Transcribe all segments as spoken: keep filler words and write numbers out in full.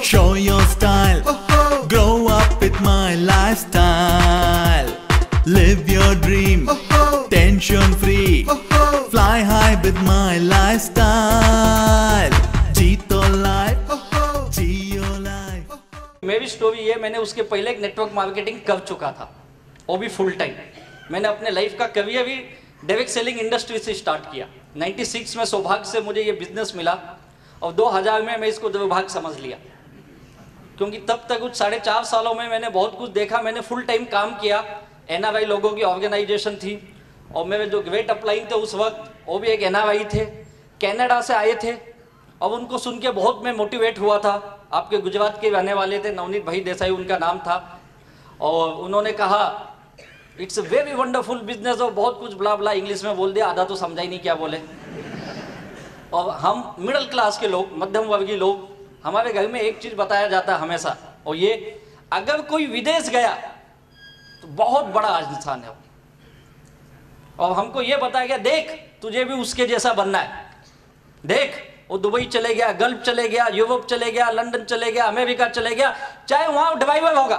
Show your style. Grow up with my lifestyle. Live your dream. Tension free. Fly high with my lifestyle. जीतो life. जियो life. मेरी story ये, मैंने उसके पहले एक नेटवर्क मार्केटिंग कर चुका था, वो भी फुल टाइम। मैंने अपने लाइफ का करियर भी डायरेक्ट सेलिंग इंडस्ट्री से स्टार्ट किया। छियानवे में सौभाग्य से मुझे ये बिजनेस मिला और दो हज़ार में मैं इसको दुर्भाग्य समझ लिया, क्योंकि तब तक कुछ साढ़े चार सालों में मैंने बहुत कुछ देखा। मैंने फुल टाइम काम किया, एन आर आई लोगों की ऑर्गेनाइजेशन थी और मेरे जो ग्रेट अपलाइन थे उस वक्त वो भी एक एन आर आई थे, कनाडा से आए थे। अब उनको सुन के बहुत मैं मोटिवेट हुआ था। आपके गुजरात के रहने वाले थे, नवनीत भाई देसाई उनका नाम था, और उन्होंने कहा it's a very wonderful business, और बहुत कुछ ब्ला ब्ला इंग्लिश में बोल दिया, आधा तो समझा ही नहीं क्या बोले। और हम मिडिल क्लास के लोग, मध्यम वर्गीय लोग, हमारे घर में एक चीज बताया जाता है हमेशा, और ये अगर कोई विदेश गया तो बहुत बड़ा इंसान है, और हमको ये बताया गया देख तुझे भी उसके जैसा बनना है। देख वो दुबई चले गया, गल्फ चले गया, यूरोप चले गया, लंदन चले गया, अमेरिका चले गया, चाहे वहां ड्राइवर होगा,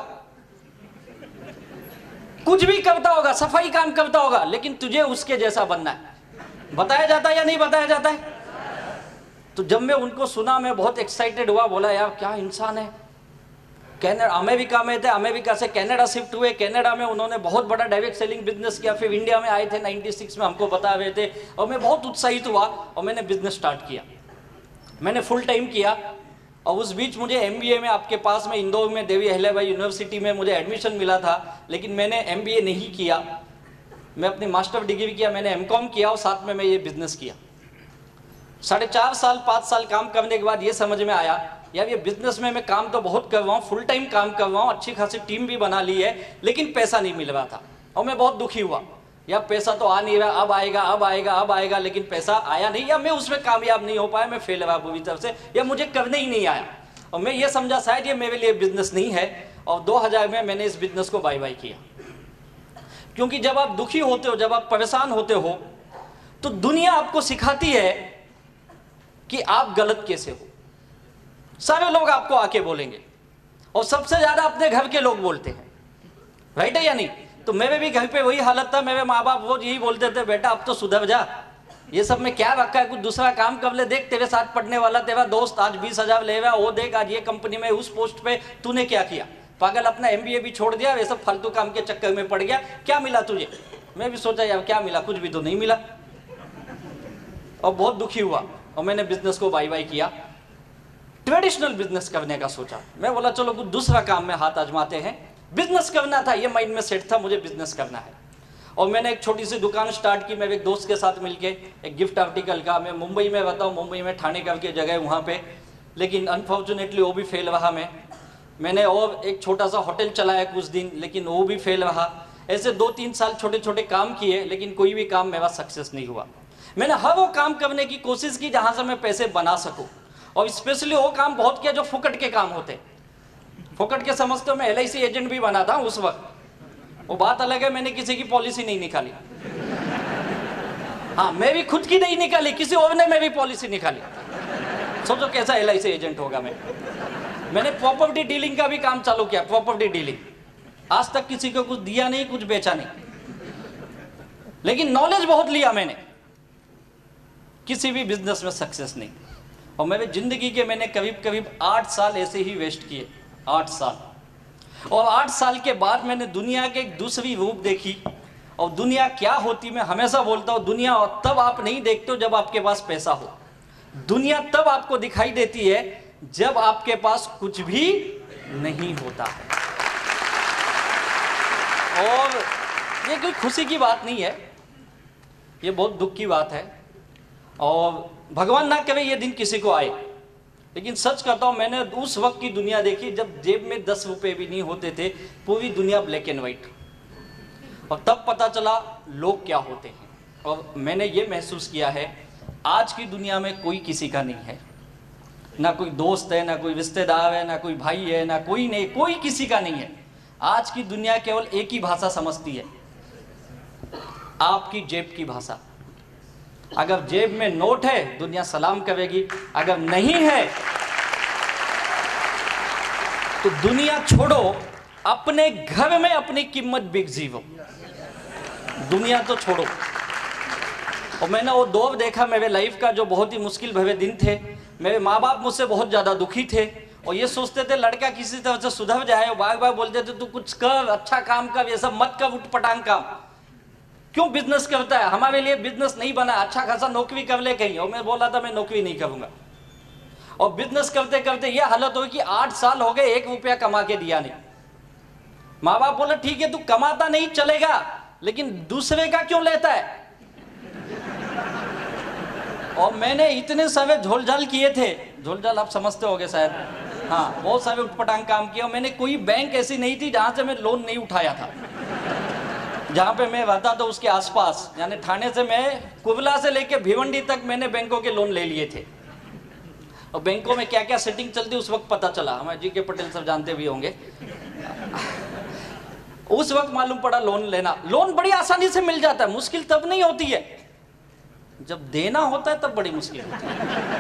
कुछ भी करता होगा, सफाई काम करता होगा, लेकिन तुझे उसके जैसा बनना है। बताया जाता है या नहीं बताया जाता है? तो जब मैं उनको सुना मैं बहुत एक्साइटेड हुआ, बोला यार क्या इंसान है। कनाडा, अमेरिका में थे, अमेरिका से कनाडा शिफ्ट हुए, कनाडा में उन्होंने बहुत बड़ा डायरेक्ट सेलिंग बिजनेस किया, फिर इंडिया में आए थे छियानवे में, हमको बता रहे थे, और मैं बहुत उत्साहित हुआ और मैंने बिजनेस स्टार्ट किया। मैंने फुल टाइम किया, और उस बीच मुझे एम बी ए में आपके पास में इंदौर में देवी अहिल्याबाई यूनिवर्सिटी में मुझे एडमिशन मिला था, लेकिन मैंने एम बी ए नहीं किया। मैं अपनी मास्टर डिग्री किया, मैंने एम कॉम किया और साथ में मैं ये बिजनेस किया। साढ़े चार साल पाँच साल काम करने के बाद ये समझ में आया यार ये बिजनेस में मैं काम तो बहुत कर रहा हूँ, फुल टाइम काम कर रहा हूँ, अच्छी खासी टीम भी बना ली है, लेकिन पैसा नहीं मिल रहा था, और मैं बहुत दुखी हुआ। या पैसा तो आ नहीं रहा, अब आएगा अब आएगा अब आएगा, लेकिन पैसा आया नहीं, या मैं उसमें कामयाब नहीं हो पाया, मैं फेल रहा पूरी तरफ से, या मुझे करने ही नहीं आया। और मैं ये समझा शायद ये मेरे लिए बिजनेस नहीं है, और दो हज़ार में मैंने इस बिजनेस को बाय बाय किया। क्योंकि जब आप दुखी होते हो, जब आप परेशान होते हो, तो दुनिया आपको सिखाती है कि आप गलत कैसे हो। सारे लोग आपको आके बोलेंगे, और सबसे ज्यादा अपने घर के लोग बोलते हैं, राइट है या नहीं? तो मेरे भी घर पे वही हालत था, मेरे माँ बाप रोज यही बोलते थे बेटा अब तो सुधर जा, ये सब में क्या रखा है, कुछ दूसरा काम कर ले, देख तेरे साथ पढ़ने वाला तेरा दोस्त आज बीस हजार ले रहा, वो देख आज ये कंपनी में उस पोस्ट पे, तूने क्या किया पागल, अपना एम बी ए भी छोड़ दिया, ये सब फालतू काम के चक्कर में पड़ गया, क्या मिला तुझे? मैं भी सोचा यार क्या मिला, कुछ भी तो नहीं मिला, और बहुत दुखी हुआ, और मैंने बिजनेस को बाय बाय किया। ट्रेडिशनल बिजनेस करने का सोचा, मैं बोला चलो कुछ दूसरा काम में हाथ आजमाते हैं। बिजनेस करना था, ये माइंड में सेट था, मुझे बिजनेस करना है। और मैंने एक छोटी सी दुकान स्टार्ट की, मेरे एक दोस्त के साथ मिलके, एक गिफ्ट आर्टिकल का। मैं मुंबई में रहता हूँ, मुंबई में ठाणे करके जगह वहाँ पे, लेकिन अनफॉर्चुनेटली वो भी फेल रहा। मैं मैंने और एक छोटा सा होटल चलाया कुछ दिन, लेकिन वो भी फेल रहा। ऐसे दो तीन साल छोटे छोटे काम किए, लेकिन कोई भी काम मेरा सक्सेस नहीं हुआ। मैंने हर वो काम करने की कोशिश की जहाँ से मैं पैसे बना सकूँ, और स्पेशली वो काम बहुत किया जो फुकट के काम होते। फुकट के समझते हो, मैं एल आई सी एजेंट भी बना था उस वक्त, वो बात अलग है, मैंने किसी की पॉलिसी नहीं निकाली। हाँ, मैं भी खुद की नहीं निकाली, किसी और ने मेरी पॉलिसी निकाली। सोचो कैसा एल आई सी एजेंट होगा मैं। मैंने प्रॉपर्टी डीलिंग का भी काम चालू किया, प्रॉपर्टी डीलिंग। आज तक किसी को कुछ दिया नहीं, कुछ बेचा नहीं, लेकिन नॉलेज बहुत लिया मैंने। किसी भी बिजनेस में सक्सेस नहीं, और मेरे जिंदगी के मैंने करीब करीब आठ साल ऐसे ही वेस्ट किए, आठ साल। और आठ साल के बाद मैंने दुनिया के एक दूसरी रूप देखी, और दुनिया क्या होती, मैं हमेशा बोलता हूँ दुनिया तब आप नहीं देखते हो जब आपके पास पैसा हो, दुनिया तब आपको दिखाई देती है जब आपके पास कुछ भी नहीं होता है। और ये कोई खुशी की बात नहीं है, ये बहुत दुख की बात है, और भगवान ना करे ये दिन किसी को आए। लेकिन सच कहता हूं, मैंने उस वक्त की दुनिया देखी जब जेब में दस रुपए भी नहीं होते थे, पूरी दुनिया ब्लैक एंड व्हाइट, और तब पता चला लोग क्या होते हैं। और मैंने ये महसूस किया है आज की दुनिया में कोई किसी का नहीं है, ना कोई दोस्त है, ना कोई रिश्तेदार है, ना कोई भाई है, ना कोई नहीं, कोई किसी का नहीं है। आज की दुनिया केवल एक ही भाषा समझती है, आपकी जेब की भाषा। अगर जेब में नोट है दुनिया सलाम करेगी, अगर नहीं है तो दुनिया छोड़ो, अपने घर में अपनी कीमत बिक जीवो। दुनिया तो छोड़ो। और मैंने वो दौर देखा मेरे लाइफ का जो बहुत ही मुश्किल भरे दिन थे। मेरे माँ बाप मुझसे बहुत ज़्यादा दुखी थे और ये सोचते थे लड़का किसी तरह से सुधर जाए, और बार बार बोलते थे तू कुछ कर, अच्छा काम कर, ये सब मत कर, उठपटांग काम क्यों बिजनेस करता है। हमारे लिए बिजनेस नहीं बना, अच्छा खासा नौकरी कर ले कहीं। और मैं बोला था मैं नौकरी नहीं करूंगा। और बिजनेस करते करते ये हालत हुई कि आठ साल हो गए, एक रुपया कमा के दिया नहीं। माँ बाप बोले ठीक है तू कमाता नहीं चलेगा, लेकिन दूसरे का क्यों लेता है। और मैंने इतने सारे झोलझाल किए थे, झोलझाल आप समझते होगे शायद, हाँ, बहुत सारे उठपटांग काम किए। और मैंने कोई बैंक ऐसी नहीं थी जहां से मैं लोन नहीं उठाया था। जहां पे मैं रहता था उसके आसपास, यानी थाने से मैं कुबला से लेके भिवंडी तक मैंने बैंकों के लोन ले लिए थे। और बैंकों में क्या क्या सेटिंग चलती उस वक्त पता चला। हमारे जी के पटेल सब जानते भी होंगे। उस वक्त मालूम पड़ा लोन लेना, लोन बड़ी आसानी से मिल जाता है, मुश्किल तब नहीं होती है, जब देना होता है तब बड़ी मुश्किल होती है।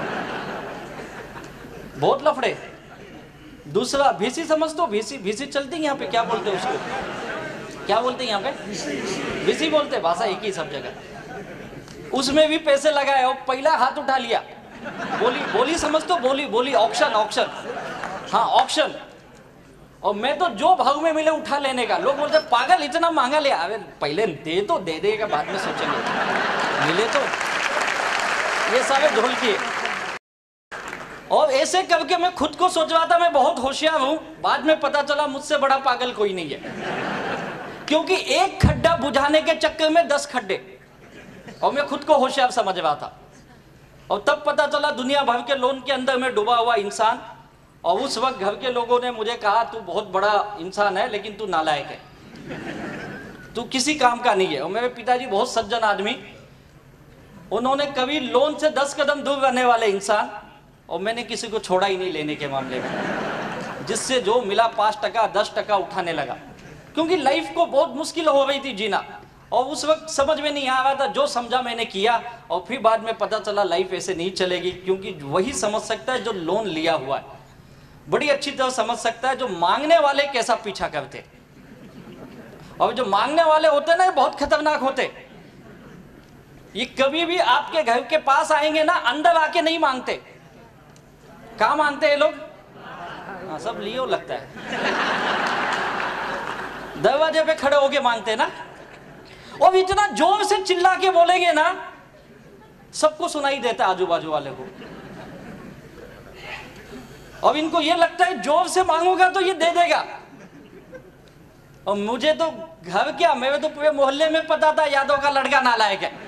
बहुत लफड़े। दूसरा भीसी समझ तो, भीसी भीसी चलती है यहाँ पे, क्या बोलते हैं उसको, क्या बोलते हैं यहाँ पे, भीसी बोलते, भाषा एक ही सब जगह। उसमें भी पैसे लगाए और पहला हाथ उठा लिया। बोली बोली समझ तो, बोली बोली ऑक्शन ऑक्शन, हाँ ऑक्शन। और मैं तो जो भाव में मिले उठा लेने का। लोग बोलते पागल इतना महंगा ले, अरे पहले दे तो दे देगा, बाद में सोचेंगे, मिले तो। ये सारे ढोल किए। और ऐसे करके मैं खुद को सोच रहा था मैं बहुत होशियार हूं, बाद में पता चला मुझसे बड़ा पागल कोई नहीं है। क्योंकि एक खड्डा बुझाने के चक्कर में दस खड्डे, और मैं खुद को होशियार समझ रहा था। और तब पता चला दुनिया भर के लोन के अंदर में डूबा हुआ इंसान। और उस वक्त घर के लोगों ने मुझे कहा तू बहुत बड़ा इंसान है लेकिन तू नालायक है, तू किसी काम का नहीं है। और मेरे पिताजी बहुत सज्जन आदमी, उन्होंने कभी लोन से दस कदम दूर रहने वाले इंसान। और मैंने किसी को छोड़ा ही नहीं लेने के मामले में, जिससे जो मिला पाँच टका दस टका उठाने लगा। क्योंकि लाइफ को बहुत मुश्किल हो गई थी जीना। और उस वक्त समझ में नहीं आ रहा था, जो समझा मैंने किया। और फिर बाद में पता चला लाइफ ऐसे नहीं चलेगी, क्योंकि वही समझ सकता है जो लोन लिया हुआ है, बड़ी अच्छी तरह समझ सकता है जो मांगने वाले कैसा पीछा करते। और जो मांगने वाले होते ना, बहुत खतरनाक होते। ये कभी भी आपके घर के पास आएंगे ना, अंदर आके नहीं मांगते। कहाँ मांगते हैं लोग, हाँ, सब लियो लगता है, दरवाजे पे खड़े होके मांगते ना। और इतना जोर से चिल्ला के बोलेंगे ना, सबको सुनाई देता है आजू बाजू वाले को। और इनको ये लगता है जोर से मांगूंगा तो ये दे देगा। और मुझे तो घर क्या, मेरे तो पूरे मोहल्ले में पता था यादव का लड़का नालायक है।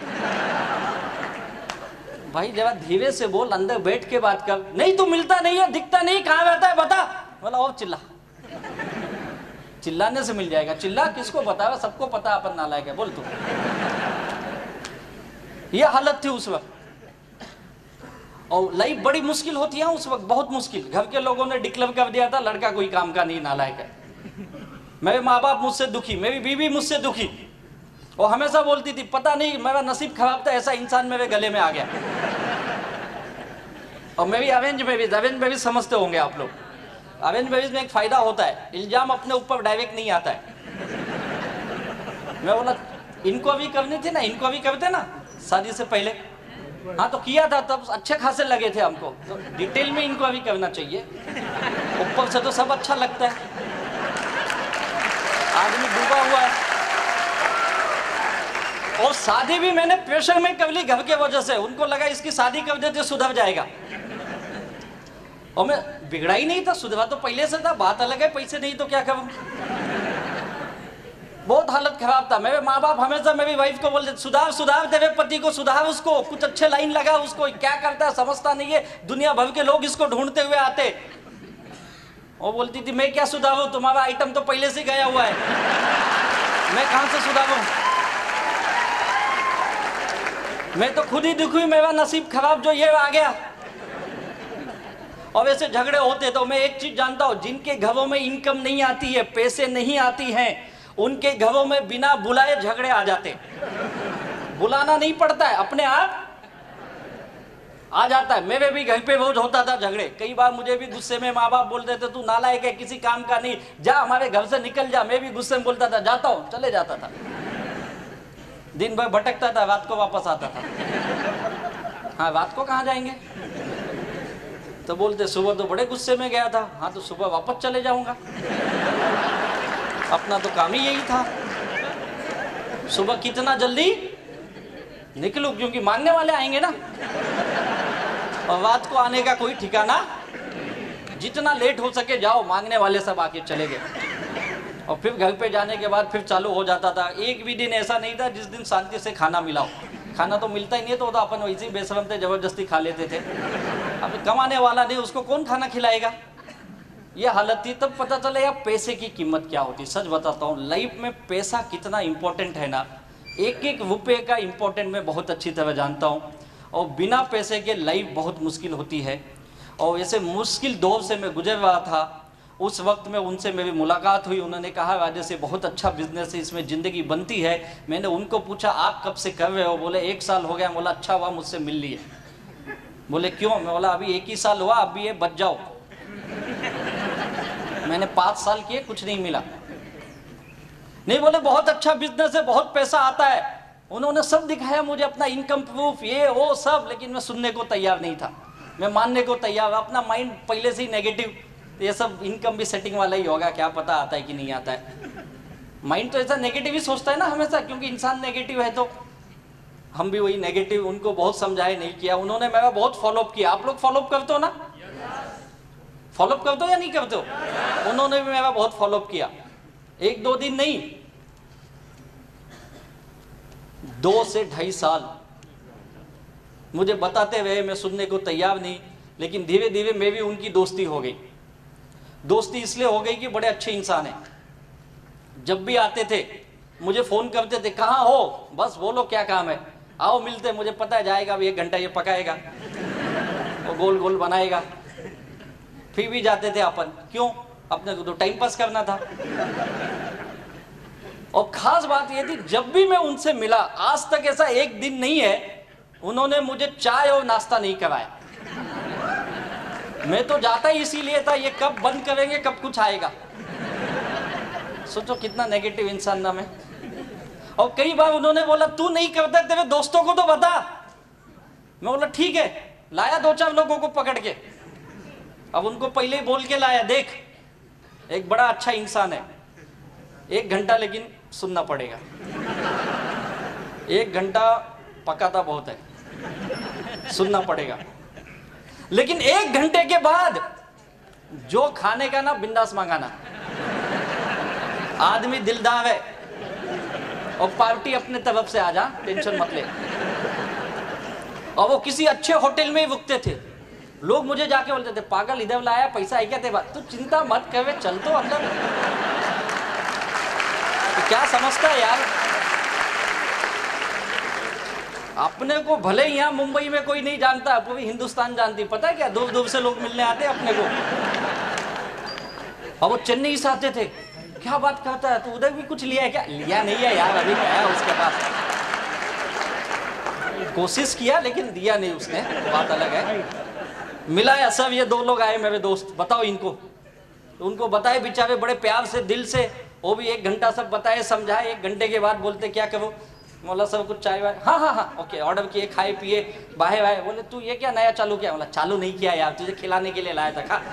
भाई जरा धीरे से बोल, अंदर बैठ के बात कर। नहीं तू मिलता नहीं है, दिखता नहीं, कहाँ रहता है बता। बोला और चिल्ला, चिल्लाने से मिल जाएगा। चिल्ला किसको पता है, सबको पता अपन नालायक है, बोल तू। ये हालत थी उस वक्त। और लाइफ बड़ी मुश्किल होती है उस वक्त, बहुत मुश्किल। घर के लोगों ने डिक्लेयर कर दिया था लड़का कोई काम का नहीं, नालायक है। मेरे माँ बाप मुझसे दुखी, मेरी बीवी मुझसे दुखी। और हमेशा बोलती थी पता नहीं मेरा नसीब खराब था, ऐसा इंसान मेरे गले में आ गया। और मैं भी अरेंज मैरिज, अरेंज मैरिज समझते होंगे आप लोग। अरेंज मैरिज में एक फायदा होता है, इल्जाम अपने ऊपर डायरेक्ट नहीं आता है। मैं बोला इनको भी करनी थी ना, इनको भी करते ना शादी से पहले। हाँ तो किया था, तब अच्छे खासे लगे थे हमको, तो डिटेल में इनको भी करना चाहिए। ऊपर से तो सब अच्छा लगता है, आदमी डूबा हुआ है। और शादी भी मैंने प्रेशर में कर ली घर के वजह से। उनको लगा इसकी शादी कर देते सुधर जाएगा। और मैं बिगड़ा ही नहीं था, सुधरा तो पहले से था, बात अलग है, पैसे नहीं तो क्या करूं। बहुत हालत खराब था। मेरे माँ बाप हमेशा मेरी वाइफ को बोलते सुधार सुधार तेरे पति को, सुधार उसको, कुछ अच्छे लाइन लगा उसको, क्या करता है समझता नहीं है, दुनिया भर के लोग इसको ढूंढते हुए आते। वो बोलती थी मैं क्या सुधारूं, तुम्हारा आइटम तो पहले से गया हुआ है, मैं कहां से सुधारूं। मैं तो खुद ही दुखी, मेरा नसीब खराब जो ये आ गया। और ऐसे झगड़े होते। तो मैं एक चीज जानता हूं, जिनके घरों में इनकम नहीं आती है, पैसे नहीं आती हैं, उनके घरों में बिना बुलाए झगड़े आ जाते। बुलाना नहीं पड़ता है, अपने आप आ जाता है। मेरे भी घर पे रोज होता था झगड़े, कई बार मुझे भी गुस्से में माँ बाप बोल देते तू नालायक है, किसी काम का नहीं, जा हमारे घर से निकल जा। मैं भी गुस्से में बोलता था जाता हूँ, चले जाता था, दिन भर भटकता था, रात को वापस आता था। हाँ, रात को कहाँ जाएंगे? तो बोलते सुबह तो बड़े गुस्से में गया था। हाँ, तो सुबह वापस चले जाऊंगा, अपना तो काम ही यही था। सुबह कितना जल्दी निकलूं, क्योंकि मांगने वाले आएंगे ना, और रात को आने का कोई ठिकाना, जितना लेट हो सके जाओ, मांगने वाले सब आके चले गए। और फिर घर पे जाने के बाद फिर चालू हो जाता था। एक भी दिन ऐसा नहीं था जिस दिन शांति से खाना मिला हो। खाना तो मिलता ही नहीं, तो, तो अपन वैसे ही बेशरम थे, जबरदस्ती खा लेते थे। अब कमाने वाला नहीं, उसको कौन खाना खिलाएगा? ये हालत थी। तब पता चला यार पैसे की कीमत क्या होती। सच बताता हूँ, लाइफ में पैसा कितना इंपॉर्टेंट है ना, एक एक रुपये का इंपॉर्टेंट मैं बहुत अच्छी तरह जानता हूँ। और बिना पैसे के लाइफ बहुत मुश्किल होती है। और ऐसे मुश्किल दौर से मैं गुजर रहा था, उस वक्त में उनसे मेरी मुलाकात हुई। उन्होंने कहा राजेश से बहुत अच्छा बिजनेस है, इसमें ज़िंदगी बनती है। मैंने उनको पूछा आप कब से कर रहे हो? बोले एक साल हो गया। बोला अच्छा हुआ मुझसे मिल लिए। बोले क्यों? मैं बोला अभी एक ही साल हुआ, अभी ये बच जाओ। मैंने पाँच साल किए, कुछ नहीं मिला। नहीं, बोले बहुत अच्छा बिजनेस है, बहुत पैसा आता है। उन्होंने सब दिखाया मुझे, अपना इनकम प्रूफ, ये वो सब, लेकिन मैं सुनने को तैयार नहीं था, मैं मानने को तैयार। अपना माइंड पहले से ही नेगेटिव, ये सब इनकम भी सेटिंग वाला ही होगा, क्या पता आता है कि नहीं आता है। माइंड तो ऐसा नेगेटिव ही सोचता है ना हमेशा, क्योंकि इंसान नेगेटिव है। तो हम भी वही नेगेटिव, उनको बहुत समझाए, नहीं किया। उन्होंने मेरा बहुत फॉलोअप किया। आप लोग फॉलोअप करते हो ना? फॉलोअप करते हो या नहीं करते हो? उन्होंने भी मेरा बहुत फॉलोअप किया। एक दो दिन नहीं, दो से ढाई साल मुझे बताते रहे, मैं सुनने को तैयार नहीं। लेकिन धीरे धीरे मेरी उनकी दोस्ती हो गई। दोस्ती इसलिए हो गई कि बड़े अच्छे इंसान हैं। जब भी आते थे मुझे फ़ोन करते थे, कहाँ हो? बस बोलो क्या काम है, आओ मिलते। मुझे पता है जाएगा अभी एक घंटा ये पकाएगा और गोल गोल बनाएगा, फिर भी जाते थे अपन। क्यों? अपने को तो टाइम पास करना था। और खास बात ये थी, जब भी मैं उनसे मिला, आज तक ऐसा एक दिन नहीं है उन्होंने मुझे चाय और नाश्ता नहीं कराया। मैं तो जाता ही इसीलिए था, ये कब बंद करेंगे, कब कुछ आएगा। सोचो कितना नेगेटिव इंसान ना मैं। और कई बार उन्होंने बोला तू नहीं करता, तेरे दोस्तों को तो बता। मैं बोला ठीक है, लाया दो चार लोगों को पकड़ के। अब उनको पहले ही बोल के लाया, देख एक बड़ा अच्छा इंसान है, एक घंटा लेकिन सुनना पड़ेगा। एक घंटा पकाता बहुत है, सुनना पड़ेगा। लेकिन एक घंटे के बाद जो खाने का ना, बिंदास मंगाना। आदमी दिलदार है, और पार्टी अपने तरफ से आ जा, टेंशन मत ले। और वो किसी अच्छे होटल में ही रुकते थे। लोग मुझे जाके बोलते थे पागल इधर लाया, पैसा है क्या तेरे पास? तू चिंता मत कर, चल तो अंदर। तो क्या समझता है यार? अपने को भले ही यहाँ मुंबई में कोई नहीं जानता, पूरी हिंदुस्तान जानती। पता है क्या, दूर दूर से लोग मिलने आते अपने को। और वो चेन्नई से आते थे, क्या बात करता है तू, उधर भी कुछ लिया है क्या? लिया नहीं है यार, अभी गया उसके पास, कोशिश किया लेकिन दिया नहीं उसने, बात अलग है। मिला है सब, ये दो लोग आए मेरे दोस्त, बताओ इनको। तो उनको बताए बेचारे बड़े प्यार से, दिल से, वो भी एक घंटा सब बताए, समझाए। एक घंटे के बाद बोलते क्या करो? बोला सब कुछ चाय वाय, हाँ हाँ हाँ ओके, ऑर्डर किए, खाए पिए, बाहे बाहे। बोले तू ये क्या नया चालू किया? बोला चालू नहीं किया यार, तुझे खिलाने के लिए लाया था, खा।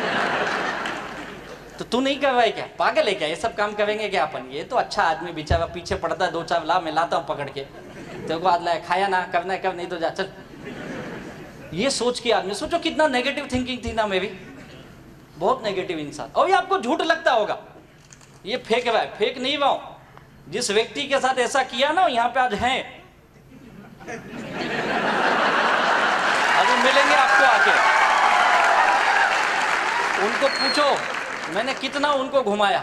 तो तू नहीं कर रहा है क्या? पागल है क्या? ये सब काम करेंगे क्या अपन? ये तो अच्छा आदमी बेचारा पीछे पड़ता है, दो चार ला, मैं लाता हूँ पकड़ के, तेरे को आज लाया, खाया ना, करना है कब, नहीं तो जा चल। ये सोच के आदमी, सोचो कितना नेगेटिव थिंकिंग थी ना मेरी, बहुत नेगेटिव इंसान। और ये आपको झूठ लगता होगा, ये फेक रहा है, फेक नहीं रहा हूं। जिस व्यक्ति के साथ ऐसा किया ना, यहाँ पे आज हैं, अभी मिलेंगे आपको आके। उनको पूछो मैंने कितना उनको घुमाया।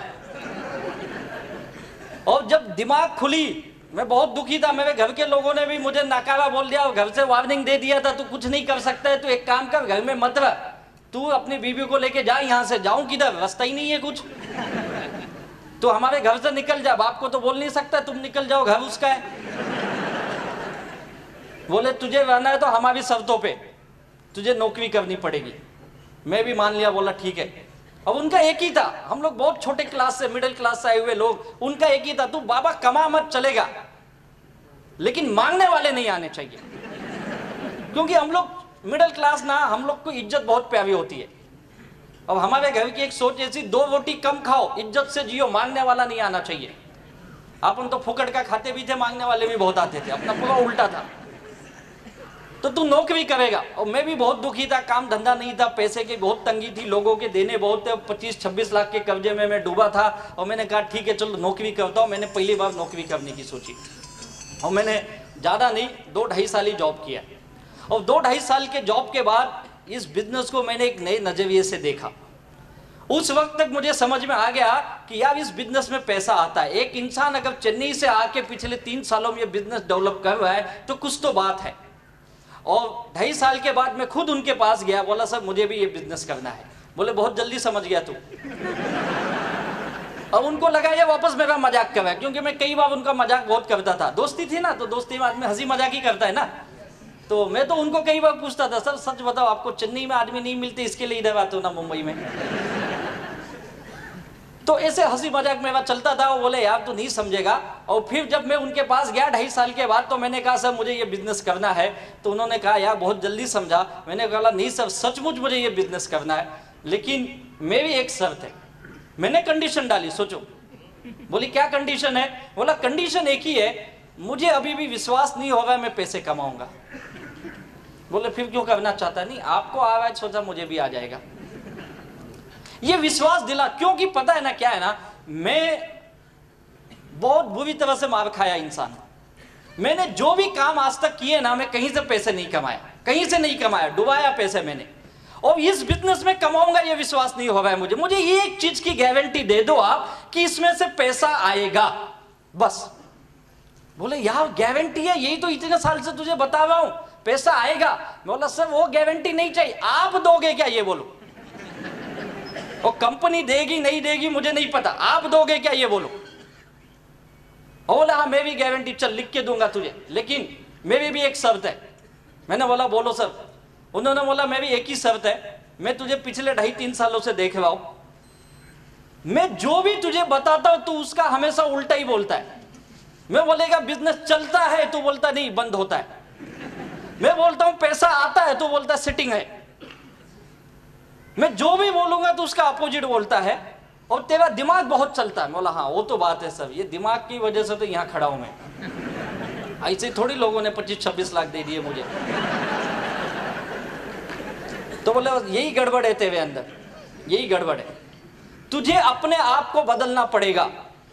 और जब दिमाग खुली, मैं बहुत दुखी था। मेरे घर के लोगों ने भी मुझे नाकारा बोल दिया, घर से वार्निंग दे दिया था, तू कुछ नहीं कर सकता है, तू एक काम कर, घर में मत रह, तू अपनी बीवी को लेके जा यहाँ से। जाऊं किधर, रास्ता ही नहीं है कुछ, तो हमारे घर से निकल जा। बाप को तो बोल नहीं सकता तुम निकल जाओ, घर उसका है। बोले तुझे रहना है तो हमारी शर्तों पे, तुझे नौकरी करनी पड़ेगी। मैं भी मान लिया, बोला ठीक है। अब उनका एक ही था, हम लोग बहुत छोटे क्लास से, मिडिल क्लास से आए हुए लोग, उनका एक ही था, तू बाबा कमा मत चलेगा, लेकिन मांगने वाले नहीं आने चाहिए। क्योंकि हम लोग मिडिल क्लास ना, हम लोग को इज्जत बहुत प्यारी होती है। अब हमारे घर की एक सोच ऐसी, दो रोटी कम खाओ, इज्जत से जियो, मांगने वाला नहीं आना चाहिए। अपन तो फुकट का खाते भी थे, मांगने वाले भी बहुत आते थे, अपना पूरा उल्टा था। तो तू नौकरी करेगा। और मैं भी बहुत दुखी था, काम धंधा नहीं था, पैसे की बहुत तंगी थी, लोगों के देने बहुत थे, पच्चीस छब्बीस लाख के कर्जे में मैं डूबा था। और मैंने कहा ठीक है चलो नौकरी करता हूँ। मैंने पहली बार नौकरी करने की सोची और मैंने ज़्यादा नहीं, दो ढाई साल ही जॉब किया। और दो ढाई साल के जॉब के बाद इस बिजनेस को मैंने एक नए नजरिए से देखा। उस वक्त तक मुझे समझ में आ गया कि यार इस बिजनेस में पैसा आता है। एक इंसान अगर चेन्नई से आके पिछले तीन सालों में ये बिजनेस डेवलप कर रहा है तो कुछ तो बात है। और ढाई साल के बाद मैं खुद उनके पास गया, बोला सर मुझे भी ये बिजनेस करना है। बोले बहुत जल्दी समझ गया तू। अब उनको लगा ये वापस मेरा मजाक कर रहा है, क्योंकि मैं कई बार उनका मजाक बहुत करता था। दोस्ती थी ना, तो दोस्ती में आदमी हंसी मजाक ही करता है ना। तो मैं तो उनको कई बार पूछता था, सर सच बताओ आपको चेन्नई में आदमी नहीं मिलते, इसके लिए इधर आते हो ना मुंबई में। तो ऐसे हंसी मजाक मेरा चलता था। वो बोले यार तू नहीं समझेगा। और फिर जब मैं उनके पास गया ढाई साल के बाद, तो मैंने कहा सर मुझे ये बिजनेस करना है। तो उन्होंने कहा यार बहुत जल्दी समझा। मैंने कहा नहीं सर सचमुच मुझे ये बिजनेस करना है, लेकिन मेरी एक शर्त है। मैंने कंडीशन डाली, सोचो। बोली क्या कंडीशन है? बोला कंडीशन एक ही है, मुझे अभी भी विश्वास नहीं होगा मैं पैसे कमाऊंगा। बोले फिर क्यों करना चाहता? नहीं आपको आ रहा है, सोचा मुझे भी आ जाएगा। ये विश्वास दिला, क्योंकि पता है ना क्या है ना, मैं बहुत बुरी तरह से मार खाया इंसान। मैंने जो भी काम आज तक किए ना, मैं कहीं से पैसे नहीं कमाया, कहीं से नहीं कमाया, डुबाया पैसे मैंने। और इस बिजनेस में कमाऊंगा ये विश्वास नहीं हो रहा है मुझे। मुझे ये एक चीज की गारंटी दे दो आप कि इसमें से पैसा आएगा, बस। बोले यार गारंटी है, यही तो इतने साल से तुझे बता रहा हूं पैसा आएगा। बोला सर वो गारंटी नहीं चाहिए, आप दोगे क्या ये बोलो। और कंपनी देगी नहीं देगी मुझे नहीं पता, आप दोगे क्या ये बोलो। और बोला हाँ मैं भी गारंटी चल लिख के दूंगा तुझे, लेकिन मेरी भी एक शर्त है। मैंने बोला बोलो सर। उन्होंने बोला मैं भी एक ही शर्त है, मैं तुझे पिछले ढाई तीन सालों से देख रहा हूं, मैं जो भी तुझे बताता हूं तू उसका हमेशा उल्टा ही बोलता है। मैं बोलेगा बिजनेस चलता है तो बोलता नहीं बंद होता है। मैं बोलता हूं पैसा आता है तो बोलता सेटिंग है। मैं जो भी बोलूंगा तो उसका अपोजिट बोलता है। और तेरा दिमाग बहुत चलता है। बोला हाँ वो तो बात है सर, ये दिमाग की वजह से तो यहाँ खड़ा हूं मैं। ऐसे थोड़ी लोगों ने पच्चीस छब्बीस लाख दे दिए मुझे। तो बोले यही गड़बड़ है तेरे अंदर, यही गड़बड़ है। तुझे अपने आप को बदलना पड़ेगा।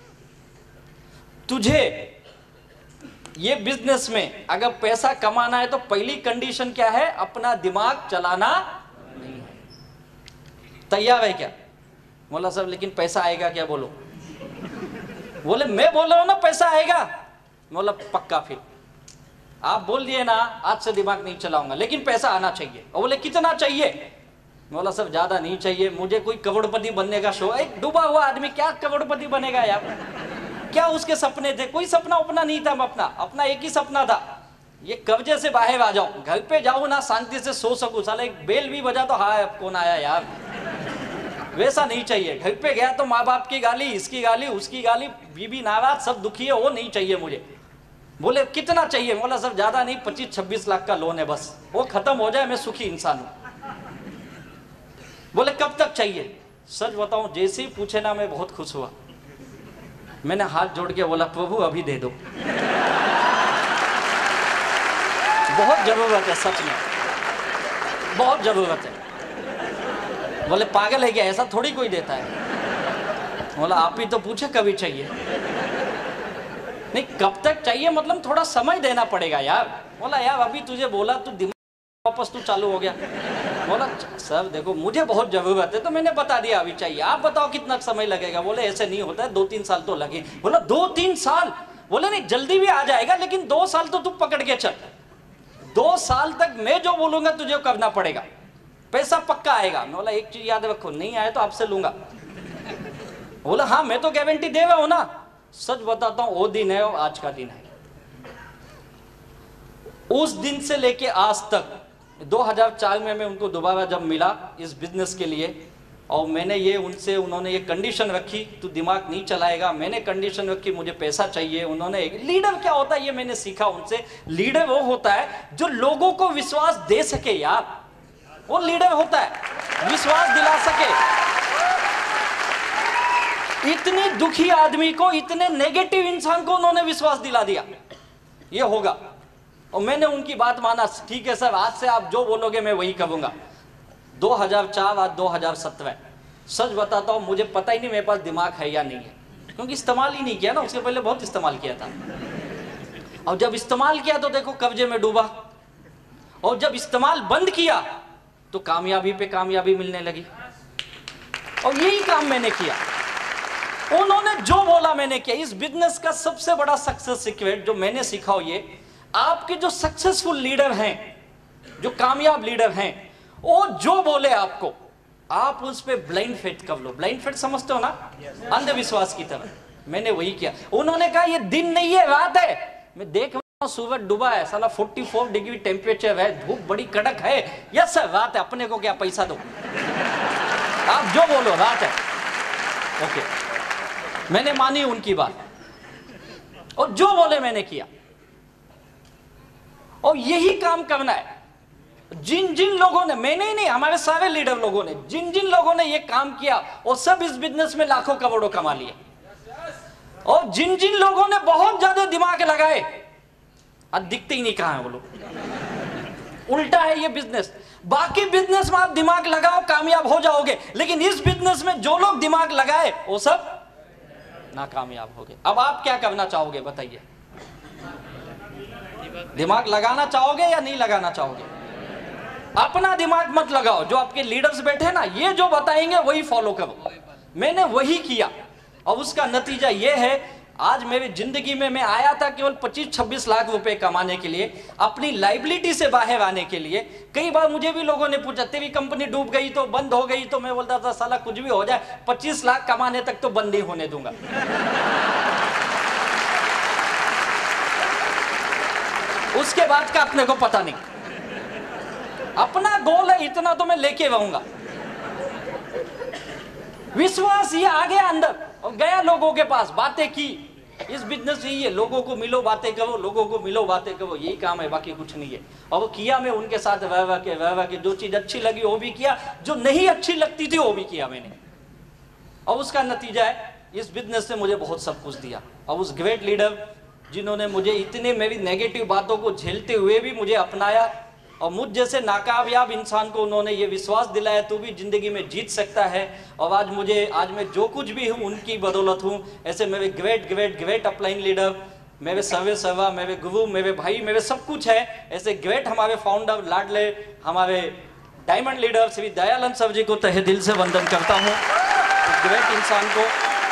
तुझे ये बिजनेस में अगर पैसा कमाना है तो पहली कंडीशन क्या है? अपना दिमाग चलाना नहीं है। तैयार है क्या? बोला सब लेकिन पैसा आएगा क्या? बोलो। बोले मैं बोल रहा हूं ना पैसा आएगा। बोला पक्का। फिर आप बोल दिए ना आज से दिमाग नहीं चलाऊंगा, लेकिन पैसा आना चाहिए। और बोले कितना चाहिए? बोला सब ज्यादा नहीं चाहिए, मुझे कोई करोड़पति बनने का शौक। एक डूबा हुआ आदमी क्या करोड़पति बनेगा यार? क्या उसके सपने थे? कोई सपना उपना नहीं था। अपना अपना एक ही सपना था, ये कर्जे से बाहर आ जाऊं, घर पे जाऊं ना शांति से सो सकूं। साला एक बेल भी बजा तो हाँ कौन आया यार, वैसा नहीं चाहिए। घर पे गया तो माँ बाप की गाली, इसकी गाली, उसकी गाली, बीबी नाराज, सब दुखी है, वो नहीं चाहिए मुझे। बोले कितना चाहिए? बोला सब ज्यादा नहीं, पच्चीस छब्बीस लाख का लोन है बस, वो खत्म हो जाए मैं सुखी इंसान हूं। बोले कब तक चाहिए? सच बताऊं जैसे ही पूछे ना मैं बहुत खुश हुआ। मैंने हाथ जोड़ के बोला प्रभु अभी दे दो, बहुत जरूरत है, सच में बहुत जरूरत है। बोले पागल है क्या, ऐसा थोड़ी कोई देता है। बोला आप ही तो पूछे कभी चाहिए। नहीं कब तक चाहिए मतलब थोड़ा समय देना पड़ेगा यार। बोला यार अभी तुझे बोला तू दिमाग वापस तू चालू हो गया। बोला सर देखो मुझे बहुत जरूरत है तो मैंने बता दिया अभी चाहिए, आप बताओ कितना समय लगेगा। बोले ऐसे नहीं होता है, दो तीन साल तो लगे। बोला दो तीन साल? बोले नहीं जल्दी भी आ जाएगा, लेकिन दो साल तो तू पकड़ के चल। दो साल तक मैं जो बोलूंगा तुझे करना पड़ेगा, पैसा पक्का आएगा। बोला एक चीज याद रखो, नहीं आए तो आपसे लूंगा। बोला हाँ मैं तो गारंटी दे रहा हूं ना। सच बताता हूं वो दिन है और आज का दिन है। उस दिन से लेके आज तक दो हज़ार चार में मैं उनको दोबारा जब मिला इस बिजनेस के लिए, और मैंने ये उनसे उन्होंने ये कंडीशन रखी, तू दिमाग नहीं चलाएगा। मैंने कंडीशन रखी, मुझे पैसा चाहिए। उन्होंने, लीडर क्या होता है ये मैंने सीखा उनसे। लीडर वो होता है जो लोगों को विश्वास दे सके यार, वो लीडर होता है, विश्वास दिला सके। इतनी दुखी आदमी को, इतने नेगेटिव इंसान को उन्होंने विश्वास दिला दिया ये होगा, और मैंने उनकी बात माना। ठीक है सर, आज से आप जो बोलोगे मैं वही करूंगा। दो हज़ार चार आज दो हज़ार सत्रह, सच बताता हूँ मुझे पता ही नहीं मेरे पास दिमाग है या नहीं है, क्योंकि इस्तेमाल ही नहीं किया ना। उसके पहले बहुत इस्तेमाल किया था, और जब इस्तेमाल किया तो देखो कब्जे में डूबा, और जब इस्तेमाल बंद किया तो कामयाबी पे कामयाबी मिलने लगी। और यही काम मैंने किया, उन्होंने जो बोला मैंने किया। इस बिजनेस का सबसे बड़ा सक्सेस सीक्रेट जो मैंने सीखा हो, ये आपके जो सक्सेसफुल लीडर हैं, जो कामयाब लीडर हैं, वो जो बोले आपको, आप उस पे ब्लाइंड फेथ कर लो। ब्लाइंड फेथ समझते हो ना, अंधविश्वास की तरह। मैंने वही किया। उन्होंने कहा ये दिन नहीं है रात है, मैं देख रहा हूं सूरज डूबा है, साला चौवालीस डिग्री टेम्परेचर है, धूप बड़ी कड़क है। यस सर रात है, अपने को क्या पैसा दो, आप जो बोलो रात है। ओके, मैंने मानी उनकी बात, और जो बोले मैंने किया, और यही काम करना है। जिन जिन लोगों ने, मैंने ही नहीं, हमारे सारे लीडर लोगों ने, जिन जिन लोगों ने ये काम किया वो सब इस बिजनेस में लाखों करोड़ों कमा लिए। और जिन जिन लोगों ने बहुत ज्यादा दिमाग लगाए, आज दिखते ही नहीं कहां है वो लोग। उल्टा है ये बिजनेस। बाकी बिजनेस में आप दिमाग लगाओ कामयाब हो जाओगे, लेकिन इस बिजनेस में जो लोग दिमाग लगाए वो सब नाकामयाब हो गए। अब आप क्या करना चाहोगे बताइए? दिमाग लगाना चाहोगे या नहीं लगाना चाहोगे? अपना दिमाग मत लगाओ, जो आपके लीडर्स बैठे ना, ये जो बताएंगे वही फॉलो करो। मैंने वही किया, और उसका नतीजा ये है, आज मेरी जिंदगी में मैं आया था केवल पच्चीस छब्बीस लाख रुपए कमाने के लिए, अपनी लाइबिलिटी से बाहर आने के लिए। कई बार मुझे भी लोगों ने पूछा तेरी कंपनी डूब गई तो, बंद हो गई तो, मैं बोलता था साला कुछ भी हो जाए, पच्चीस लाख कमाने तक तो बंद नहीं होने दूंगा। उसके बाद का अपने को पता नहीं, अपना गोल है इतना तो मैं लेके रहूंगा। विश्वास ये आ गया अंदर, और गया लोगों के पास, बातें की। इस बिजनेस यही है, लोगों को मिलो बातें करो, लोगों को मिलो बातें करो, यही काम है, बाकी कुछ नहीं है। और वो किया मैं उनके साथ, वह वह के वह वह के, जो चीज अच्छी लगी वो भी किया, जो नहीं अच्छी लगती थी वो भी किया मैंने। और उसका नतीजा है, इस बिजनेस ने मुझे बहुत सब कुछ दिया। और उस ग्रेट लीडर जिन्होंने मुझे इतने मेरी नेगेटिव बातों को झेलते हुए भी मुझे अपनाया, और मुझ जैसे नाकामयाब इंसान को उन्होंने ये विश्वास दिलाया तू भी जिंदगी में जीत सकता है। और आज मुझे, आज मैं जो कुछ भी हूँ उनकी बदौलत हूँ। ऐसे मेरे great great great upline leader, मेरे सर्वे सर्वा, मेरे गुरु, मेरे भाई, मेरे सब कुछ है। ऐसे ग्रेट हमारे फाउंडर, लाडले हमारे diamond leader Shri Dayanand sir ji को तहे दिल से वंदन करता हूँ, ग्रेट इंसान को।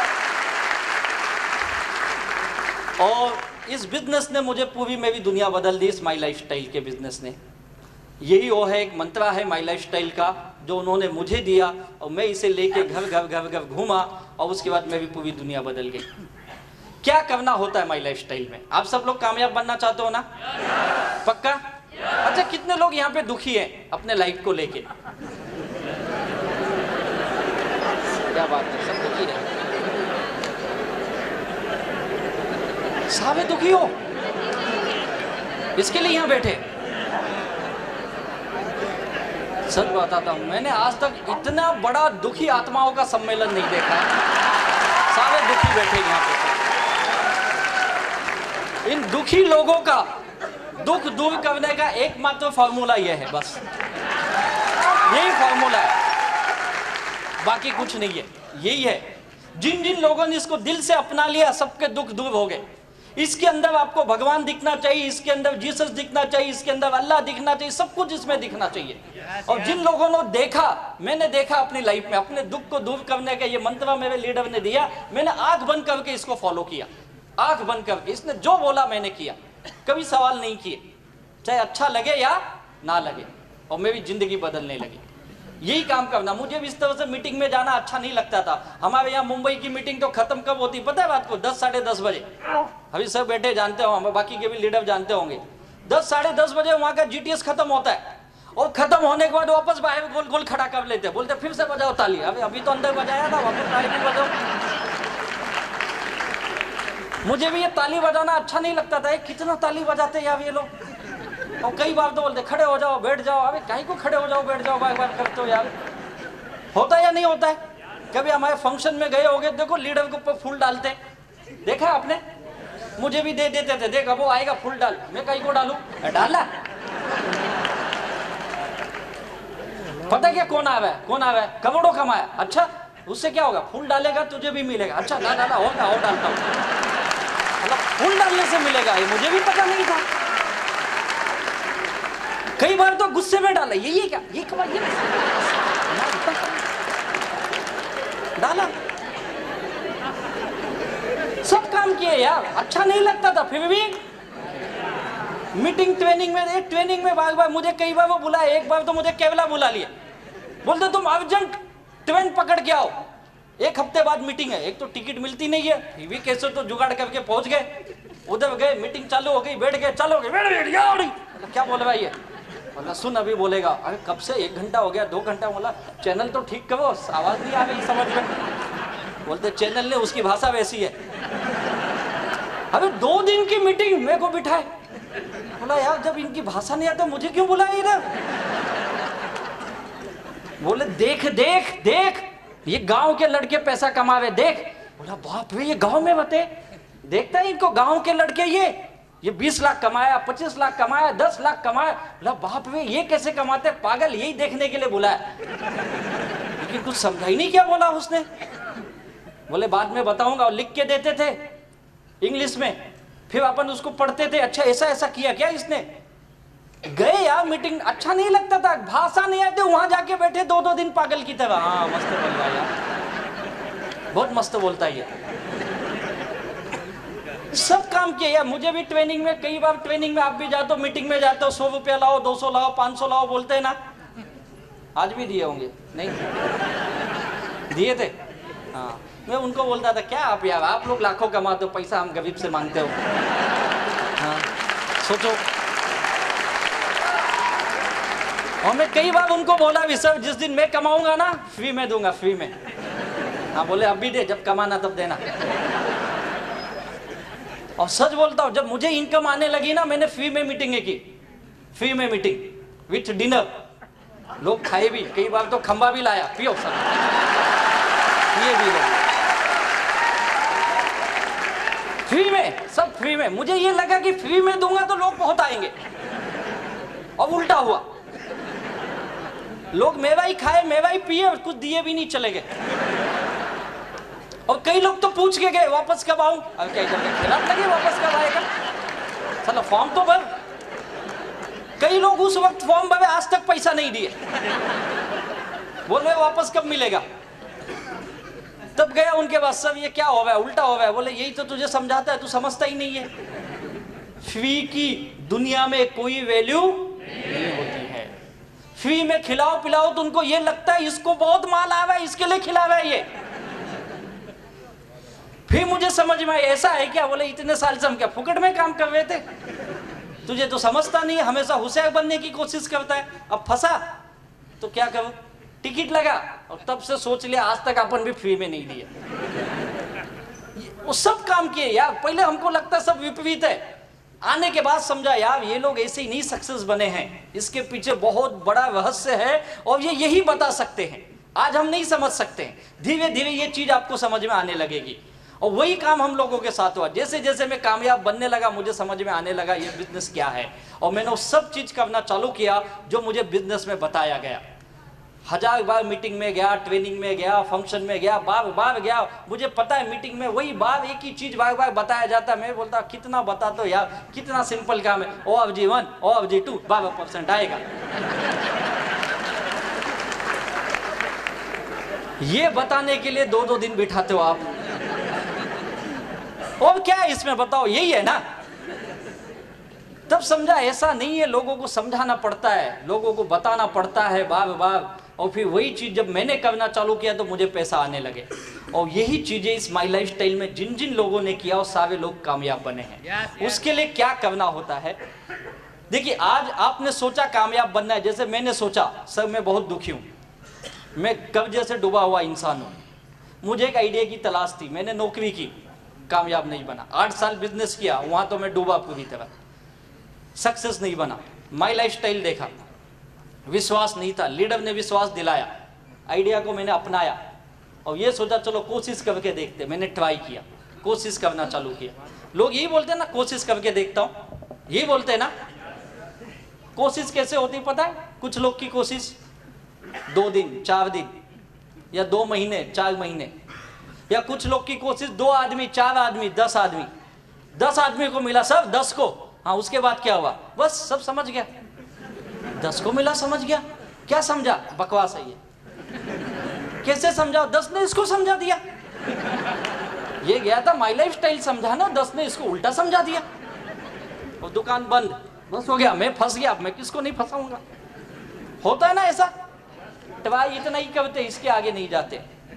और इस बिजनेस ने मुझे पूरी मेरी दुनिया बदल दी, इस माई लाइफ स्टाइल के बिजनेस ने। यही वो है, एक मंत्रा है माई लाइफ स्टाइल का, जो उन्होंने मुझे दिया, और मैं इसे लेके घर घर घर घर घूमा, और उसके बाद मेरी पूरी दुनिया बदल गई। क्या करना होता है माई लाइफ स्टाइल में? आप सब लोग कामयाब बनना चाहते हो ना? पक्का? अच्छा, कितने लोग यहाँ पे दुखी हैं अपने लाइफ को लेके? क्या बात है, सब दुखी है? सारे दुखी हो, इसके लिए यहाँ बैठे? सच बताता हूं, मैंने आज तक इतना बड़ा दुखी आत्माओं का सम्मेलन नहीं देखा। सारे दुखी बैठे यहाँ पे। इन दुखी लोगों का दुख दूर करने का एकमात्र फॉर्मूला यह है, बस यही फॉर्मूला है, बाकी कुछ नहीं है। यही है, जिन जिन लोगों ने इसको दिल से अपना लिया सबके दुख दूर हो गए। इसके अंदर आपको भगवान दिखना चाहिए, इसके अंदर जीसस दिखना चाहिए, इसके अंदर अल्लाह दिखना चाहिए, सब कुछ इसमें दिखना चाहिए। और जिन लोगों ने देखा, मैंने देखा अपनी लाइफ में, अपने दुख को दूर करने का ये मंत्र मेरे लीडर ने दिया, मैंने आंख बंद करके इसको फॉलो किया, आंख बंद करके। इसने जो बोला मैंने किया, कभी सवाल नहीं किए, चाहे अच्छा लगे या ना लगे, और मेरी जिंदगी बदलने लगी। यही काम करना। मुझे भी इस तरह से मीटिंग में जाना अच्छा नहीं लगता था। हमारे यहाँ मुंबई की मीटिंग तो खत्म कब होती पता है रात को? दस साढ़े दस बजे। अभी सब बैठे जानते हो, बाकी के भी लीडर जानते होंगे। दस साढ़े दस बजे वहां का जीटीएस खत्म होता है, और खत्म होने के बाद वापस बाहर गोल गोल खड़ा कर लेते, बोलते फिर से बजाओ ताली। अबे अभी तो अंदर बजाया था, वापस ताली भी बजाओ। मुझे भी ये ताली बजाना अच्छा नहीं लगता था, कितना ताली बजाते यार ये लोग। और कई बार तो बोलते खड़े हो जाओ बैठ जाओ। अबे कहीं को खड़े हो जाओ बैठ जाओ बार बार करते हो यार, होता है या नहीं होता है? कभी हमारे फंक्शन में गए होगे, देखो लीडर के ऊपर फूल डालते, देखा है आपने? मुझे भी दे देते थे, देखा वो आएगा फूल डाल, मैं कहीं को डालू, डाला। पता क्या कौन आया है, कौन आया है? करोड़ों कमाया। अच्छा उससे क्या होगा? फूल डालेगा तुझे भी मिलेगा। अच्छा ना डाला होगा और डालता हूँ, मतलब फूल डालने से मिलेगा, ये मुझे भी पता नहीं था। कई बार तो गुस्से में डाला, ये ये क्या ये कमा ये डाला, सब काम किए यार, अच्छा नहीं लगता था। फिर भी मीटिंग ट्रेनिंग में, एक ट्रेनिंग में बार बार मुझे कई बार वो बुलाया, एक बार तो मुझे केवला बुला लिया, बोलते तुम अर्जेंट ट्रेन पकड़ के आओ, एक हफ्ते बाद मीटिंग है। एक तो टिकट मिलती नहीं है, फिर भी कैसे तो जुगाड़ करके पहुंच गए, उधर गए, मीटिंग चालू हो गई, बैठ गए, चलो गए, बैठ बैठ गया। क्या बोल रहा है ये? बोला सुन अभी बोलेगा। अरे कब से, एक घंटा हो गया, दो घंटा। बोला चैनल तो ठीक करो, आवाज नहीं आ रही समझ में। बोलते चैनल ने, उसकी भाषा वैसी है। अरे दो दिन की मीटिंग मेरे को बिठाए। बोला यार जब इनकी भाषा नहीं आता मुझे क्यों बुलाया इधर? बोले देख देख देख ये गांव के लड़के पैसा कमा रहे, देख। बोला बाप रे, ये गांव में बते, देखता है इनको गांव के लड़के, ये ये बीस लाख कमाया, पच्चीस लाख कमाया, दस लाख कमाया। बोला बाप रे, ये कैसे कमाते, पागल, यही देखने के लिए बुलाया। लेकिन कुछ समझा ही नहीं क्या बोला उसने। बोले बाद में बताऊंगा, और लिख के देते थे इंग्लिश में, फिर अपन उसको पढ़ते थे। अच्छा ऐसा ऐसा किया क्या इसने? गए यार मीटिंग, अच्छा नहीं लगता था, भाषा नहीं आते, वहां जाके बैठे दो दो दिन पागल की तरह। हाँ मस्त बोल रहा है यार, बहुत मस्त बोलता है ये, सब काम किया यार। मुझे भी ट्रेनिंग में, कई बार ट्रेनिंग में आप भी जाते हो, मीटिंग में जाते हो, सौ रुपया लाओ, दो सौ लाओ, पांच सौ लाओ बोलते हैं ना। आज भी दिए होंगे, नहीं दिए थे? हाँ मैं उनको बोलता था क्या आप यार, आप लोग लाखों कमाते हो, पैसा हम गरीब से मांगते हो। हाँ सोचो। और मैं कई बार उनको बोला भी, सर जिस दिन मैं कमाऊंगा ना फ्री में दूंगा, फ्री में। हाँ बोले अभी दे, जब कमाना तब देना। और सच बोलता हूँ, जब मुझे इनकम आने लगी ना, मैंने फ्री में मीटिंगें की, फ्री में मीटिंग विथ डिनर, लोग खाए भी, कई बार तो खंबा भी लाया, पियो सर, पिए भी लोग फ्री में, सब फ्री में। मुझे ये लगा कि फ्री में दूंगा तो लोग बहुत आएंगे, और उल्टा हुआ, लोग मेवा ही खाए, मेवा ही पिए, कुछ दिए भी नहीं, चले गए। और कई लोग तो पूछ के गए वापस कब आऊं। अब क्या खिलाफ लगे, वापस कब आएगा, चलो फॉर्म तो भर। कई लोग उस वक्त फॉर्म भरे, आज तक पैसा नहीं दिए, बोल रहे वापस कब मिलेगा। तब गया उनके पास, सब ये क्या हो रहा है, उल्टा हो रहा है। बोले यही तो तुझे समझाता है, तू समझता ही नहीं है, फ्री की दुनिया में कोई वैल्यू नहीं होती है। फ्री में खिलाओ पिलाओ तो उनको ये लगता है इसको बहुत माल आ रहा है, इसके लिए खिला रहा है ये। फिर मुझे समझ में आया ऐसा है क्या। बोले इतने साल से हम क्या फुकट में काम कर रहे थे, तुझे तो समझता नहीं है, हमेशा होशियार बनने की कोशिश करता है। अब फंसा तो क्या करूं, टिकट लगा, और तब से सोच लिया आज तक अपन भी फ्री में नहीं दिया। वो सब काम किए यार, पहले हमको लगता सब विपरीत है, आने के बाद समझा यार ये लोग ऐसे ही नहीं सक्सेस बने हैं, इसके पीछे बहुत बड़ा रहस्य है, और ये यही बता सकते हैं। आज हम नहीं समझ सकते हैं, धीरे धीरे ये चीज आपको समझ में आने लगेगी। और वही काम हम लोगों के साथ हुआ, जैसे जैसे मैं कामयाब बनने लगा, मुझे समझ में आने लगा ये बिजनेस क्या है, और मैंने वो सब चीज करना चालू किया जो मुझे बिजनेस में बताया गया। हजार बार मीटिंग में गया, ट्रेनिंग में गया, फंक्शन में गया, बार बार गया, मुझे पता है मीटिंग में वही बार एक ही चीज बार बार बताया जाता है। मैं बोलता कितना बता दो यार, कितना सिंपल काम है, O of ji one O of ji two बारह परसेंट आएगा। ये बताने के लिए दो दो दिन बिठाते हो आप, और क्या है इसमें बताओ, यही है ना। तब समझा ऐसा नहीं है, लोगों को समझाना पड़ता है, लोगों को बताना पड़ता है बार बार। और फिर वही चीज जब मैंने करना चालू किया तो मुझे पैसा आने लगे। और यही चीजें इस माई लाइफ स्टाइल में जिन जिन लोगों ने किया वो सारे लोग कामयाब बने हैं। उसके लिए क्या करना होता है, देखिए आज आपने सोचा कामयाब बनना है, जैसे मैंने सोचा, सर मैं बहुत दुखी हूँ, मैं कर्जे से डूबा हुआ इंसान हूँ, मुझे एक आइडिया की तलाश थी, मैंने नौकरी की, कामयाब नहीं बना, आठ साल बिजनेस किया, वहाँ तो मैं डूबा पूरी तरह, सक्सेस नहीं बना, माई लाइफ स्टाइल देखा, विश्वास नहीं था, लीडर ने विश्वास दिलाया, आइडिया को मैंने अपनाया और ये सोचा चलो कोशिश करके देखते, मैंने ट्राई किया, कोशिश करना चालू किया। लोग यही बोलते हैं ना, कोशिश करके देखता हूँ, यही बोलते हैं ना। कोशिश कैसे होती पता है? कुछ लोग की कोशिश दो दिन चार दिन या दो महीने चार महीने, या कुछ लोग की कोशिश दो आदमी चार आदमी दस आदमी, दस आदमी को मिला सब, दस को, हाँ उसके बाद क्या हुआ, बस सब समझ गया, दस को मिला समझ गया, क्या समझा, बकवास है ये, कैसे समझा, दस ने इसको समझा दिया, ये गया था माई लाइफ स्टाइल समझा ना, दस ने इसको उल्टा समझा दिया और दुकान बंद, बस हो गया, मैं फंस गया, मैं किसको नहीं फंसाऊंगा। होता है ना ऐसा, ट्राई इतना ही करते, इसके आगे नहीं जाते,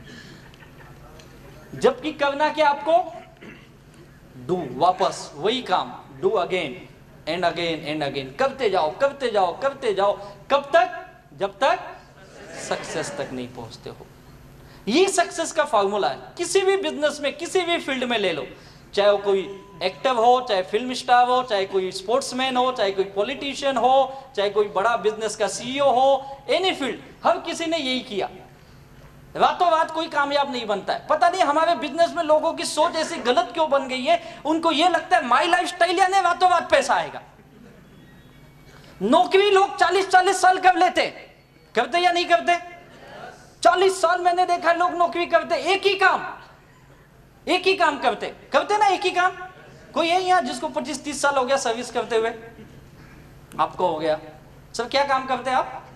जबकि करना क्या आपको, डू, वापस वही काम, do again and again and again, करते जाओ करते जाओ करते जाओ, कब तक, जब तक सक्सेस तक नहीं पहुंचते हो। ये सक्सेस का फॉर्मूला है, किसी भी बिजनेस में किसी भी फील्ड में ले लो, चाहे वो कोई एक्टर हो, चाहे फिल्म स्टार हो, चाहे कोई स्पोर्ट्समैन हो, चाहे कोई पॉलिटिशियन हो, चाहे कोई बड़ा बिजनेस का सीईओ हो, एनी फील्ड, हर किसी ने यही किया, रातों रात कोई कामयाब नहीं बनता है। पता नहीं हमारे बिजनेस में लोगों की सोच ऐसी गलत क्यों बन गई है, उनको ये लगता है माई लाइफ स्टाइल यानी रातों रात पैसा आएगा। नौकरी लोग चालीस चालीस साल कर लेते, करते या नहीं करते, चालीस साल मैंने देखा लोग नौकरी करते, एक ही काम एक ही काम करते करते ना, एक ही काम। कोई है यहाँ जिसको पच्चीस तीस साल हो गया सर्विस करते हुए, आपको हो गया, सर क्या काम करते हैं आप,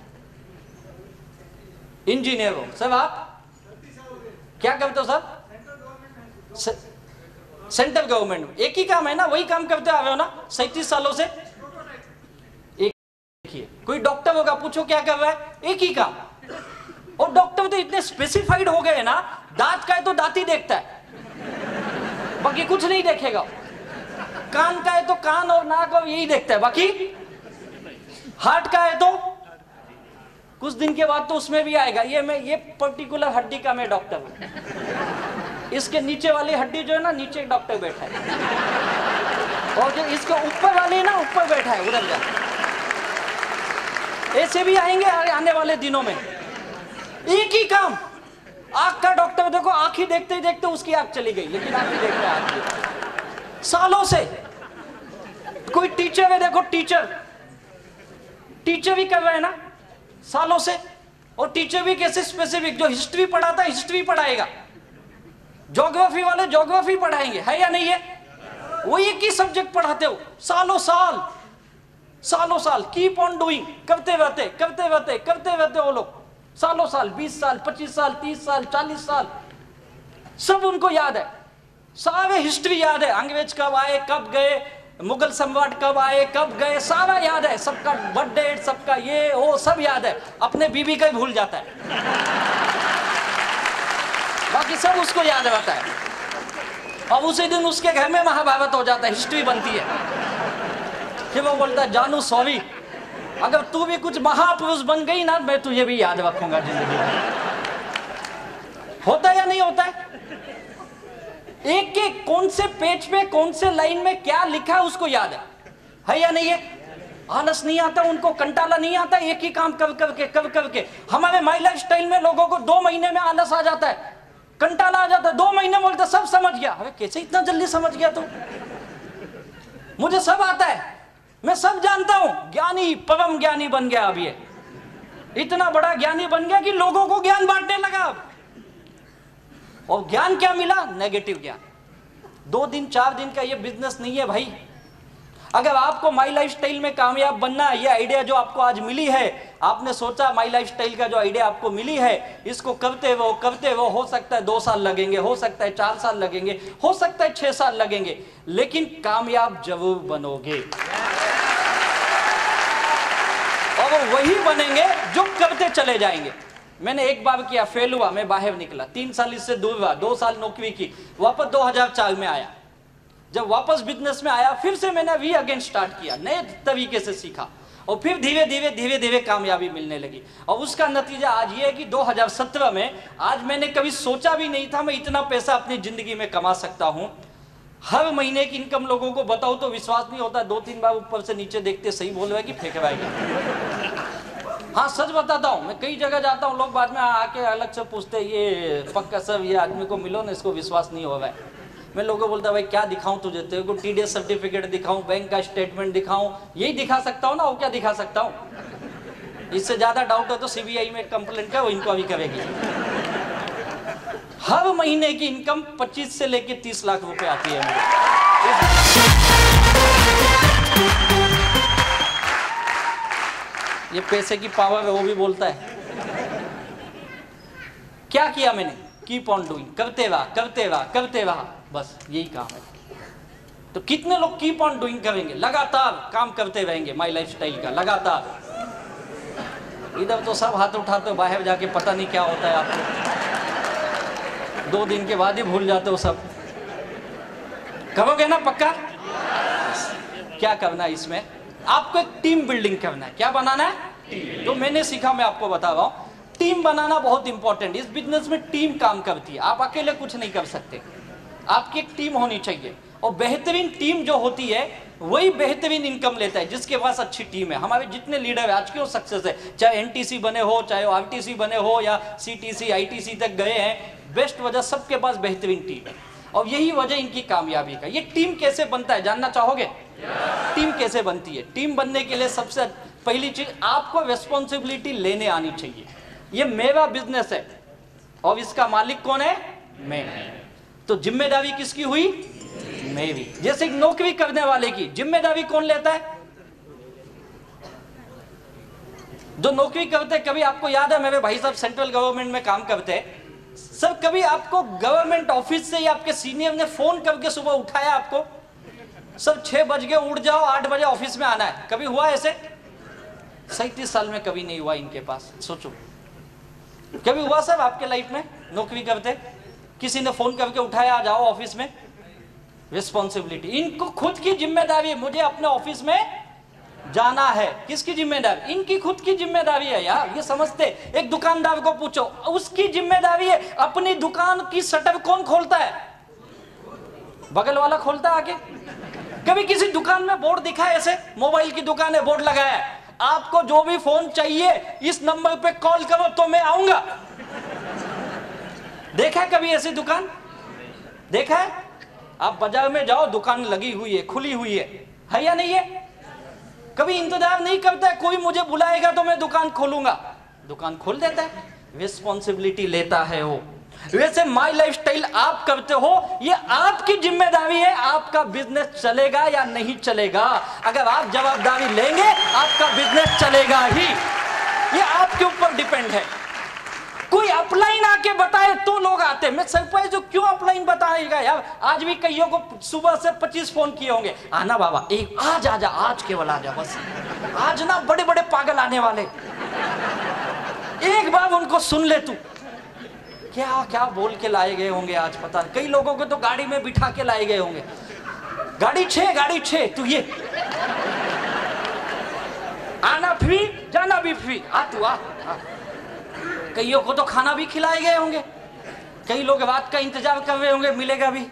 इंजीनियर हो, सर आप क्या करते हो सर, सेंट्रल गवर्नमेंट में, एक ही काम है ना, वही काम करते आ रहे हो ना सैंतीस सालों से, एक ही। कोई डॉक्टर होगा, पूछो क्या कर रहा है, एक ही काम। और डॉक्टर तो इतने स्पेसिफाइड हो गए ना, दांत का है तो दांत ही देखता है, बाकी कुछ नहीं देखेगा, कान का है तो कान और नाक और यही देखता है, बाकी हार्ट का है तो कुछ दिन के बाद तो उसमें भी आएगा, ये मैं ये पर्टिकुलर हड्डी का मैं डॉक्टर हूं, इसके नीचे वाली हड्डी जो है ना, नीचे एक डॉक्टर बैठा है, और जो इसके ऊपर वाली ना, ऊपर बैठा है, उधर जा। ऐसे भी आएंगे आने वाले दिनों में, एक ही काम। आंख का डॉक्टर देखो, आंख ही देखते ही देखते उसकी आंख चली गई, लेकिन आंख ही देख रहा है सालों से। कोई टीचर है, देखो टीचर टीचर भी कर रहे हैं ना सालों से, और टीचर भी कैसे स्पेसिफिक, जो हिस्ट्री पढ़ाता है हिस्ट्री पढ़ाएगा, ज्योग्राफी वाले ज्योग्राफी पढ़ाएंगे, है या नहीं है, वो एक ही सब्जेक्ट पढ़ाते हो सालों साल सालों साल, कीप ऑन डूइंग, करते रहते करते रहते करते रहते वो लोग सालों साल, बीस साल पच्चीस साल तीस साल चालीस साल, सब उनको याद है, सारे हिस्ट्री याद है, अंग्रेज कब आए कब गए, मुगल सम्राट कब आए कब गए, सारा याद है, सबका बर्थडे, सबका ये वो सब याद है, अपने बीबी का ही भूल जाता है, बाकी सब उसको याद रहता है, और उसी दिन उसके घर में महाभारत हो जाता है, हिस्ट्री बनती है, फिर वो बोलता है जानू सॉरी, अगर तू भी कुछ महापुरुष बन गई ना, मैं तुझे भी याद रखूंगा जिंदगी में। होता है या नहीं होता है, एक एक कौन से पेज पे कौन से लाइन में क्या लिखा है उसको याद है, है या नहीं है। आलस नहीं आता उनको, कंटाला नहीं आता, एक ही काम कर करके कर करके। हमारे माई लाइफ स्टाइल में लोगों को दो महीने में आलस आ जाता है, कंटाला आ जाता है, दो महीने बोलते सब समझ गया। अरे कैसे इतना जल्दी समझ गया तू, मुझे सब आता है, मैं सब जानता हूं, ज्ञानी परम ज्ञानी बन गया। अब ये इतना बड़ा ज्ञानी बन गया कि लोगों को ज्ञान बांटने लगा अब। और ज्ञान क्या मिला, नेगेटिव ज्ञान। दो दिन चार दिन का ये बिजनेस नहीं है भाई। अगर आपको माई लाइफ स्टाइल में कामयाब बनना है, ये आइडिया जो आपको आज मिली है, आपने सोचा माई लाइफ स्टाइल का जो आइडिया आपको मिली है, इसको करते वो करते वो हो सकता है दो साल लगेंगे, हो सकता है चार साल लगेंगे, हो सकता है छह साल लगेंगे, लेकिन कामयाब जरूर बनोगे। और वही बनेंगे जो करते चले जाएंगे। मैंने एक बार किया, फेल हुआ, मैं बाहर निकला, तीन साल इससे दूर रहा, दो साल नौकरी की, वापस दो हजार चार में आया, जब वापस बिजनेस में आया फिर से मैंने वी अगेन स्टार्ट किया, नए तरीके से सीखा और फिर धीरे धीरे धीरे धीरे कामयाबी मिलने लगी। और उसका नतीजा आज ये है कि दो हज़ार सत्रह में आज मैंने कभी सोचा भी नहीं था मैं इतना पैसा अपनी जिंदगी में कमा सकता हूं। हर महीने की इनकम लोगों को बताऊं तो विश्वास नहीं होता, दो तीन बार ऊपर से नीचे देखते सही बोल रहा है कि फेंकवाएगा। हाँ सच बताता हूँ, मैं कई जगह जाता हूँ, लोग बाद में आके अलग से पूछते ये पक्का सर ये आदमी को मिलो ना, इसको विश्वास नहीं हो रहा है। मैं लोगों को बोलता भाई क्या दिखाऊं तुझे, तेरे को टी डी एस सर्टिफिकेट दिखाऊं, बैंक का स्टेटमेंट दिखाऊं, यही दिखा सकता हूं ना, और क्या दिखा सकता हूं। इससे ज्यादा डाउट हो तो सी बी आई में कंप्लेंट करो, इनको अभी करेगी। हर महीने की इनकम पच्चीस से लेके तीस लाख रुपए आती है मुझे। ये पैसे की पावर है, वो भी बोलता है। क्या किया मैंने, कीप ऑन डूइंग, करते रहा करते रहा करते रहा, बस यही काम है। तो कितने लोग कीप ऑन डूइंग करेंगे, लगातार काम करते रहेंगे माई लाइफ स्टाइल का, लगातार। इधर तो सब हाथ उठाते हो, बाहर जाके पता नहीं क्या होता है आपको, दो दिन के बाद ही भूल जाते हो सब। करोगे ना पक्का? क्या करना है इसमें, आपको एक टीम बिल्डिंग करना है। क्या बनाना है? तो मैंने सीखा, मैं आपको बता रहा हूं, टीम बनाना बहुत इंपॉर्टेंट। इस बिजनेस में टीम काम करती है, आप अकेले कुछ नहीं कर सकते, आपकी एक टीम होनी चाहिए। और बेहतरीन टीम जो होती है वही बेहतरीन इनकम लेता है, जिसके पास अच्छी टीम है। हमारे जितने लीडर आज क्यों सक्सेस है, चाहे एन टी सी बने हो, चाहे आर टी सी बने हो, या C T C I T C तक गए हैं, बेस्ट वजह सबके पास बेहतरीन टीम है। और यही वजह इनकी कामयाबी का। ये टीम कैसे बनता है जानना चाहोगे? yeah. टीम कैसे बनती है? टीम बनने के लिए सबसे पहली चीज आपको रिस्पॉन्सिबिलिटी लेने आनी चाहिए। ये मेरा बिजनेस है और इसका मालिक कौन है? मैं। तो जिम्मेदारी किसकी हुई? मेरी। जैसे एक नौकरी करने वाले की जिम्मेदारी कौन लेता है? जो नौकरी करते, कभी आपको याद है मेरे भाई साहब सेंट्रल गवर्नमेंट में काम करते हैं, सर कभी आपको गवर्नमेंट ऑफिस से या आपके सीनियर ने फोन करके सुबह उठाया आपको, सर छह बज गए उठ जाओ, आठ बजे ऑफिस में आना है? कभी हुआ ऐसे? सैंतीस साल में कभी नहीं हुआ इनके पास। सोचो कभी हुआ सर आपके लाइफ में? नौकरी करते किसी ने फोन करके उठाया आ जाओ ऑफिस में? रिस्पॉन्सिबिलिटी, इनको खुद की जिम्मेदारी है, मुझे अपने ऑफिस में जाना है। किसकी जिम्मेदारी? इनकी खुद की जिम्मेदारी है यार, ये समझते। एक दुकानदार को पूछो, उसकी जिम्मेदारी है। अपनी दुकान की शटर कौन खोलता है? बगल वाला खोलता है आके। कभी किसी दुकान में बोर्ड दिखा है ऐसे, मोबाइल की दुकान है, बोर्ड लगाया है, आपको जो भी फोन चाहिए इस नंबर पे कॉल करो तो मैं आऊंगा? देखा है कभी ऐसी दुकान? देखा है? आप बाजार में जाओ, दुकान लगी हुई है, खुली हुई है, है या नहीं है? कभी इंतजार नहीं करता है कोई मुझे बुलाएगा तो मैं दुकान खोलूंगा, दुकान खोल देता है। रिस्पॉन्सिबिलिटी लेता है वो। वैसे माई लाइफ स्टाइल आप करते हो, ये आपकी जिम्मेदारी है, आपका बिजनेस चलेगा या नहीं चलेगा। अगर आप जवाबदारी लेंगे आपका बिजनेस चलेगा ही, ये आपके ऊपर डिपेंड है। कोई अपलाइन आके बताए तो लोग आते। मैं सरप्राइज हूं, क्यों अपलाइन बताएगा यार? आज भी कईयों को सुबह से पच्चीस फोन किए होंगे, आना बाबा, एक आज आजा, आज केवल आजा, बस आज ना बड़े बड़े पागल आने वाले, एक बार उनको सुन ले तू। क्या क्या बोल के लाए गए होंगे आज, पता नहीं। कई लोगों को तो गाड़ी में बिठा के लाए गए होंगे, गाड़ी छे गाड़ी छे, तू ये आना फ्री, जाना भी फ्री, आ तू आ, आ। कईयों को तो खाना भी खिलाए गए होंगे, कई लोग रात का इंतजार कर रहे होंगे, मिलेगा भी।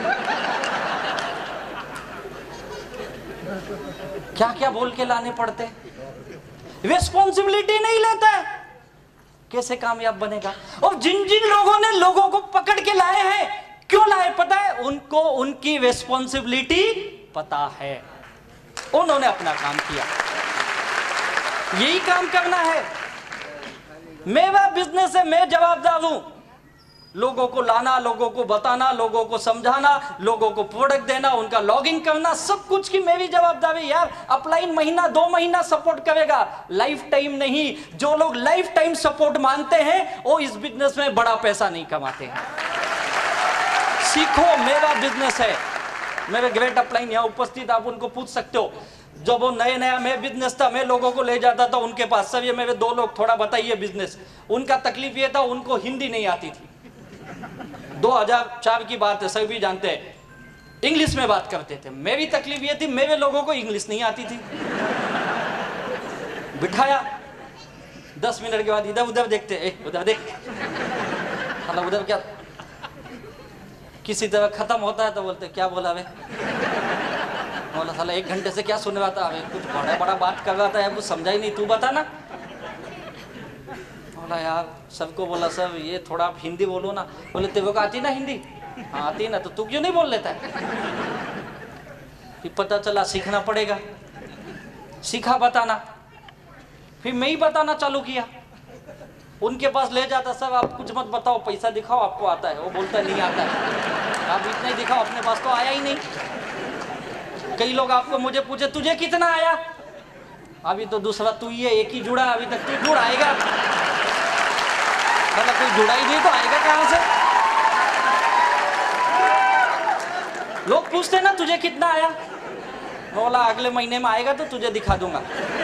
क्या क्या बोल के लाने पड़ते, रिस्पॉन्सिबिलिटी नहीं लेता है, कैसे कामयाब बनेगा? और जिन जिन लोगों ने लोगों को पकड़ के लाए हैं, क्यों लाए पता है? उनको उनकी रिस्पॉन्सिबिलिटी पता है, उन्होंने अपना काम किया। यही काम करना है। मेरा बिजनेस है, मैं जवाबदार हूं। लोगों को लाना, लोगों को बताना, लोगों को समझाना, लोगों को प्रोडक्ट देना, उनका लॉगिंग करना, सब कुछ की मेरी जवाबदारी यार। अपलाइन महीना दो महीना सपोर्ट करेगा, लाइफ टाइम नहीं। जो लोग लाइफ टाइम सपोर्ट मांगते हैं वो इस बिजनेस में बड़ा पैसा नहीं कमाते हैं। सीखो, मेरा बिजनेस है। मेरे ग्रेट अपलाइन यहाँ उपस्थित, आप उनको पूछ सकते हो। जब वो नए नया मैं बिजनेस था, मैं लोगों को ले जाता था उनके पास, सर ये मेरे दो लोग, थोड़ा बताइए बिजनेस। उनका तकलीफ ये था, उनको हिंदी नहीं आती थी। दो हज़ार चार की बात है, सभी जानते हैं। इंग्लिश में बात करते थे। मेरी तकलीफ ये थी, मेरे लोगों को इंग्लिश नहीं आती थी। बिठाया, दस मिनट के बाद इधर उधर देखते, ए, उधर देख, मतलब उधर क्या, किसी तरह खत्म होता है तो बोलते क्या बोला वे, बोला साला एक घंटे से क्या सुन रहा था, अबे कुछ बड़ा बड़ा बात कर रहा था यार, कुछ समझा ही नहीं, तू बता ना। बोला यार सबको बोला सब ये थोड़ा आप हिंदी बोलो ना। बोले तेरे को आती ना हिंदी? हाँ आती ना, तो तू क्यों नहीं बोल लेता है? फिर पता चला सीखना पड़ेगा, सीखा बताना, फिर मैं ही बताना चालू किया। उनके पास ले जाता, सब आप कुछ मत बताओ, पैसा दिखाओ आपको आता है। वो बोलता नहीं आता है। आप इतना ही दिखाओ, अपने पास तो आया ही नहीं। कई लोग आपको मुझे पूछे तुझे कितना आया, अभी तो दूसरा तू ही है, एक ही जुड़ा, अभी तक तू जुड़ आएगा, मतलब कोई जुड़ा ही नहीं तो आएगा कहां से? लोग पूछते ना तुझे कितना आया, बोला अगले महीने में आएगा तो तुझे दिखा दूंगा।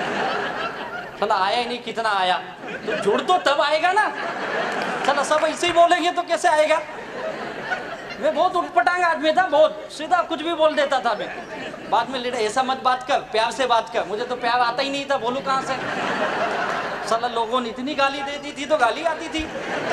चला आया ही नहीं, कितना आया? तो जुड़ तो तब आएगा ना। चला सब ऐसे ही बोलेंगे तो कैसे आएगा? मैं बहुत उठपटांग आदमी था, बहुत सीधा कुछ भी बोल देता था मैं। बाद में लेडा ऐसा मत बात कर, प्यार से बात कर। मुझे तो प्यार आता ही नहीं था, बोलूं कहां से? साला लोगों ने इतनी गाली दे दी थी तो गाली आती थी।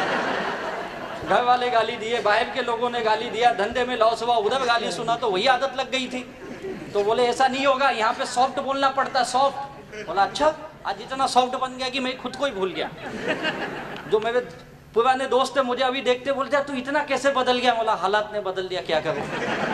घर वाले गाली दिए, बाहर के लोगों ने गाली दिया, धंधे में लॉस हुआ, उधर गाली सुना तो वही आदत लग गई थी। तो बोले ऐसा नहीं होगा, यहाँ पे सॉफ्ट बोलना पड़ता है, सॉफ्ट। बोला अच्छा, आज इतना सॉफ्ट बन गया कि मैं खुद को ही भूल गया। जो मेरे पुराने दोस्त है मुझे अभी देखते बोलते तू इतना कैसे बदल गया? बोला हालात ने बदल दिया, क्या करूं।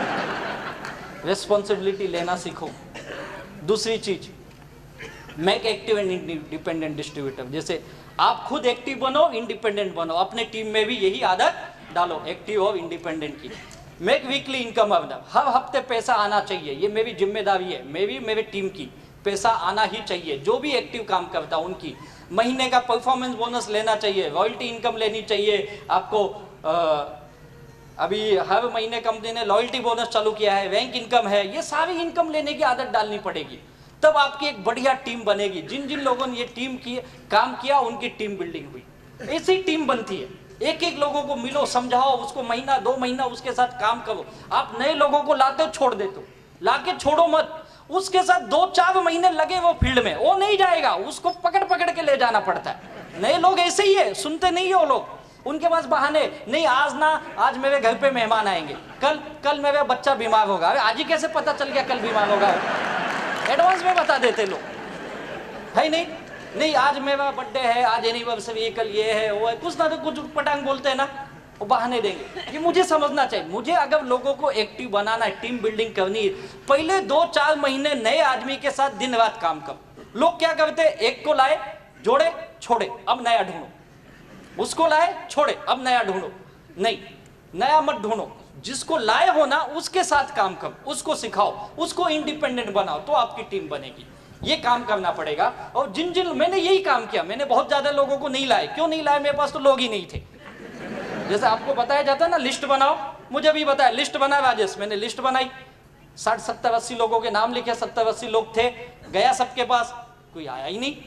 रिस्पॉन्सिबिलिटी लेना सीखो। दूसरी चीज, make active and independent distributor. जैसे आप खुद एक्टिव बनो, इंडिपेंडेंट बनो, अपने टीम में भी यही आदत डालो, एक्टिव और इंडिपेंडेंट की। मेक वीकली इनकम अर्नर, हर हफ्ते पैसा आना चाहिए, ये मेरी जिम्मेदारी है, मेरी मेरे टीम की। पैसा आना ही चाहिए, जो भी एक्टिव काम करता है उनकी। महीने का परफॉर्मेंस बोनस लेना चाहिए, रॉयल्टी इनकम लेनी चाहिए आपको। आ, अभी हर महीने कंपनी ने लॉयल्टी बोनस चालू किया है, रैंक इनकम है, ये सारी इनकम लेने की आदत डालनी पड़ेगी, तब आपकी एक बढ़िया टीम बनेगी। जिन जिन लोगों ने ये टीम की काम किया उनकी टीम बिल्डिंग हुई। ऐसी टीम बनती है, एक एक लोगों को मिलो, समझाओ उसको, महीना दो महीना उसके साथ काम करो। आप नए लोगों को लाते हो, छोड़ देते हो, लाके छोड़ो मत, उसके साथ दो चार महीने लगे वो फील्ड में, वो नहीं जाएगा, उसको पकड़ पकड़ के ले जाना पड़ता है। नए लोग ऐसे ही है, सुनते नहीं है वो लोग, उनके पास बहाने नहीं। आज ना, आज मेरे घर पे मेहमान आएंगे, कल कल मेरा बच्चा बीमार होगा। आज ही कैसे पता चल गया कल बीमार होगा? एडवांस में बता देते लोग, है नहीं नहीं आज मेरा बर्थडे है, आज एनिवर्सरी, कल ये है वो है, कुछ ना तो कुछ पटांग बोलते हैं ना, वो बहाने देंगे। ये मुझे समझना चाहिए। मुझे अगर लोगों को एक्टिव बनाना है, टीम बिल्डिंग करनी है, पहले दो चार महीने नए आदमी के साथ दिन रात काम करो। लोग क्या करते हैं, एक को लाए, जोड़े, छोड़े, अब नया ढूंढो, उसको लाए, छोड़े, अब नया ढूंढो। नहीं, नया मत ढूंढो, जिसको लाए हो ना उसके साथ काम करो, उसको सिखाओ, उसको इंडिपेंडेंट बनाओ, तो आपकी टीम बनेगी। ये काम करना पड़ेगा। और जिन जिन मैंने यही काम किया, मैंने बहुत ज्यादा लोगों को नहीं लाए। क्यों नहीं लाए? मेरे पास तो लोग ही नहीं थे। जैसे आपको बताया जाता है ना, लिस्ट बनाओ, मुझे भी बताया, लिस्ट बना राजेश, मैंने लिस्ट बनाई, साठ सत्तर अस्सी लोगों के नाम लिखे, सत्तर अस्सी लोग थे, गया सबके पास, कोई आया ही नहीं।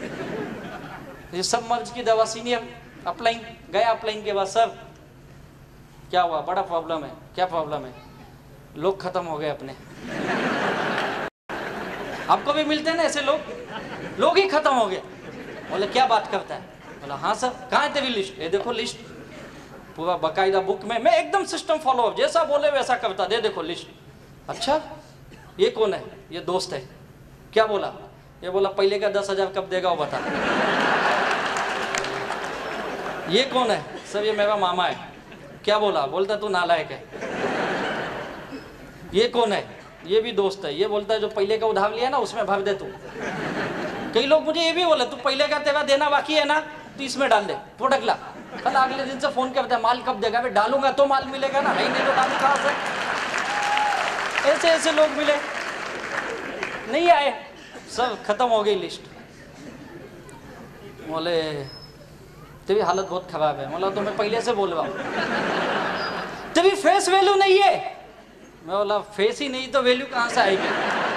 ये सब मर्ज की दवा, सीनियर अपलाइन, गया अपलाइन के बाद सर क्या हुआ, बड़ा प्रॉब्लम है। क्या प्रॉब्लम है? लोग खत्म हो गए अपने। आपको भी मिलते हैं ना ऐसे लोग, लोग ही खत्म हो गए। बोले क्या बात करता है? बोला हाँ सर। कहाँ है तेरी लिस्ट? ये देखो लिस्ट, पूरा बकायदा बुक में, मैं एकदम सिस्टम फॉलो अप, जैसा बोले वैसा करता, दे देखो लिस्ट। अच्छा ये कौन है? ये दोस्त है। क्या बोला? ये बोला पहले का दस हजार कब देगा वो बता। ये कौन है? सर ये मेरा मामा है। क्या बोला? बोलता तू नालायक है। ये कौन है? ये भी दोस्त है। ये बोलता है जो पहले का उधार लिया ना उसमें भर दे तू। कई लोग मुझे ये भी बोले तू पहले का तेरा देना बाकी है ना तो इसमें डाल दे, प्रोडक्ट ला। कल अगले दिन से फोन करता है माल कब देगा? मैं डालूंगा तो माल मिलेगा ना, नहीं नहीं तो डालू कहां से? ऐसे ऐसे लोग मिले, नहीं आए, सब खत्म हो गई लिस्ट। बोले तेरी हालत बहुत खराब है। बोला तो मैं पहले से बोल रहा हूँ, तेरी फेस वैल्यू नहीं है। मैं बोला फेस ही नहीं तो वैल्यू कहाँ से आएगी?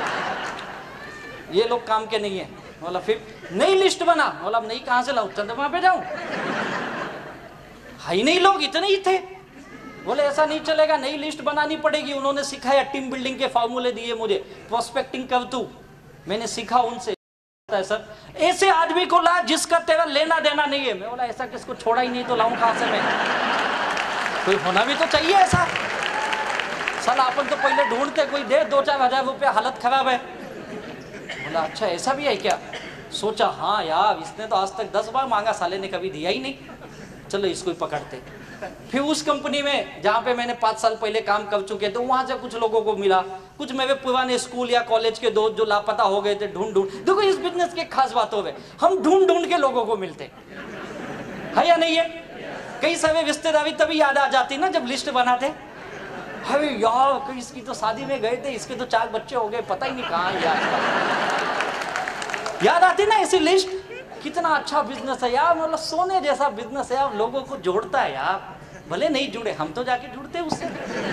ये लोग काम के नहीं है। बोला फिर नई लिस्ट बना। बोला नहीं कहाँ से लाऊं? चंद्रमा पे जाऊं? हाई नहीं, लोग इतने ही थे। बोले ऐसा नहीं चलेगा, नई लिस्ट बनानी पड़ेगी। उन्होंने सिखाया, टीम बिल्डिंग के फॉर्मूले दिए मुझे, प्रोस्पेक्टिंग कर तू, मैंने सीखा उनसे। सर ऐसे आदमी को ला जिसका तेरा लेना देना नहीं है। मैं बोला ऐसा किसको छोड़ा ही नहीं तो लाऊं कहां से मैं? कोई होना भी तो चाहिए ऐसा। साला अपन तो पहले ढूंढते कोई दे दो चार हजार रुपया, हालत खराब है। बोला अच्छा ऐसा भी है क्या? सोचा हाँ यार, इसने तो आज तक दस बार मांगा, साले ने कभी दिया ही नहीं, चलो इसको ही पकड़ते। फिर उस कंपनी में जहाँ पे मैंने पाँच साल पहले काम कर चुके थे, वहां से कुछ लोगों को मिला, कुछ मेरे पुराने स्कूल या कॉलेज के दोस्त जो लापता हो गए थे, ढूंढ ढूंढ। देखो इस बिजनेस की खास बात हो गई, हम ढूंढ ढूंढ के लोगों को मिलते है या नहीं है? कई सारे रिश्तेदारी तभी याद आ जाती ना जब लिस्ट बनाते। अरे यार इसकी तो शादी में गए थे, इसके तो चार बच्चे हो गए, पता ही नहीं कहाँ याद याद आती ना ऐसी लिस्ट। कितना अच्छा बिजनेस है यार, मतलब सोने जैसा बिजनेस है यार, लोगों को जोड़ता है यार। भले नहीं जुड़े, हम तो जाके जुड़ते उससे।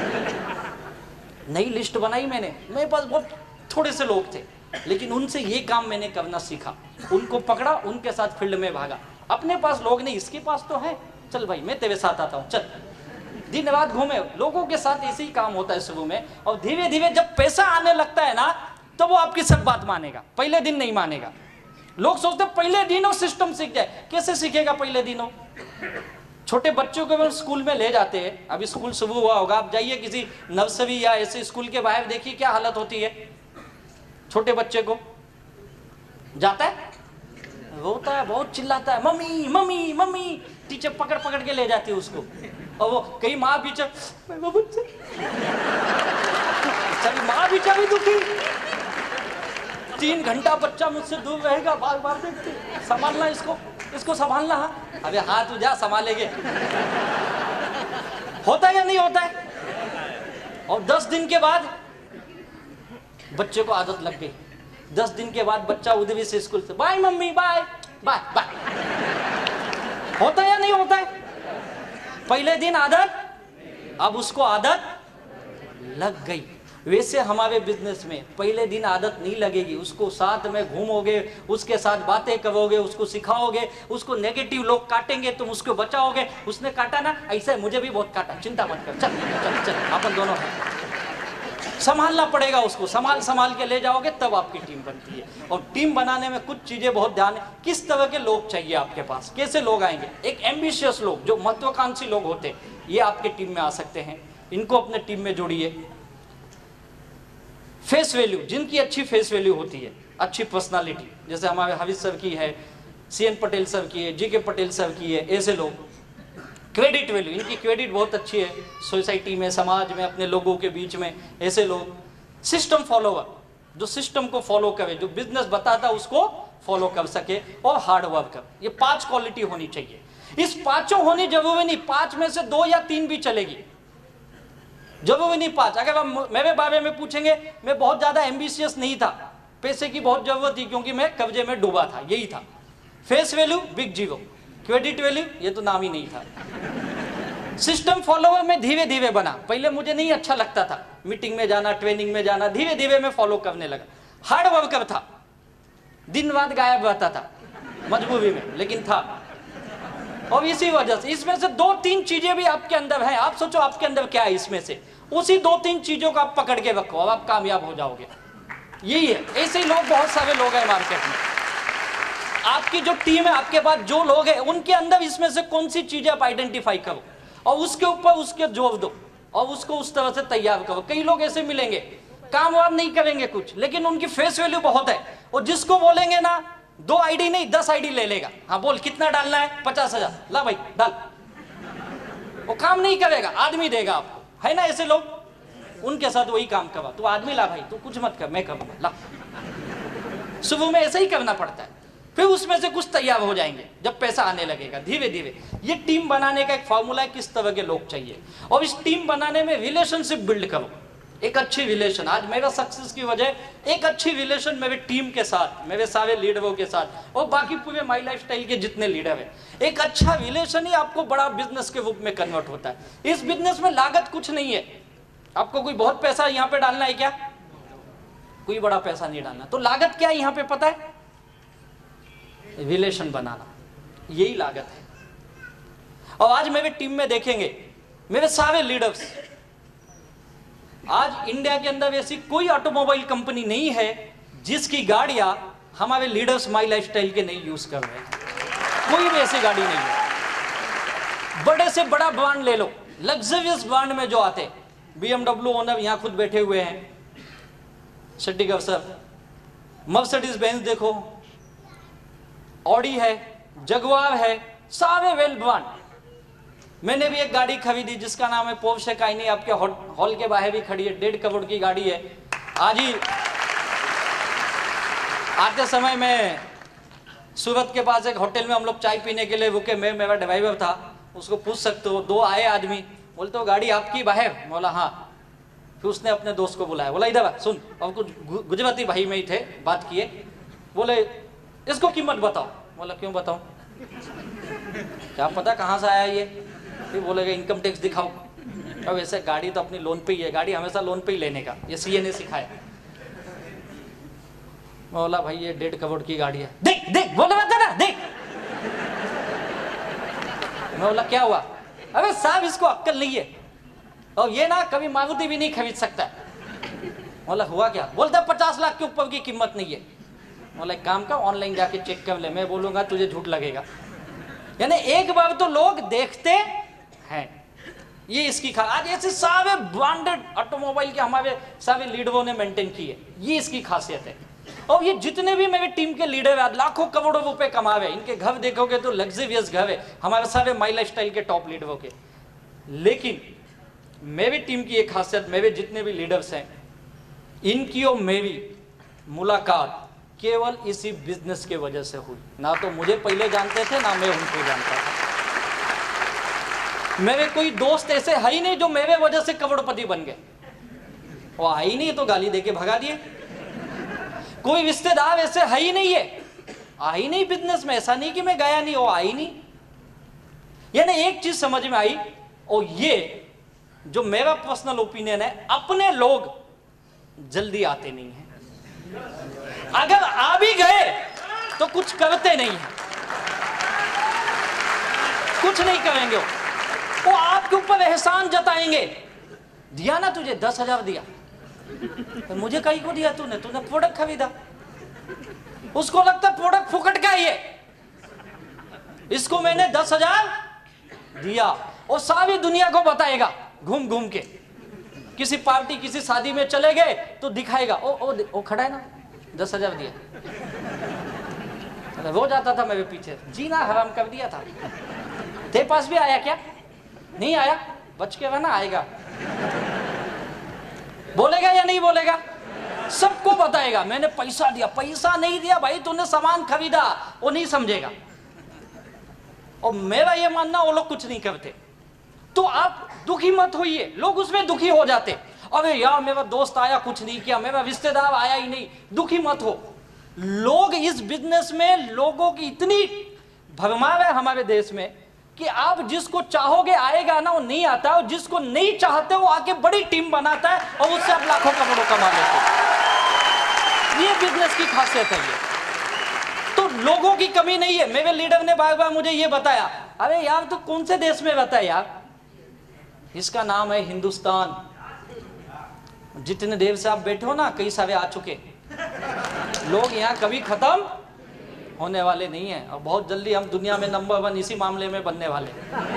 नई लिस्ट बनाई मैंने, मेरे पास बहुत थोड़े से लोग थे, लेकिन उनसे ये काम मैंने करना सीखा। उनको पकड़ा, उनके साथ फील्ड में भागा। अपने पास लोग नहीं, इसके पास तो है, चल भाई मैं तेरे साथ आता हूँ, चल। दिन रात घूमे, लोगों के साथ ऐसे ही काम होता है शुरू में, और धीरे धीरे जब पैसा आने लगता है ना, तो वो आपकी सब बात मानेगा, पहले दिन नहीं मानेगा। लोग सोचते पहले दिनों सिस्टम सीख जाए, कैसे सीखेगा पहले दिनों? छोटे बच्चों को स्कूल में ले जाते हैं, अभी स्कूल शुरू हुआ होगा, आप जाइए किसी नर्सरी या ऐसे स्कूल के बाहर, देखिए क्या हालत होती है। छोटे बच्चे को जाता है, रोता है, बहुत चिल्लाता है, मम्मी मम्मी मम्मी, टीचर पकड़ पकड़ के ले जाती है उसको, और वो कई माँ पीछे, माँ पीछे भी दुखी। तीन घंटा बच्चा मुझसे दूर रहेगा, बार बार देखते, संभालना इसको, इसको संभालना। हाँ अबे हाथ उजा संभालेंगे, होता है या नहीं होता है? और दस दिन के बाद बच्चे को आदत लग गई। दस दिन के बाद बच्चा उधर से स्कूल से, bye mummy bye bye bye, होता है या नहीं होता है? पहले दिन आदत, अब उसको आदत लग गई। वैसे हमारे बिजनेस में पहले दिन आदत नहीं लगेगी, उसको साथ में घूमोगे, उसके साथ बातें करोगे, उसको सिखाओगे, उसको नेगेटिव लोग काटेंगे, तुम उसको बचाओगे। उसने काटा ना, ऐसे मुझे भी बहुत काटा, चिंता मत कर, चल चल चल, अपन दोनों हैं। संभालना पड़ेगा उसको, संभाल संभाल के ले जाओगे तब आपकी टीम बनती है। और टीम बनाने में कुछ चीजें बहुत ध्यान है, किस तरह के लोग चाहिए आपके पास, कैसे लोग आएंगे। एक एम्बिशियस लोग, जो महत्वाकांक्षी लोग होते हैं, ये आपके टीम में आ सकते हैं, इनको अपने टीम में जोड़िए। फेस वैल्यू, जिनकी अच्छी फेस वैल्यू होती है, अच्छी पर्सनालिटी, जैसे हमारे हाविज सर की है, सी एन पटेल सर की है, जी के पटेल सर की है, ऐसे लोग। क्रेडिट वैल्यू, इनकी क्रेडिट बहुत अच्छी है सोसाइटी में, समाज में, अपने लोगों के बीच में, ऐसे लोग। सिस्टम फॉलोवर, जो सिस्टम को फॉलो करे, जो बिजनेस बताता उसको फॉलो कर सके, और हार्ड वर्कर। ये पांच क्वालिटी होनी चाहिए। इस पांचों होनी जरूरी नहीं, पांच में से दो या तीन भी चलेगी, जरूरी नहीं पांच। अगर आप मेरे बारे में पूछेंगे, मैं बहुत ज्यादा एम्बिशियस नहीं था, पैसे की बहुत जरूरत थी क्योंकि मैं कब्जे में डूबा था, यही था। Face value big zero, credit value ये तो नाम ही नहीं था। सिस्टम फॉलोवर में धीरे धीरे बना, पहले मुझे नहीं अच्छा लगता था, मीटिंग में जाना, ट्रेनिंग में जाना, धीरे धीरे मैं फॉलो करने लगा। हार्ड वर्कर था, दिन रात गायब रहता था मजबूरी में, लेकिन था। और इसी वजह से इसमें से दो तीन चीजें भी आपके अंदर हैं, आप सोचो आपके अंदर क्या है, इसमें से उसी दो तीन चीजों को आप पकड़ के रखो और आप कामयाब हो जाओगे। यही है, ऐसे ही लोग, बहुत सारे लोग हैं मार्केट में। आपकी जो टीम है, आपके पास जो लोग हैं, उनके अंदर इसमें से कौन सी चीजें आप आइडेंटिफाई करो और उसके ऊपर उसके जोर दो और उसको उस तरह से तैयार करो। कई लोग ऐसे मिलेंगे, काम वाम नहीं करेंगे कुछ, लेकिन उनकी फेस वैल्यू बहुत है, और जिसको बोलेंगे ना दो आईडी नहीं दस आईडी ले लेगा। हाँ बोल कितना डालना है, पचास हजार, ला भाई डाल। वो काम नहीं करेगा, आदमी देगा आपको, है ना ऐसे लोग, उनके साथ वही काम करवा। तू आदमी ला भाई, तू कुछ मत कर, मैं करूंगा, ला। शुरू में ऐसा ही करना पड़ता है, फिर उसमें से कुछ तैयार हो जाएंगे जब पैसा आने लगेगा धीरे धीरे। ये टीम बनाने का एक फॉर्मूला है, किस तरह के लोग चाहिए, और इस टीम बनाने में रिलेशनशिप बिल्ड करो, एक अच्छी रिलेशन। आज मेरा सक्सेस की वजह एक अच्छी रिलेशन मेरे टीम के साथ, मेरे सारे लीडरों के साथ, और बाकी पूरे माई लाइफस्टाइल के जितने लीडर हैं। एक अच्छा रिलेशन ही आपको बड़ा बिजनेस के रूप में कन्वर्ट होता है। इस बिजनेस में लागत कुछ नहीं है, आपको कोई बहुत पैसा यहाँ पे डालना है क्या, कोई बड़ा पैसा नहीं डालना। तो लागत क्या है यहाँ पे पता है, रिलेशन बनाना, यही लागत है। और आज मेरे टीम में देखेंगे मेरे सारे लीडर्स, आज इंडिया के अंदर ऐसी कोई ऑटोमोबाइल कंपनी नहीं है जिसकी गाड़ियां हमारे लीडर्स माई लाइफस्टाइल के नहीं यूज कर रहे हैं। कोई भी ऐसी गाड़ी नहीं है। बड़े से बड़ा ब्रांड ले लो, लग्जरियस ब्रांड में जो आते, बीएमडब्ल्यू ओनर यहां खुद बैठे हुए हैं, शेट्टी सर, मर्सिडीज बेंज देखो, ऑडी है, जगुआर है, सारे वेल ब्रांड। मैंने भी एक गाड़ी खरीदी जिसका नाम है पोर्शे कायनी, आपके हॉल के बाहर भी खड़ी है, डेढ़ करोड़ की गाड़ी है। आज ही आते समय में सूरत के पास एक होटल में हम लोग चाय पीने के लिए रुके, मैं मेरा ड्राइवर था, उसको पूछ सकते हो, दो आए आदमी, बोलते हो गाड़ी आपकी बाहर? बोला हाँ। फिर उसने अपने दोस्त को बुलाया, बोला इधर सुन, और कुछ गुजराती भाई में ही थे, बात किए, बोले इसको कीमत बताओ। बोला क्यों बताऊं, क्या पता कहाँ से आया ये। फिर बोलेगा इनकम टैक्स दिखाओ। अब ऐसे गाड़ी तो अपनी लोन पे ही है, गाड़ी हमेशा लोन पे ही लेने का, ये सीए ने सिखाया। बोला भाई ये डेढ़ करोड़ की गाड़ी है। देख देख बोले मत ना, देख। मैं बोला क्या हुआ? अबे साहब इसको अक्ल नहीं है, और ये ना कभी मारुति भी नहीं खरीद सकता। बोला हुआ क्या? बोलता पचास लाख के ऊपर की कीमत नहीं है। बोला एक काम का ऑनलाइन जाके चेक कर ले, मैं बोलूंगा तुझे झूठ लगेगा। यानी एक बार तो लोग देखते हैं, ये इसकी खा। आज ऐसे सारे ब्रांडेड ऑटोमोबाइल के हमारे सारे लीडरों ने मेंटेन किए, ये इसकी खासियत है। और ये जितने भी मेरे टीम के लीडर हैं, लाखों करोड़ों रुपए कमा रहे हैं, इनके घर देखोगे तो लग्जरियस घर है, हमारे सारे माई लाइफस्टाइल के टॉप लीडरों के। लेकिन मेरी टीम की एक खासियत, मेरे जितने भी लीडर्स हैं, इनकी और मेरी मुलाकात केवल इसी बिजनेस के वजह से हुई। ना तो मुझे पहले जानते थे, ना मैं उनको जानता था। मेरे कोई दोस्त ऐसे है ही नहीं जो मेरे वजह से करोड़पति बन गए, वो आई ही नहीं तो गाली देके भगा दिए। कोई रिश्तेदार ऐसे है ही नहीं है, आ ही नहीं बिजनेस में, ऐसा नहीं कि मैं गया नहीं, वो आई नहीं। यानी एक चीज समझ में आई, और ये जो मेरा पर्सनल ओपिनियन है, अपने लोग जल्दी आते नहीं हैं। अगर आ भी गए तो कुछ करते नहीं है, कुछ नहीं करेंगे। वो वो आपके ऊपर एहसान जताएंगे, दिया ना तुझे दस हजार दिया, तो मुझे कहीं को दिया तूने, तूने प्रोडक्ट खरीदा। उसको लगता प्रोडक्ट फुकट का ही है, इसको मैंने दस हजार दिया। और सारी दुनिया को बताएगा घूम घूम के, किसी पार्टी किसी शादी में चले गए तो दिखाएगा, ओ ओ, ओ खड़ा है ना, दस हजार दिया। रोज आता था मेरे पीछे, जीना हराम कर दिया था। तेरे पास भी आया क्या? नहीं आया, बच के रहना, आएगा। बोलेगा या नहीं बोलेगा? सबको बताएगा मैंने पैसा दिया। पैसा नहीं दिया भाई, तूने सामान खरीदा, वो नहीं समझेगा। और मेरा ये मानना, वो लोग कुछ नहीं करते। तो आप दुखी मत होइए, लोग उसमें दुखी हो जाते, अरे यार मेरा दोस्त आया कुछ नहीं किया, मेरा रिश्तेदार आया ही नहीं। दुखी मत हो, लोग इस बिजनेस में, लोगों की इतनी भरमार है हमारे देश में कि आप जिसको चाहोगे आएगा ना, वो नहीं आता, और जिसको नहीं चाहते वो आके बड़ी टीम बनाता है और उससे आप लाखों करोड़ों कमा लेते हो। ये बिजनेस की खासियत है। ये तो लोगों की कमी नहीं है। मेरे लीडर ने बार बार मुझे ये बताया, अरे यार तू कौन से देश में रहता है यार? इसका नाम है हिंदुस्तान। जितने देर से आप बैठे हो ना, कई सारे आ चुके लोग यहाँ कभी खत्म होने वाले नहीं है, और बहुत जल्दी हम दुनिया में नंबर वन इसी मामले में बनने वाले।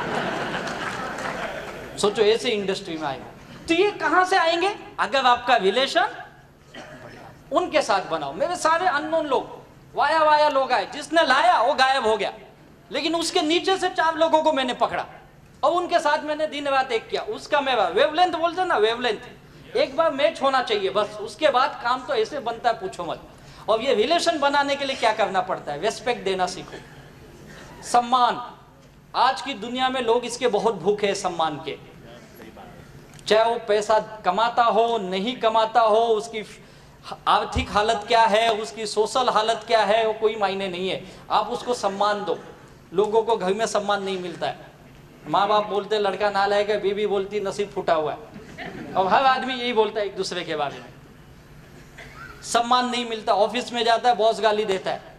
सोचो ऐसे इंडस्ट्री में आए, तो ये कहां से आएंगे? अगर आपका रिलेशन उनके साथ बनाओ। मेरे सारे अननोन लोग, वाया वाया लोग आए, जिसने लाया वो गायब हो गया, लेकिन उसके नीचे से चार लोगों को मैंने पकड़ा और उनके साथ मैंने दिन रात एक किया। उसका मेरा वेवलेंथ बोलते ना, वेवलेंथ एक बार मैच होना चाहिए बस, उसके बाद काम तो ऐसे बनता है पूछो मत। और ये रिलेशन बनाने के लिए क्या करना पड़ता है? रेस्पेक्ट देना सीखो, सम्मान। आज की दुनिया में लोग इसके बहुत भूखे हैं, सम्मान के। चाहे वो पैसा कमाता हो नहीं कमाता हो, उसकी आर्थिक हालत क्या है, उसकी सोशल हालत क्या है, वो कोई मायने नहीं है। आप उसको सम्मान दो। लोगों को घर में सम्मान नहीं मिलता है। माँ बाप बोलते लड़का नालायक है, बीवी बोलती नसीब फूटा हुआ है, और हर आदमी यही बोलता है एक दूसरे के बारे में। सम्मान नहीं मिलता। ऑफिस में जाता है, बॉस गाली देता है,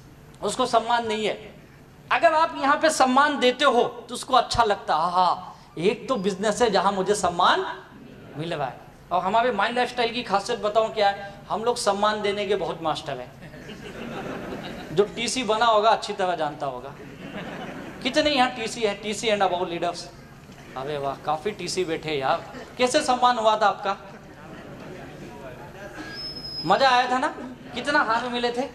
उसको सम्मान नहीं है। अगर आप यहाँ पे सम्मान देते हो तो उसको अच्छा लगता है, हाँ एक तो बिजनेस है जहां मुझे सम्मान मिल रहा है। और हमारे माई लाइफ स्टाइल की खासियत बताऊं क्या है, हम लोग सम्मान देने के बहुत मास्टर हैं। जो टीसी बना होगा अच्छी तरह जानता होगा। कितने यहाँ टीसी है, टीसी एंड अबाउट लीडर्स? अबे वाह, काफी टीसी बैठे यार। कैसे सम्मान हुआ था आपका? मजा आया था ना? कितना हार मिले थे?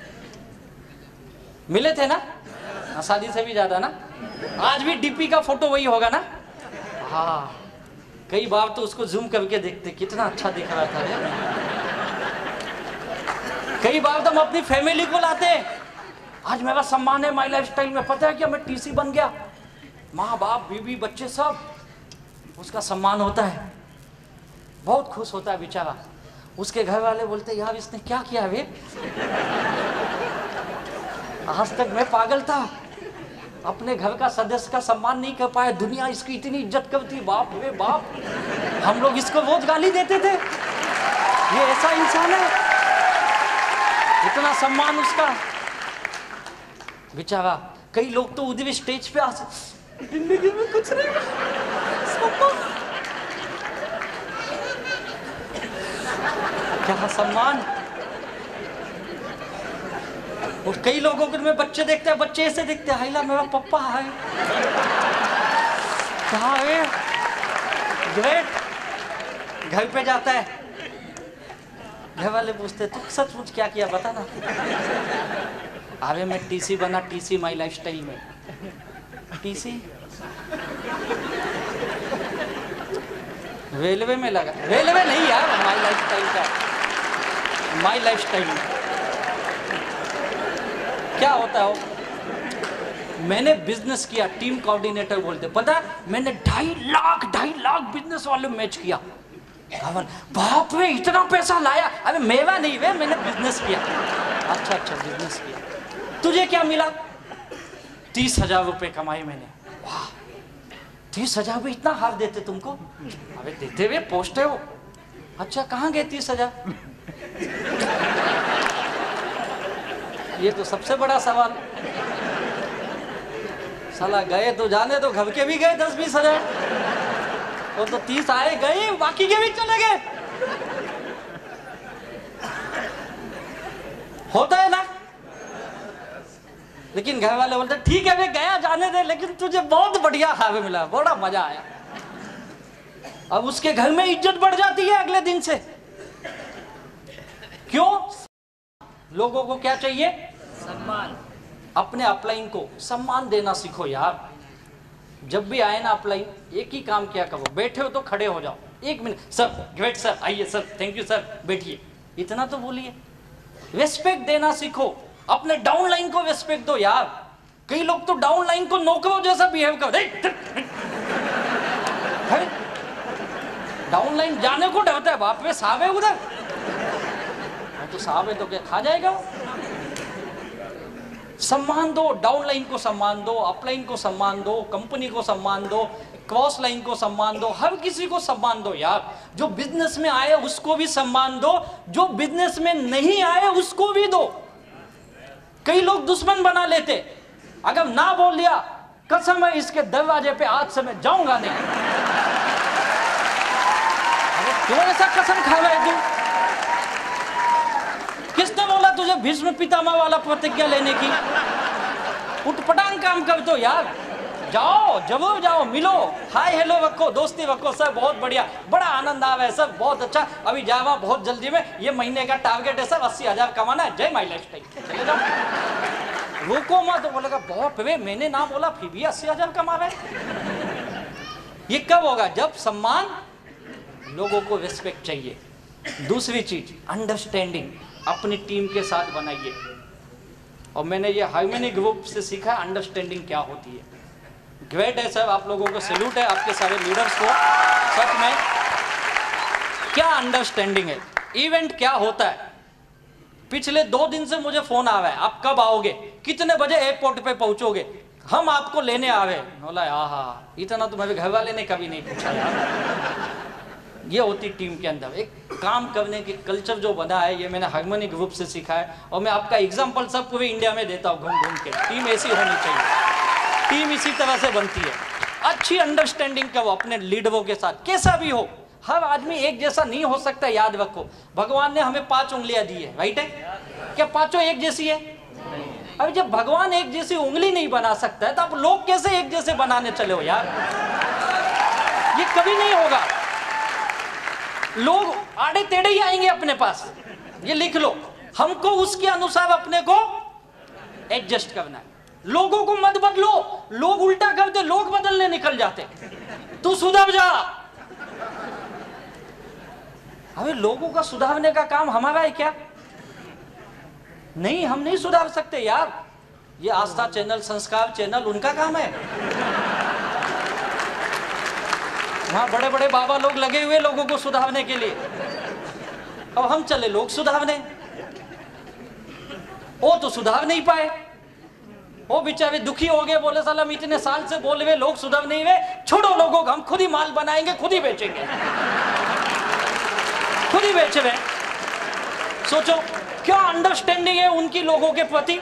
मिले थे ना? शादी से भी ज्यादा ना? आज भी डीपी का फोटो वही होगा ना? हाँ, कई बार तो उसको जूम करके देखते, कितना अच्छा दिख रहा था। कई बार तो हम अपनी फैमिली को लाते, आज मेरा सम्मान है माई लाइफ स्टाइल में, पता है क्या मैं टीसी बन गया। माँ बाप बीवी बच्चे सब, उसका सम्मान होता है, बहुत खुश होता है बेचारा। उसके घर वाले बोलते यार इसने क्या किया वे, आज तक मैं पागल था, अपने घर का सदस्य का सम्मान नहीं कर पाया, दुनिया इसकी इतनी इज्जत करती, बाप रे बाप, हम लोग इसको रोज गाली देते थे, ये ऐसा इंसान है, इतना सम्मान उसका बेचारा। कई लोग तो उधर स्टेज पे आ, जिंदगी में कुछ नहीं सम्मान, क्या सम्मान। और कई लोगों को में बच्चे देखते हैं, बच्चे ऐसे देखते हैं, हाइला मेरा पप्पा है, कहाँ है, ग्रेट। घर पे जाता है, घर वाले पूछते तू सचमुच क्या किया बता ना। अरे मैं टीसी बना, टीसी माई लाइफ स्टाइल में। टीसी रेलवे में लगा, रेलवे नहीं यार, माई लाइफ स्टाइल का, माई लाइफ स्टाइल में क्या होता है। मैंने बिजनेस किया, टीम कोऑर्डिनेटर बोलते, पता है मैंने ढाई लाख ढाई लाख बिजनेस वाले मैच किया। बाप रे इतना पैसा लाया, अरे मेवा नहीं वे, मैंने बिजनेस किया। अच्छा अच्छा बिजनेस किया, तुझे क्या मिला? तीस हजार रुपये कमाए मैंने। वाह, तीस हजार में इतना हाफ देते तुमको? अबे देते हुए पोस्टे हो। अच्छा कहाँ गए तीस हजार? ये तो सबसे बड़ा सवाल। साला गए तो जाने दो, घर के भी गए दस बीस हजार, वो तो तीस आए गए, बाकी के भी चले गए। होता है ना? लेकिन घर वाले बोलते ठीक है वे गया जाने दे, लेकिन तुझे बहुत बढ़िया खावे मिला, बड़ा मजा आया। अब उसके घर में इज्जत बढ़ जाती है अगले दिन से। क्यों? लोगों को क्या चाहिए? सम्मान। अपने अपलाइन को सम्मान देना सीखो यार। जब भी आए ना अपलाइन, एक ही काम किया करो, बैठे हो तो खड़े हो जाओ, एक मिनट सर, ग्रेट सर, आइए सर, थैंक यू सर, बैठिए, इतना तो बोलिए। रेस्पेक्ट देना सीखो, अपने डाउन लाइन को रेस्पेक्ट दो यार। कई लोग तो डाउन लाइन को नौकरों जैसा बिहेव कर, डाउन लाइन जाने को डरता है, बाप रे साहब है उधर, तो साहब है तो क्या खा जाएगा। सम्मान दो, डाउन लाइन को सम्मान दो, अपलाइन को सम्मान दो, कंपनी को सम्मान दो, क्रॉस लाइन को सम्मान दो, हर किसी को सम्मान दो यार। जो बिजनेस में आए उसको भी सम्मान दो, जो बिजनेस में नहीं आए उसको भी दो। कई लोग दुश्मन बना लेते, अगर ना बोल दिया कसम है इसके दरवाजे पे आज से मैं जाऊंगा नहीं। अरे क्यों ऐसा कसम खा रहा है तू? किसने बोला तुझे भीष्म पितामह वाला प्रतिज्ञा लेने की? उठपटांग काम कर दो यार, जाओ जरूर जाओ, मिलो, हाय हेलो रखो, दोस्ती रखो, सर बहुत बढ़िया, बड़ा आनंद आ रहा है सर, बहुत अच्छा, अभी जावा बहुत जल्दी में, ये महीने का टारगेट है सर अस्सी हजार कमाना है, जय माई लाइफ स्टाइल, चले जाओ। रुको मत, तो बोलेगा बहुत वे मैंने ना बोला फिर भी अस्सी हजार कमा रहे। ये कब होगा? जब सम्मान, लोगों को रिस्पेक्ट चाहिए। दूसरी चीज अंडरस्टैंडिंग, अपनी टीम के साथ बनाइए। और मैंने ये हार्मनी ग्रुप से सीखा अंडरस्टैंडिंग क्या होती है। ग्रेट है सर, आप लोगों को सैल्यूट है, आपके सारे लीडर्स को। सच में क्या अंडरस्टैंडिंग है। इवेंट क्या होता है, पिछले दो दिन से मुझे फोन आ रहा है, आप कब आओगे, कितने बजे एयरपोर्ट पे पहुंचोगे, हम आपको लेने आ रहे। बोला आहा, इतना तो मेरे घर वाले ने कभी नहीं पूछा यार। ये होती टीम के अंदर एक काम करने की कल्चर जो बना है, ये मैंने हार्मनी ग्रुप से सीखा है। और मैं आपका एग्जांपल सब पूरे इंडिया में देता हूँ घूम घूम के। टीम ऐसी होनी चाहिए, टीम इसी तरह से बनती है। अच्छी अंडरस्टैंडिंग करो अपने लीडरों के साथ, कैसा भी हो। हर आदमी एक जैसा नहीं हो सकता, याद रखो। भगवान ने हमें पांच उंगलियां दी है, राइट है? क्या पांचों एक जैसी है? अभी जब भगवान एक जैसी उंगली नहीं बना सकता है तो आप लोग कैसे एक जैसे बनाने चले हो यार? ये कभी नहीं होगा। लोग आड़े टेढ़े ही आएंगे अपने पास, ये लिख लो। हमको उसके अनुसार अपने को एडजस्ट करना है। लोगों को मत बदलो, लोग उल्टा करते, लोग बदलने निकल जाते। तू सुधर जा। अबे लोगों का सुधारने का काम हमारा है क्या? नहीं, हम नहीं सुधार सकते यार। ये आस्था चैनल, संस्कार चैनल, उनका काम है। वहां बड़े बड़े बाबा लोग लगे हुए लोगों को सुधारने के लिए। अब हम चले लोग सुधारने, वो तो सुधार नहीं पाए। वो बेचारे दुखी हो गए, बोले साला हम इतने साल से बोल रहे लोग सुधर नहीं हुए, छोड़ो लोगों को, हम खुद ही माल बनाएंगे, खुद ही बेचेंगे, खुद ही बेच रहे। सोचो क्या अंडरस्टैंडिंग है उनकी लोगों के प्रति,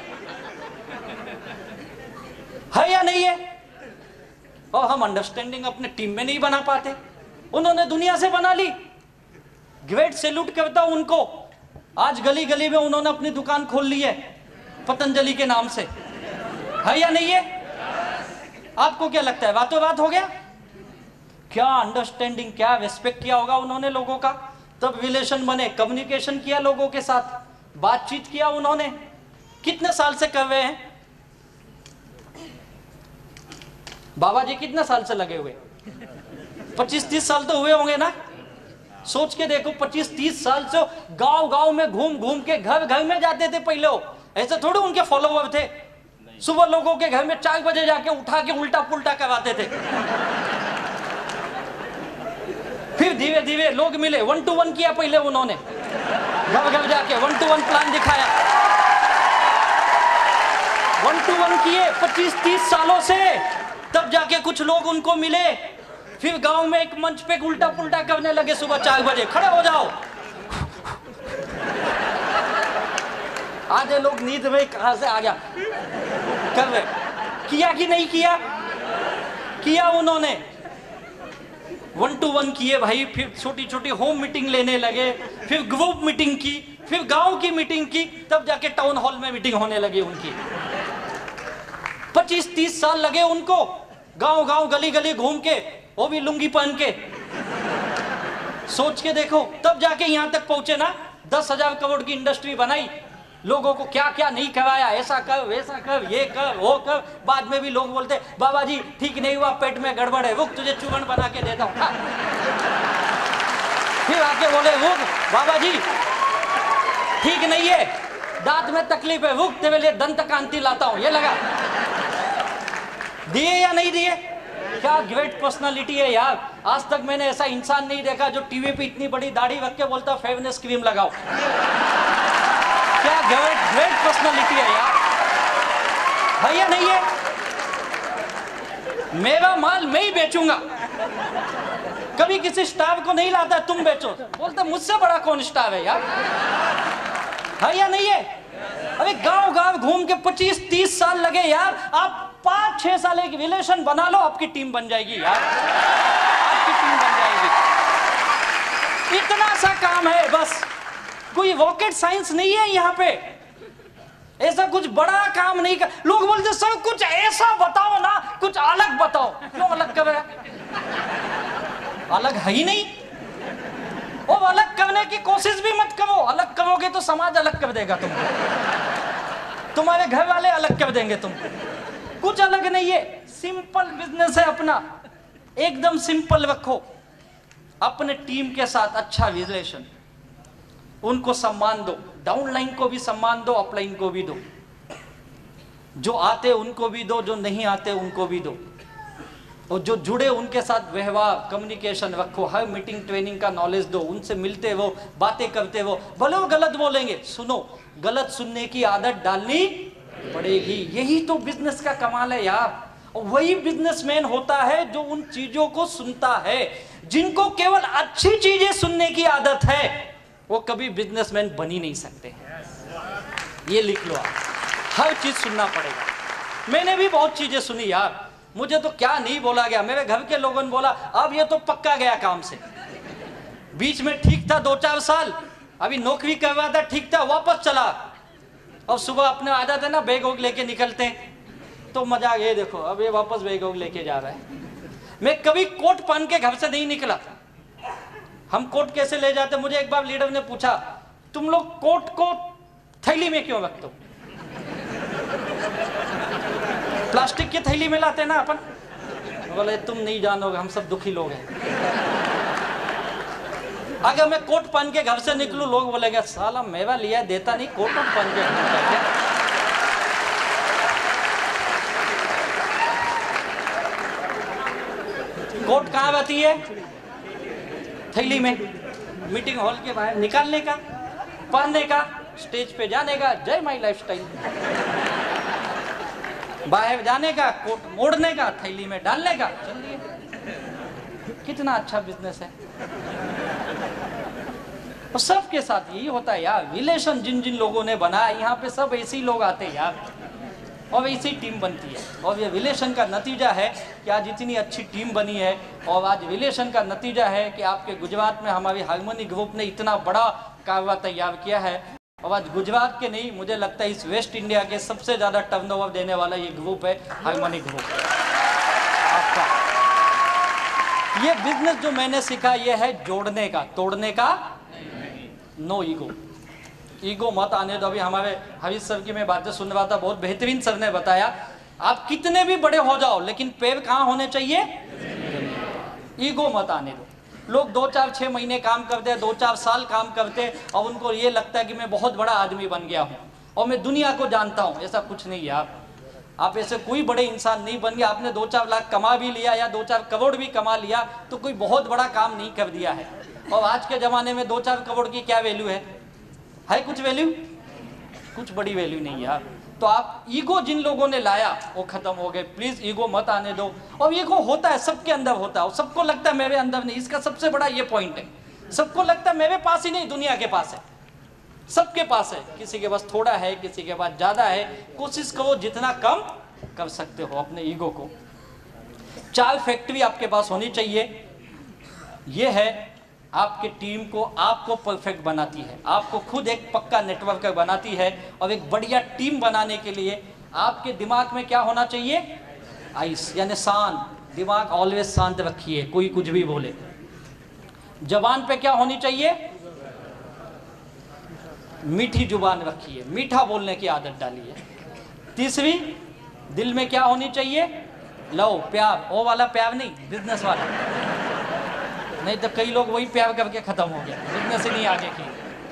है या नहीं है? और हम अंडरस्टैंडिंग अपने टीम में नहीं बना पाते, उन्होंने दुनिया से बना ली। ग्रेट सैल्यूट करता हूं उनको। आज गली गली में उन्होंने अपनी दुकान खोल ली है पतंजलि के नाम से, है या नहीं है? आपको क्या लगता है बातों बात हो गया? क्या अंडरस्टैंडिंग, क्या रिस्पेक्ट किया होगा उन्होंने लोगों का, तब रिलेशन बने, कम्युनिकेशन किया लोगों के साथ, बातचीत किया उन्होंने। कितने साल से कर रहे हैं बाबा जी? कितने साल से लगे हुए? पच्चीस तीस साल तो हुए होंगे ना। सोच के देखो, पच्चीस तीस साल से गांव गांव में घूम घूम के, घर घर में जाते थे पहले। ऐसे थोड़े उनके फॉलोवर थे, सुबह लोगों के घर में चार बजे जाके उठा के उल्टा पुल्टा करवाते थे। फिर धीरे धीरे लोग मिले, वन टू वन किया पहले उन्होंने, घर घर जाके वन टू वन प्लान दिखाया, वन टू वन किए पच्चीस तीस सालों से, तब जाके कुछ लोग उनको मिले। फिर गांव में एक मंच पे उल्टा पुल्टा करने लगे, सुबह चार बजे खड़े हो जाओ। आधे लोग नींद में कहां से आ गया कर रहे। किया कि नहीं किया? किया उन्होंने, वन टू वन किए भाई। फिर छोटी छोटी होम मीटिंग लेने लगे, फिर ग्रुप मीटिंग की, फिर गांव की मीटिंग की, तब जाके टाउन हॉल में मीटिंग होने लगी उनकी। पच्चीस तीस साल लगे उनको, गांव गांव गली गली घूम के, वो भी लुंगी पहन के। सोच के देखो, तब जाके यहां तक पहुंचे ना। दस हजार करोड़ की इंडस्ट्री बनाई, लोगों को क्या क्या नहीं करवाया, ऐसा कर वैसा कर, ये कर वो कर। बाद में भी लोग बोलते बाबा जी ठीक नहीं हुआ, पेट में गड़बड़ है, रुक तुझे चूर्ण बना के देता हूं। फिर आके बोले रुक बाबा जी ठीक नहीं है, दांत में तकलीफ है, रुक तेरे लिए दंत कांति लाता हूं, ये लगा। दिए या नहीं दिए? क्या ग्रेट पर्सनालिटी है यार। आज तक मैंने ऐसा इंसान नहीं देखा जो टीवी पे इतनी बड़ी दाढ़ी रख के बोलता फेयरनेस क्रीम लगाओ। क्या ग्रेट ग्रेट पर्सनालिटी है यार, है या नहीं है? मेरा माल मैं ही बेचूंगा, कभी किसी स्टाफ को नहीं लाता तुम बेचो, बोलते मुझसे बड़ा कौन स्टाफ है यार, है या नहीं है? अरे गांव गांव घूम के पच्चीस तीस साल लगे यार। आप पांच छह साल एक रिलेशन बना लो, आपकी टीम बन जाएगी यार, आपकी टीम बन जाएगी। इतना सा काम है बस, कोई रॉकेट साइंस नहीं है यहाँ पे, ऐसा कुछ बड़ा काम नहीं कर। लोग बोलते सर कुछ ऐसा बताओ ना, कुछ अलग बताओ। क्यों अलग कर रहा? अलग है ही नहीं। वो अलग करने की कोशिश भी मत करो, अलग करोगे तो समाज अलग कर देगा तुमको, तुम्हारे घर वाले अलग कर देंगे तुमको। कुछ अलग नहीं है, सिंपल बिजनेस है अपना, एकदम सिंपल रखो। अपने टीम के साथ अच्छा रिलेशन, उनको सम्मान दो, डाउनलाइन को भी सम्मान दो, अपलाइन को भी दो। जो आते उनको भी दो, जो नहीं आते उनको भी दो, और जो जुड़े उनके साथ व्यवहार कम्युनिकेशन रखो। हर मीटिंग ट्रेनिंग का नॉलेज दो, उनसे मिलते वो, बातें करते वो। भले वो गलत बोलेंगे, सुनो, गलत सुनने की आदत डालनी पड़ेगी। यही तो बिजनेस का कमाल है यार। और वही बिजनेसमैन होता है जो उन चीजों को सुनता है। जिनको केवल अच्छी चीजें सुनने की आदत है वो कभी बिजनेसमैन बन ही नहीं सकते। ये लिख लो आप, हर चीज सुनना पड़ेगा। मैंने भी बहुत चीजें सुनी यार, मुझे तो क्या नहीं बोला गया, मेरे घर के लोगों ने बोला अब ये तो पक्का गया काम से। बीच में ठीक था दो चार साल, अभी नौकरी कर रहा था, ठीक था, वापस चला। और सुबह अपने आ जाते ना बैग वैग लेके निकलते हैं, तो मजा ये देखो अब ये वापस बैग वैग लेके जा रहा है। मैं कभी कोट पहन के घर से नहीं निकला। हम कोट कैसे ले जाते, मुझे एक बार लीडर ने पूछा तुम लोग कोट को थैली में क्यों रखते हो? प्लास्टिक की थैली में लाते ना अपन। बोले तुम नहीं जानोगे, हम सब दुखी लोग हैं। अगर मैं कोट पहन के घर से निकलूं, लोग बोलेंगे साला मेवा लिया देता नहीं, कोट पहन के घूमता है। कोट कहाँ रहती है? थैली में। मीटिंग हॉल के बाहर निकालने का, पहनने का, स्टेज पे जाने का, जय माई लाइफस्टाइल। बाहर जाने का, कोट मोड़ने का, थैली में डालने का, चलिए कितना अच्छा बिजनेस है। और सबके साथ यही होता है यार, रिलेशन जिन जिन लोगों ने बनाया यहाँ पे सब ऐसे ही लोग आते हैं यार, और ऐसी टीम बनती है। और ये रिलेशन का नतीजा है कि आज इतनी अच्छी टीम बनी है। और आज रिलेशन का नतीजा है कि आपके गुजरात में हमारी हार्मोनी ग्रुप ने इतना बड़ा कारोबार तैयार किया है। और आज गुजरात के नहीं, मुझे लगता है इस वेस्ट इंडिया के सबसे ज्यादा टर्नओवर देने वाला ये ग्रुप है, हार्मोनी ग्रुप आपका। ये बिजनेस जो मैंने सीखा ये है जोड़ने का, तोड़ने का। नो ईगो, ईगो मत आने दो। अभी हमारे हरीश सर की मैं बातें सुन रहा था, बहुत बेहतरीन सर ने बताया आप कितने भी बड़े हो जाओ लेकिन पैर कहाँ होने चाहिए? ईगो मत आने दो। लोग दो चार छह महीने काम करते हैं, दो चार साल काम करते हैं और उनको ये लगता है कि मैं बहुत बड़ा आदमी बन गया हूँ और मैं दुनिया को जानता हूँ। ऐसा कुछ नहीं है। आप आप ऐसे कोई बड़े इंसान नहीं बन गया। आपने दो चार लाख कमा भी लिया या दो चार करोड़ भी कमा लिया तो कोई बहुत बड़ा काम नहीं कर दिया है। और आज के ज़माने में दो चार करोड़ की क्या वैल्यू है? है कुछ वैल्यू? कुछ बड़ी वैल्यू नहीं यार। तो आप ईगो जिन लोगों ने लाया वो खत्म हो गए। प्लीज ईगो मत आने दो। और ईगो होता है, सबके अंदर होता है और सबको लगता है मेरे अंदर नहीं। इसका सबसे बड़ा ये पॉइंट है, सबको लगता है मेरे पास ही नहीं, दुनिया के पास है, सबके पास है। किसी के पास थोड़ा है, किसी के पास ज्यादा है। कोशिश करो जितना कम कर सकते हो अपने ईगो को। चार फैक्ट्री आपके पास होनी चाहिए। ये है आपके टीम को, आपको परफेक्ट बनाती है, आपको खुद एक पक्का नेटवर्क बनाती है। और एक बढ़िया टीम बनाने के लिए आपके दिमाग में क्या होना चाहिए? आइस, यानी शांत दिमाग, ऑलवेज शांत रखिए, कोई कुछ भी बोले। जबान पे क्या होनी चाहिए? मीठी जुबान रखिए, मीठा बोलने की आदत डालिए। तीसरी, दिल में क्या होनी चाहिए? लो प्यार, वो वाला प्यार नहीं, बिजनेस वाला। नहीं तो कई लोग वही प्यार करके खत्म हो गया, बिजनेस ही नहीं आगे की।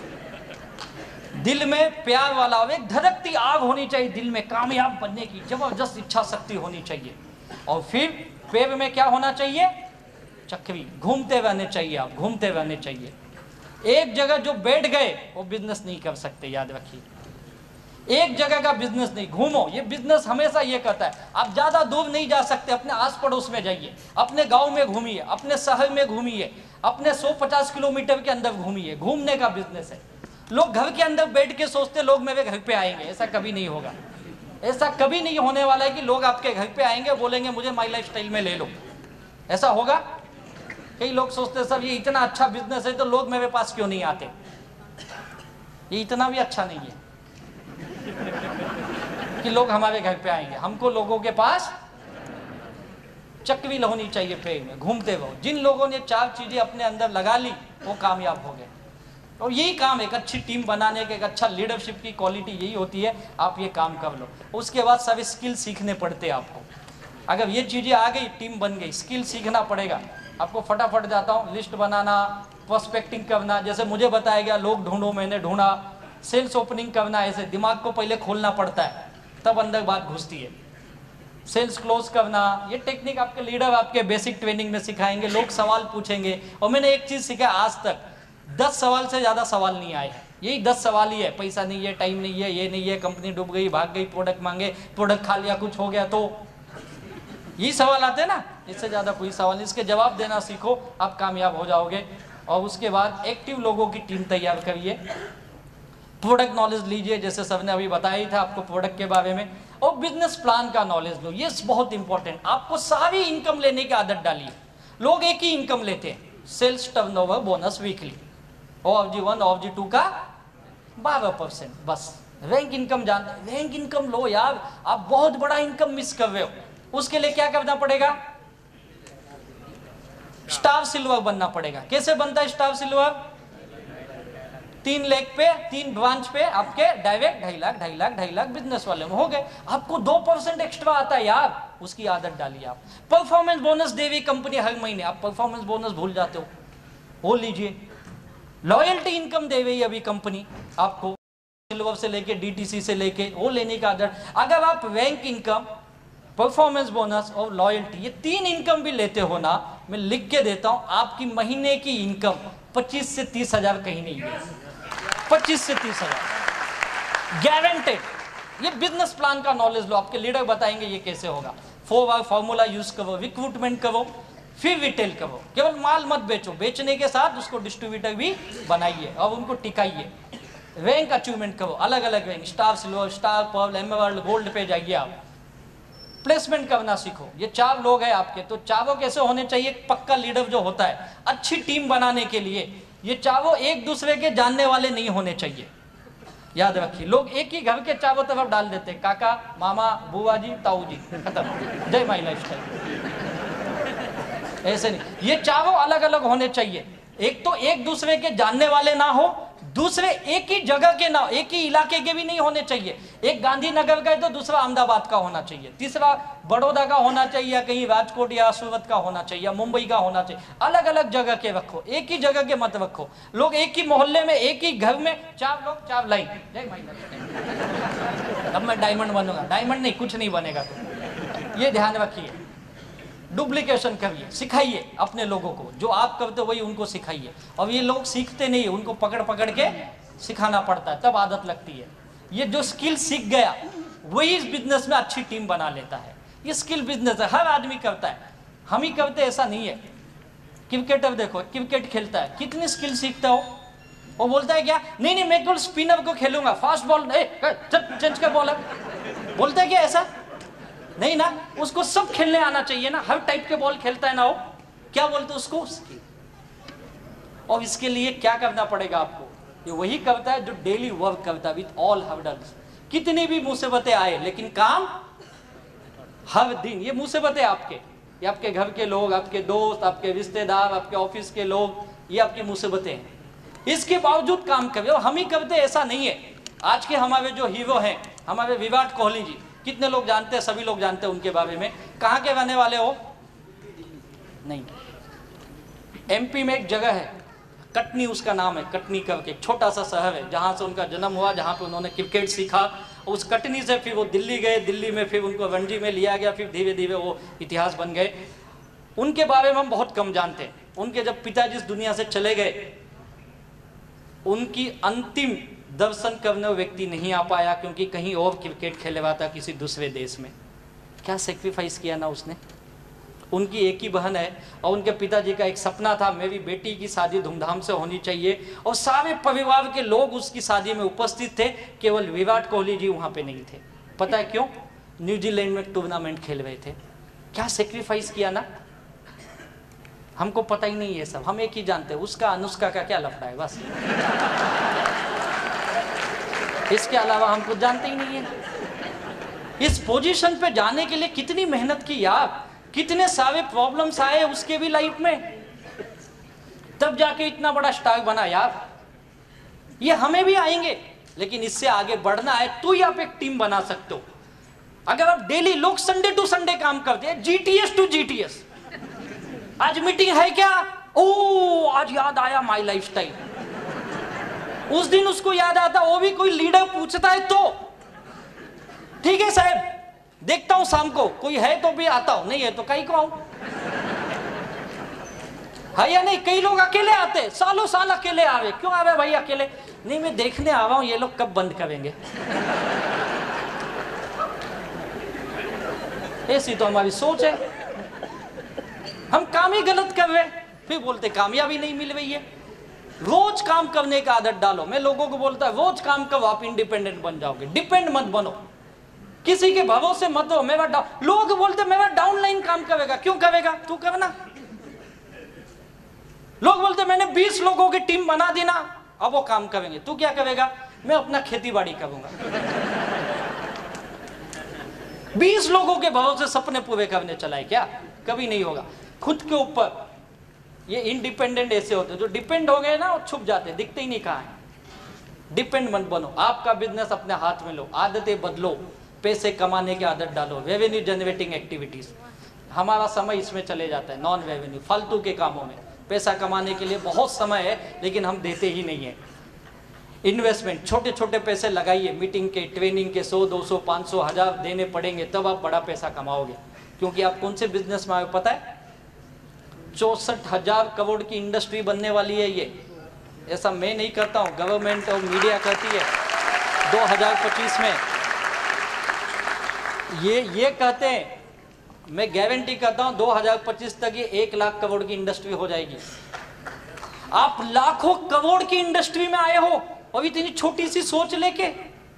दिल में प्यार वाला, एक धड़कती आग होनी चाहिए दिल में, कामयाब बनने की जबरदस्त इच्छा शक्ति होनी चाहिए। और फिर पैर में क्या होना चाहिए? चक्री, घूमते रहने चाहिए, आप घूमते रहने चाहिए। एक जगह जो बैठ गए वो बिजनेस नहीं कर सकते, याद रखिए। एक जगह का बिजनेस नहीं, घूमो। ये बिजनेस हमेशा ये कहता है आप ज्यादा दूर नहीं जा सकते, अपने आस पड़ोस में जाइए, अपने गांव में घूमिए, अपने शहर में घूमिए, अपने सौ पचास किलोमीटर के अंदर घूमिए। घूमने का बिजनेस है। लोग घर के अंदर बैठ के सोचते लोग मेरे घर पे आएंगे, ऐसा कभी नहीं होगा। ऐसा कभी नहीं होने वाला है कि लोग आपके घर पे आएंगे बोलेंगे मुझे माई लाइफ स्टाइल में ले लो। ऐसा होगा? कई लोग सोचते सब ये इतना अच्छा बिजनेस है तो लोग मेरे पास क्यों नहीं आते। ये इतना भी अच्छा नहीं है कि लोग हमारे घर पे आएंगे। हमको लोगों के पास चक्री होनी चाहिए, पेड़ में घूमते रहो। जिन लोगों ने चार चीजें अपने अंदर लगा ली वो कामयाब हो गए। और यही काम एक अच्छी टीम बनाने के, एक अच्छा लीडरशिप की क्वालिटी यही होती है। आप ये काम कर लो, उसके बाद सब स्किल सीखने पड़ते हैं आपको। अगर ये चीजें आ गई, टीम बन गई, स्किल सीखना पड़ेगा आपको। फटाफट जाता हूँ, लिस्ट बनाना, प्रोस्पेक्टिंग करना, जैसे मुझे बताया गया, लोग ढूंढो, मैंने ढूंढा। सेल्स ओपनिंग करना, ऐसे दिमाग को पहले खोलना पड़ता है तब अंदर बात घुसती है। सेल्स क्लोज करना, ये टेक्निक आपके लीडर आपके बेसिक ट्रेनिंग में सिखाएंगे। लोग सवाल पूछेंगे और मैंने एक चीज सीखा, आज तक दस सवाल से ज्यादा सवाल नहीं आए हैं। यही दस सवाल ही है, पैसा नहीं है, टाइम नहीं है, ये नहीं है, कंपनी डूब गई, भाग गई, प्रोडक्ट मांगे, प्रोडक्ट खा लिया, कुछ हो गया, तो यही सवाल आते हैं ना। इससे ज्यादा कोई सवाल नहीं। इसके जवाब देना सीखो, आप कामयाब हो जाओगे। और उसके बाद एक्टिव लोगों की टीम तैयार करिए। प्रोडक्ट नॉलेज लीजिए, जैसे सर ने अभी बताया ही था आपको प्रोडक्ट के बारे में। और बिजनेस प्लान का नॉलेज लो, ये बहुत इंपॉर्टेंट। आपको सारी इनकम लेने की आदत डालिए। लोग एक ही इनकम लेते हैं, sales turnover bonus weekly, O ji G one ji of G बारह परसेंट बस। रैंक इनकम जानते हैं, रैंक इनकम लो यार, आप बहुत बड़ा इनकम मिस कर रहे हो। उसके लिए क्या करना पड़ेगा? स्टार सिल्वर बनना पड़ेगा। कैसे बनता है स्टार सिल्वर? तीन लेग पे, तीन ब्रांच पे आपके डायरेक्ट ढाई लाख ढाई लाख ढाई लाख बिजनेस वाले में हो गए। आपको दो परसेंट एक्स्ट्रा आता है यार, उसकी आदत डालिए आप। परफॉर्मेंस बोनस दे रही कंपनी हर महीने, आप परफॉर्मेंस बोनस भूल जाते हो, वो लीजिए। लॉयल्टी इनकम दे रही है अभी कंपनी आपको, सिल्वर से लेके डीटीसी से लेके, वो लेने का आदत। अगर आप रैंक इनकम, परफॉर्मेंस बोनस और लॉयल्टी, ये तीन इनकम भी लेते हो ना, मैं लिख के देता हूं, आपकी महीने की इनकम पच्चीस से तीस हजार कहीं नहीं है। पच्चीस से तीस हजार गारंटेड। ये बिजनेस प्लान का नॉलेज लो, आपके लीडर बताएंगे ये कैसे होगा। फोर आवर फॉर्मूला यूज करो, रिक्रूटमेंट करो, फिर रिटेल करो। केवल माल मत बेचो, बेचने के साथ उसको डिस्ट्रीब्यूटर भी बनाइए और उनको टिकाइए। रैंक अचीवमेंट करो, अलग अलग rank, star silver, star pearl, emerald, gold पे जाइए आप। प्लेसमेंट करना सीखो। ये चार लोग हैं आपके, तो चारों कैसे होने चाहिए? पक्का लीडर जो होता है, अच्छी टीम बनाने के लिए ये चारों एक दूसरे के जानने वाले नहीं होने चाहिए। याद रखिए, लोग एक ही घर के चारों तरफ डाल देते हैं, काका, मामा, बुआ जी, ताऊ जी, खत्म, जय माई लाइफस्टाइल। ऐसे नहीं, ये चारों अलग अलग होने चाहिए। एक तो एक दूसरे के जानने वाले ना हो, दूसरे एक ही जगह के ना, एक ही इलाके के भी नहीं होने चाहिए। एक गांधीनगर का है तो दूसरा अहमदाबाद का होना चाहिए, तीसरा बड़ौदा का होना चाहिए, या कहीं राजकोट या सूरत का होना चाहिए, या मुंबई का होना चाहिए। अलग अलग जगह के रखो, एक ही जगह के मत रखो। लोग एक ही मोहल्ले में, एक ही घर में चार लोग, चार लाइन, जय माई। अब मैं डायमंड बनूंगा, डायमंड नहीं, कुछ नहीं बनेगा। तो ये ध्यान रखिए, डुप्लीकेशन करिए, सिखाइए अपने लोगों को, जो आप करते हो वही उनको सिखाइए। और ये लोग सीखते नहीं है, उनको पकड़ पकड़ के सिखाना पड़ता है, तब आदत लगती है। ये जो स्किल सीख गया वही इस बिजनेस में अच्छी टीम बना लेता है। ये स्किल बिजनेस है, हर आदमी करता है, हम ही करते ऐसा नहीं है। क्रिकेटर देखो, क्रिकेट खेलता है, कितनी स्किल सीखता हो। वो बोलता है क्या, नहीं नहीं मैं केवल स्पिनर को खेलूंगा, फास्ट बॉल चेंज कर बॉलर, बोलता है क्या ऐसा? नहीं ना, उसको सब खेलने आना चाहिए ना, हर टाइप के बॉल खेलता है ना वो, क्या बोलते उसको? स्किल। और इसके लिए क्या करना पड़ेगा आपको? ये वही करता है जो डेली वर्क करता है विथ ऑल हर्डल्स। कितनी भी मुसीबतें आए लेकिन काम हर दिन। ये मुसीबतें आपके, ये आपके घर के लोग, आपके दोस्त, आपके रिश्तेदार, आपके ऑफिस के लोग, ये आपकी मुसीबतें हैं। इसके बावजूद काम कर रहे हो, हम ही करते ऐसा नहीं है। आज के हमारे जो हीरो हैं, हमारे विराट कोहली जी, कितने लोग जानते हैं? सभी लोग जानते हैं उनके बारे में। कहाँ के रहने वाले हो? नहीं, एमपी में एक जगह है, कटनी उसका नाम है, कटनी करके एक छोटा सा शहर है, जहाँ से उनका जन्म हुआ, जहाँ पे उन्होंने क्रिकेट सीखा। उस कटनी से फिर वो दिल्ली गए, दिल्ली में फिर उनको रणजी में लिया गया, फिर धीरे धीरे वो इतिहास बन गए। उनके बारे में हम बहुत कम जानते हैं। उनके जब पिताजी इस दुनिया से चले गए, उनकी अंतिम दर्शन करने व्यक्ति नहीं आ पाया, क्योंकि कहीं और क्रिकेट खेले हुआ था किसी दूसरे देश में। क्या सेक्रीफाइस किया ना उसने। उनकी एक ही बहन है और उनके पिताजी का एक सपना था, मेरी बेटी की शादी धूमधाम से होनी चाहिए, और सारे परिवार के लोग उसकी शादी में उपस्थित थे, केवल विराट कोहली जी वहाँ पे नहीं थे। पता है क्यों? न्यूजीलैंड में टूर्नामेंट खेल रहे थे। क्या सेक्रीफाइस किया ना, हमको पता ही नहीं है सब, हम एक ही जानते हैं, उसका अनुष्का का क्या लफड़ा है, बस इसके अलावा हम कुछ जानते ही नहीं है। इस पोजीशन पे जाने के लिए कितनी मेहनत की यार, कितने सारे प्रॉब्लम्स आए उसके भी लाइफ में, तब जाके इतना बड़ा स्टार बना यार। ये हमें भी आएंगे, लेकिन इससे आगे बढ़ना है तो ही आप एक टीम बना सकते हो। अगर आप डेली, लोग संडे टू संडे काम करते हैं, जीटीएस टू जीटीएस, आज मीटिंग है क्या, ओ आज याद आया माई लाइफस्टाइल, उस दिन उसको याद आता, वो भी कोई लीडर पूछता है तो ठीक है साहब, देखता हूं शाम को, कोई है तो भी आता हूं, नहीं है तो कहीं को आऊं, है या नहीं। कई लोग अकेले आते, सालों साल अकेले आ रहे, क्यों आ रहे भाई अकेले? नहीं मैं देखने आ रहा हूं ये लोग कब बंद करेंगे। ऐसी तो हमारी सोच है। हम काम ही गलत कर रहे, फिर बोलते कामयाबी नहीं मिल रही है। रोज काम करने का आदत डालो। मैं लोगों को बोलता है रोज काम करो, आप इंडिपेंडेंट बन जाओगे। डिपेंड मत बनो। किसी के भरोसे मत हो। मेरा डाउन, लोग बोलते मेरा डाउनलाइन काम करेगा, क्यों करेगा? तू करना। लोग बोलते मैंने बीस लोगों की टीम बना दी ना, अब वो काम करेंगे, तू क्या करेगा? मैं अपना खेती बाड़ी करूंगा। बीस लोगों के भरोसे सपने पूरे करने चला है क्या? कभी नहीं होगा। खुद के ऊपर ये इंडिपेंडेंट ऐसे होते हैं, जो डिपेंड हो गए ना वो छुप जाते, दिखते ही नहीं कहाँ है। डिपेंड मत बनो, आपका बिजनेस अपने हाथ में लो, आदतें बदलो, पैसे कमाने की आदत डालो, रेवेन्यू जनरेटिंग एक्टिविटीज। हमारा समय इसमें चले जाता है, नॉन रेवेन्यू फालतू के कामों में। पैसा कमाने के लिए बहुत समय है लेकिन हम देते ही नहीं है। इन्वेस्टमेंट, छोटे छोटे पैसे लगाइए, मीटिंग के, ट्रेनिंग के सौ दो सौ पाँच सौ हजार देने पड़ेंगे, तब आप बड़ा पैसा कमाओगे। क्योंकि आप कौन से बिजनेस में आए पता है? चौसठ हजार करोड़ की इंडस्ट्री बनने वाली है ये। ऐसा मैं नहीं करता हूँ, गवर्नमेंट और मीडिया करती है। दो हजार पच्चीस में ये ये कहते हैं, मैं गारंटी करता हूँ दो हजार पच्चीस तक ये एक लाख करोड़ की इंडस्ट्री हो जाएगी। आप लाखों करोड़ की इंडस्ट्री में आए हो और इतनी छोटी सी सोच लेके,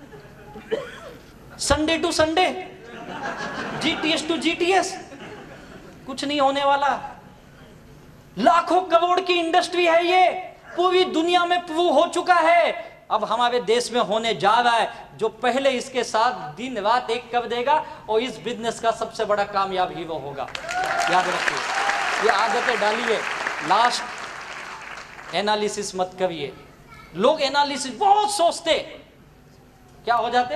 Sunday to Sunday, GTS to GTS, कुछ नहीं होने वाला। लाखों करोड़ की इंडस्ट्री है ये, पूरी दुनिया में प्रूव हो चुका है। अब हमारे देश में होने जा रहा है। जो पहले इसके साथ दिन रात एक कर देगा और इस बिजनेस का सबसे बड़ा कामयाब ही वो होगा। याद रखिए, ये आदतें डालिए। लास्ट, एनालिसिस मत करिए। लोग एनालिसिस बहुत सोचते, क्या हो जाते?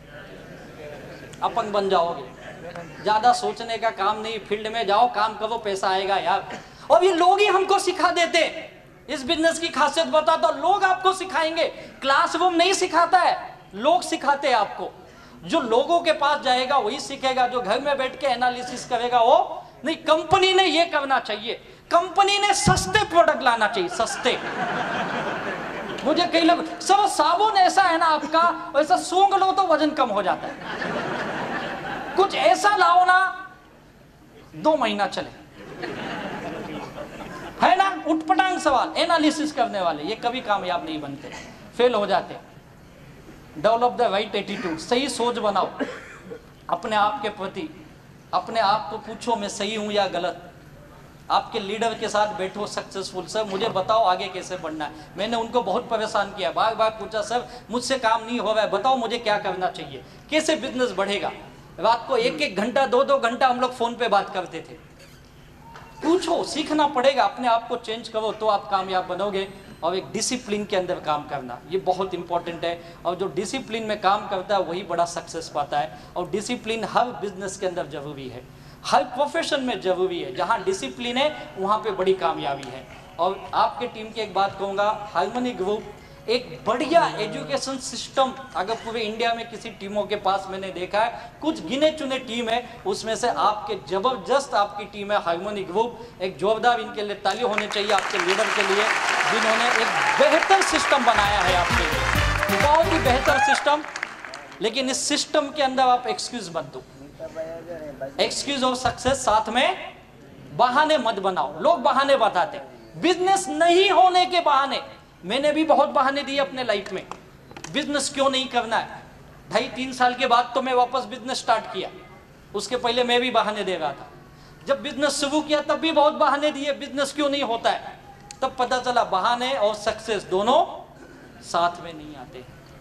अपंग बन जाओगे। ज्यादा सोचने का काम नहीं, फील्ड में जाओ, काम करो, पैसा आएगा यार। और ये लोग ही हमको सिखा देते। इस बिजनेस की खासियत बता दो, लोग आपको सिखाएंगे। क्लासरूम नहीं सिखाता है, लोग सिखाते हैं आपको। जो लोगों के पास जाएगा वही सीखेगा। जो घर में बैठ के एनालिसिस करेगा वो नहीं। कंपनी ने ये करना चाहिए, कंपनी ने सस्ते प्रोडक्ट लाना चाहिए, सस्ते। मुझे कई लोग, सब साबुन ऐसा है ना आपका, वैसा सूंघ लो तो वजन कम हो जाता है। कुछ ऐसा लाओ ना दो महीना चले, है ना? उठपटांग सवाल, एनालिसिस करने वाले ये कभी कामयाब नहीं बनते, फेल हो जाते। डेवलप द राइट एटीट्यूड, सही सोच बनाओ अपने आप के प्रति। अपने आप को पूछो मैं सही हूं या गलत। आपके लीडर के साथ बैठो सक्सेसफुल, सर मुझे बताओ आगे कैसे बढ़ना है। मैंने उनको बहुत परेशान किया, बार बार पूछा सर मुझसे काम नहीं हो रहा है, बताओ मुझे क्या करना चाहिए, कैसे बिजनेस बढ़ेगा। रात को एक एक घंटा दो दो घंटा हम लोग फोन पे बात करते थे। पूछो, सीखना पड़ेगा, अपने आप को चेंज करो तो आप कामयाब बनोगे। और एक डिसिप्लिन के अंदर काम करना, ये बहुत इंपॉर्टेंट है। और जो डिसिप्लिन में काम करता है वही बड़ा सक्सेस पाता है। और डिसिप्लिन हर बिजनेस के अंदर जरूरी है, हर प्रोफेशन में जरूरी है। जहाँ डिसिप्लिन है वहाँ पे बड़ी कामयाबी है। और आपके टीम की एक बात कहूँगा, हार्मनी ग्रुप एक बढ़िया एजुकेशन सिस्टम अगर पूरे इंडिया में किसी टीमों के पास मैंने देखा है, कुछ गिने चुने टीम है, उसमें से आपके जबरदस्त आपकी टीम है हार्मनी ग्रुप। एक जोरदार इनके लिए ताली होनी चाहिए आपके लीडर के लिए, जिन्होंने एक बेहतर सिस्टम बनाया है आपके लिए, बहुत ही बेहतर सिस्टम। लेकिन इस सिस्टम के अंदर आप एक्सक्यूज मत दो, एक्सक्यूज ऑफ सक्सेस साथ में बहाने मत बनाओ। लोग बहाने बताते, बिजनेस नहीं होने के बहाने। मैंने भी बहुत बहाने दिए अपने लाइफ में, बिजनेस क्यों नहीं करना है। ढाई तीन साल के बाद तो मैं वापस बिजनेस स्टार्ट किया, उसके पहले मैं भी बहाने दे रहा था। जब बिजनेस शुरू किया तब भी बहुत बहाने दिए, बिजनेस क्यों नहीं होता है। तब पता चला बहाने और सक्सेस दोनों साथ में नहीं आते,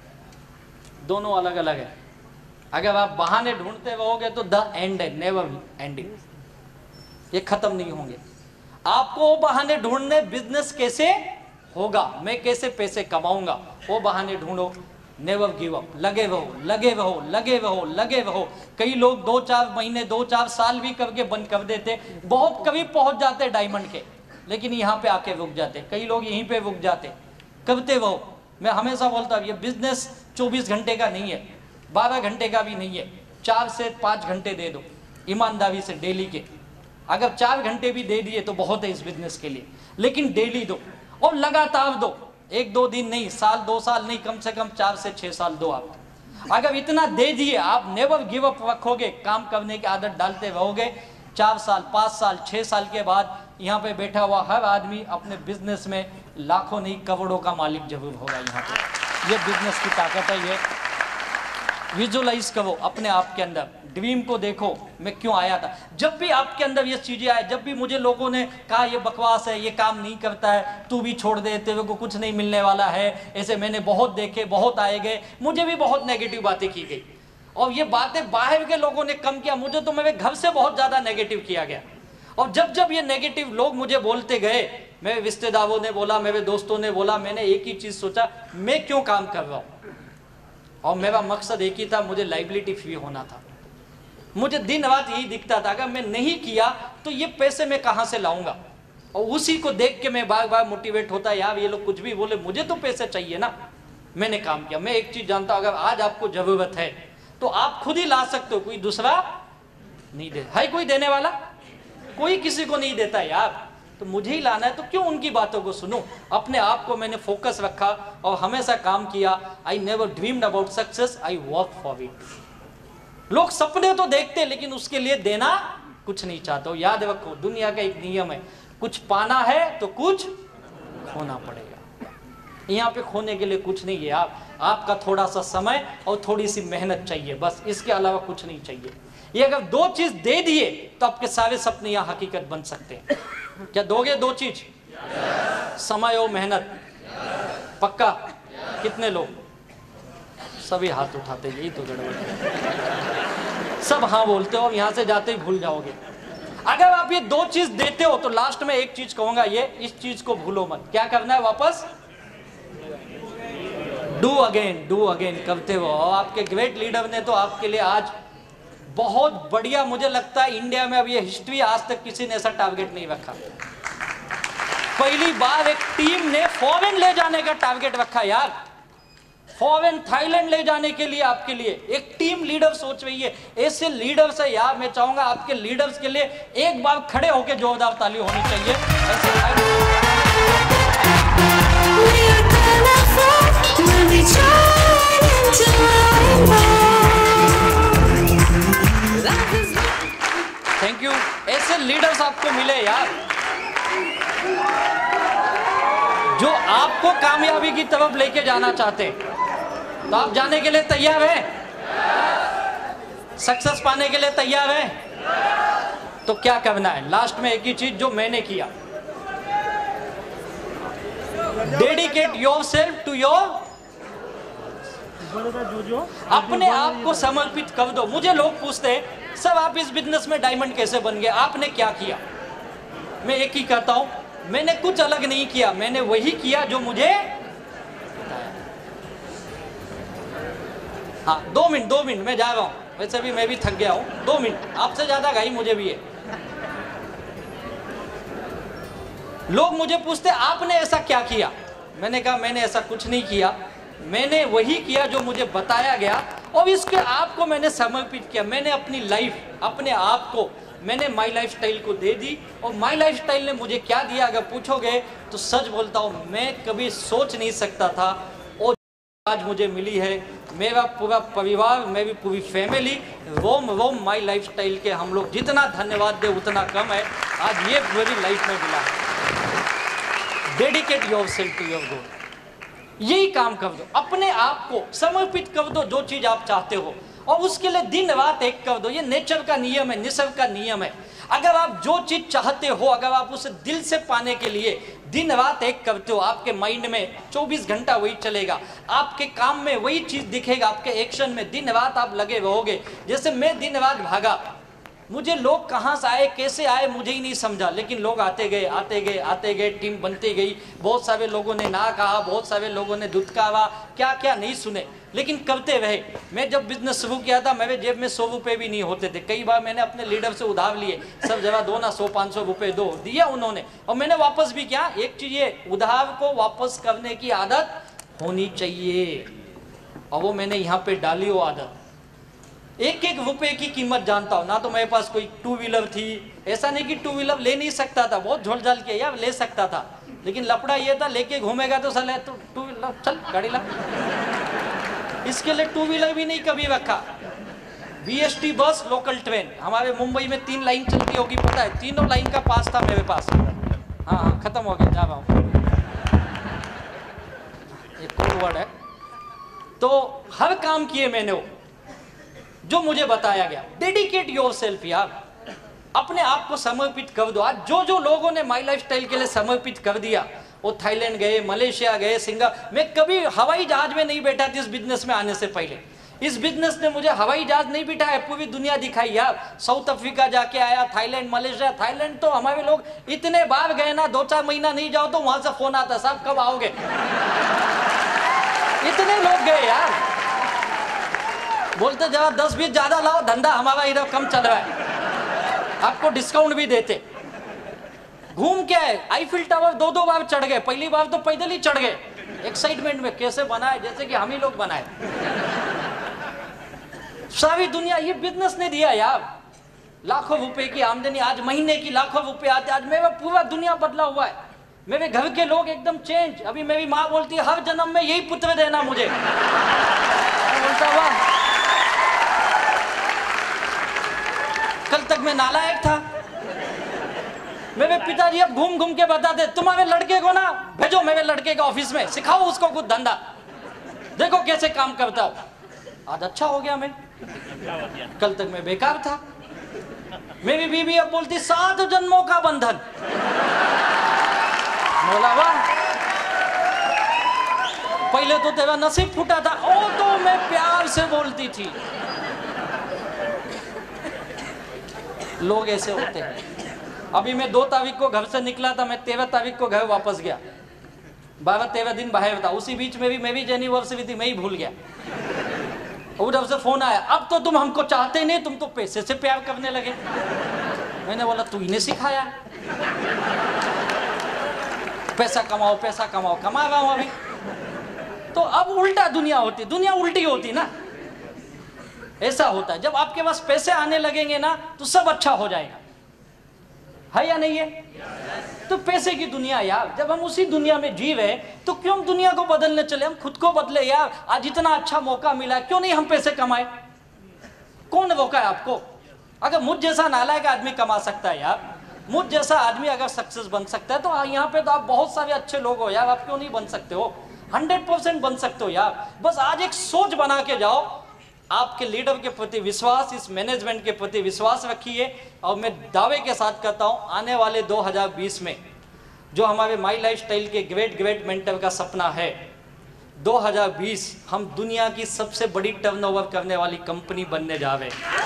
दोनों अलग अलग है। अगर आप बहाने ढूंढते रहोगे तो द एंड है, नेवर एंडिंग, ये खत्म नहीं होंगे। आपको बहाने ढूंढने, बिजनेस कैसे होगा, मैं कैसे पैसे कमाऊंगा, वो बहाने ढूंढो। नेवर गिव अप, लगे रहो लगे रहो लगे रहो लगे रहो। कई लोग दो चार महीने दो चार साल भी करके बंद कर देते, बहुत करीब पहुंच जाते डायमंड के, लेकिन यहाँ पे आके रुक जाते। कई लोग यहीं पे रुक जाते। करते रहो। मैं हमेशा बोलता हूँ ये बिजनेस चौबीस घंटे का नहीं है, बारह घंटे का भी नहीं है। चार से पाँच घंटे दे दो ईमानदारी से डेली के। अगर चार घंटे भी दे दिए तो बहुत है इस बिजनेस के लिए, लेकिन डेली दो और लगातार दो। एक दो दिन नहीं, साल दो साल नहीं, कम से कम चार से छह साल दो आप। अगर इतना दे दिए, आप नेवर गिव अप रखोगे, काम करने की आदत डालते रहोगे, चार साल पाँच साल छः साल के बाद यहाँ पे बैठा हुआ हर आदमी अपने बिजनेस में लाखों नहीं करोड़ों का मालिक जरूर होगा। यहाँ पे ये बिजनेस की ताकत है। ये विजुअलाइज करो अपने आप के अंदर, ड्रीम को देखो मैं क्यों आया था। जब भी आपके अंदर ये चीजें आए, जब भी मुझे लोगों ने कहा ये बकवास है, ये काम नहीं करता है, तू भी छोड़ दे, तेरे को कुछ नहीं मिलने वाला है, ऐसे मैंने बहुत देखे, बहुत आए गए, मुझे भी बहुत नेगेटिव बातें की गई। और ये बातें बाहर के लोगों ने कम किया, मुझे तो मेरे घर से बहुत ज्यादा नेगेटिव किया गया। और जब जब ये नेगेटिव लोग मुझे बोलते गए, मेरे रिश्तेदारों ने बोला, मेरे दोस्तों ने बोला, मैंने एक ही चीज सोचा, मैं क्यों काम कर रहा हूं। और मेरा मकसद एक ही था, मुझे लाइबिलिटी फ्री होना था। मुझे दिन रात यही दिखता था, अगर मैं नहीं किया तो ये पैसे मैं कहां से लाऊंगा। और उसी को देख के मैं बार बार मोटिवेट होता, यार ये लोग कुछ भी बोले, मुझे तो पैसे चाहिए ना। मैंने काम किया। मैं एक चीज जानता हूं, अगर आज आपको जरूरत है तो आप खुद ही ला सकते हो, कोई दूसरा नहीं दे। है कोई देने वाला? कोई किसी को नहीं देता यार। तो मुझे ही लाना है, तो क्यों उनकी बातों को सुनूं। अपने आप को मैंने फोकस रखा और हमेशा काम किया। I never dreamed about success, I work for it. लोग सपने तो देखते लेकिन उसके लिए देना कुछ नहीं चाहते हो। याद रखो, दुनिया का एक नियम है, कुछ पाना है तो कुछ खोना पड़ेगा। यहाँ पे खोने के लिए कुछ नहीं है। आप आपका थोड़ा सा समय और थोड़ी सी मेहनत चाहिए, बस, इसके अलावा कुछ नहीं चाहिए। ये अगर दो चीज दे दिए तो आपके सारे सपने यहाँ हकीकत बन सकते हैं। क्या दोगे दो चीज? yes. समय और मेहनत। yes. पक्का? yes. कितने लोग? सभी हाथ उठाते, यही तो गड़बड़। सब हाँ बोलते हो और यहाँ से जाते ही भूल जाओगे। अगर आप ये दो चीज देते हो तो लास्ट में एक चीज कहूंगा, ये इस चीज को भूलो मत। क्या करना है? वापस डू अगेन, डू अगेन करते हो। और आपके ग्रेट लीडर ने तो आपके लिए आज बहुत बढ़िया, मुझे लगता है इंडिया में अब ये हिस्ट्री, आज तक किसी ने ऐसा टारगेट नहीं रखा। पहली बार एक टीम ने फॉरेन ले जाने का टारगेट रखा यार। फॉरेन, थाईलैंड ले जाने के लिए आपके लिए एक टीम लीडर सोच रही है। ऐसे लीडर्स है यार, मैं चाहूंगा आपके लीडर्स के लिए एक बार खड़े होकर जोरदार ताली होनी चाहिए। ऐसे थैंक यू। ऐसे लीडर्स आपको मिले यार, जो आपको कामयाबी की तरफ लेके जाना चाहते हैं। तो आप जाने के लिए तैयार हैं? सक्सेस पाने के लिए तैयार हैं? तो क्या करना है? लास्ट में एक ही चीज जो मैंने किया, डेडिकेट योरसेल्फ टू योर, अपने आप को समर्पित कर दो। मुझे लोग पूछते हैं, सब आप इस बिजनेस में डायमंड कैसे बन गए, आपने क्या किया? मैं एक ही कहता हूं, मैंने कुछ अलग नहीं किया, मैंने वही किया जो मुझे बताया। हाँ, दो मिनट दो मिनट मैं जा रहा हूं, वैसे भी मैं भी थक गया हूं। दो मिनट, आपसे ज्यादा घाई मुझे भी है। लोग मुझे पूछते आपने ऐसा क्या किया? मैंने कहा मैंने ऐसा कुछ नहीं किया, मैंने वही किया जो मुझे बताया गया और इसके आप को मैंने समर्पित किया। मैंने अपनी लाइफ, अपने आप को मैंने माई लाइफ स्टाइल को दे दी। और माई लाइफ स्टाइल ने मुझे क्या दिया अगर पूछोगे तो सच बोलता हूँ, मैं कभी सोच नहीं सकता था और आज मुझे मिली है। मेरा पूरा परिवार, मेरी पूरी फैमिली, रोम रोम माई लाइफ स्टाइल के हम लोग जितना धन्यवाद दे उतना कम है। आज ये मेरी लाइफ में मिला है। Dedicate yourself to your goal, यही काम कर दो, अपने आप को समर्पित कर दो जो चीज आप चाहते हो और उसके लिए दिन रात एक कर दो। ये नेचर का नियम है, निसर्ग का नियम है। अगर आप जो चीज चाहते हो, अगर आप उसे दिल से पाने के लिए दिन रात एक करते हो, आपके माइंड में चौबीस घंटा वही चलेगा, आपके काम में वही चीज दिखेगा, आपके एक्शन में दिन रात आप लगे रहोगे। जैसे मैं दिन रात भागा, मुझे लोग कहाँ से आए, कैसे आए, मुझे ही नहीं समझा, लेकिन लोग आते गए आते गए आते गए, टीम बनती गई। बहुत सारे लोगों ने ना कहा, बहुत सारे लोगों ने दुत्कारा, क्या क्या नहीं सुने, लेकिन करते रहे। मैं जब बिजनेस शुरू किया था, मेरे जेब में सौ रुपए भी नहीं होते थे। कई बार मैंने अपने लीडर से उधार लिए, सब जगह दो ना, सौ पाँच सौ रुपये दो, दिया उन्होंने और मैंने वापस भी किया। एक चीज ये, उधार को वापस करने की आदत होनी चाहिए और वो मैंने यहाँ पे डाली वो आदत। एक एक रुपए की कीमत जानता हूँ ना। तो मेरे पास कोई टू व्हीलर थी, ऐसा नहीं कि टू व्हीलर ले नहीं सकता था, बहुत झोल झाल के यार ले सकता था, लेकिन लफड़ा ये था लेके घूमेगा तो साले तो टू व्हीलर चल गाड़ी ला, इसके लिए टू व्हीलर भी नहीं कभी रखा। बीएसटी बस, लोकल ट्रेन, हमारे मुंबई में तीन लाइन चलती होगी पता है, तीनों लाइन का पास था मेरे पास। हाँ हाँ खत्म हो गया, जा रहा हूँ। एक कोड वर्ड है। तो हर काम किए मैंने वो, जो मुझे बताया गया। डेडिकेट योरसेल्फ यार, अपने आप को समर्पित कर दो। आज जो जो लोगों ने माई लाइफस्टाइल के लिए समर्पित कर दिया, वो थाईलैंड गए, मलेशिया गए, सिंगापुर। मैं कभी हवाई जहाज में नहीं बैठा था इस बिजनेस में आने से पहले। इस बिजनेस ने मुझे हवाई जहाज नहीं बिठाया, पूरी दुनिया दिखाई यार। साउथ अफ्रीका जाके आया, थाईलैंड, मलेशिया। थाईलैंड तो हमारे लोग इतने बार गए ना, दो चार महीना नहीं जाओ तो वहां से फोन आता, साहब कब आओगे। इतने लोग गए यार, बोलते जरा दस बीस ज्यादा लाओ, धंधा हमारा इधर कम चल रहा है, आपको डिस्काउंट भी देते। घूम के आए, आईफिल टावर दो दो बार चढ़ गए। पहली बार तो पैदल ही चढ़ गए, एक्साइटमेंट में कैसे बनाए, जैसे कि हम ही लोग बनाए। सारी दुनिया, ये बिजनेस ने दिया यार। लाखों रुपए की आमदनी, आज महीने की लाखों रुपए आते। आज मेरा पूरा दुनिया बदला हुआ है। मेरे घर के लोग एकदम चेंज। अभी मेरी माँ बोलती है हर जन्म में यही पुत्र देना मुझे। बोलता हुआ कल तक मैं नालायक था। मेरे पिताजी अब घूम घूम के बताते, तुम्हारे लड़के को ना भेजो मेरे लड़के के ऑफिस में, सिखाओ उसको कुछ धंधा, देखो कैसे काम करता हो। आज अच्छा हो गया मैं, कल तक मैं बेकार था। मेरी बीवी अब बोलती सात जन्मों का बंधन। बोला वाह, पहले तो तेरा नसीब फूटा था, ओ तो मैं प्यार से बोलती थी। लोग ऐसे होते हैं। अभी मैं दो तारीख को घर से निकला था, मैं तेरह तारीख को घर वापस गया। बारह तेरह दिन बाहर था। उसी बीच में भी मैं भी एनिवर्सरी थी, मैं ही भूल गया। उधर से फोन आया, अब तो तुम हमको चाहते नहीं, तुम तो पैसे से प्यार करने लगे। मैंने बोला तू इन्हें सिखाया, पैसा कमाओ पैसा कमाओ, कमा रहा हूं अभी। तो अब उल्टा दुनिया होती, दुनिया उल्टी होती ना। ऐसा होता है, जब आपके पास पैसे आने लगेंगे ना तो सब अच्छा हो जाएगा, है या नहीं है? तो पैसे की दुनिया यार, जब हम उसी दुनिया में जी रहे तो क्यों दुनिया को बदलने चले, हम खुद को बदले यार। आज इतना अच्छा मौका मिला, क्यों नहीं हम पैसे कमाए? कौन रोका है आपको? अगर मुझ जैसा नालायक आदमी कमा सकता है यार, मुझ जैसा आदमी अगर सक्सेस बन सकता है, तो यहाँ पे तो आप बहुत सारे अच्छे लोग हो यार, आप क्यों नहीं बन सकते हो? हंड्रेड परसेंट बन सकते हो यार। बस आज एक सोच बना के जाओ, आपके लीडर के प्रति विश्वास, इस मैनेजमेंट के प्रति विश्वास रखिए। और मैं दावे के साथ कहता हूं, आने वाले दो हज़ार बीस में जो हमारे माई लाइफस्टाइल के ग्रेट ग्रेट मेंटर का सपना है, दो हज़ार बीस हम दुनिया की सबसे बड़ी टर्नओवर करने वाली कंपनी बनने जा रहे हैं।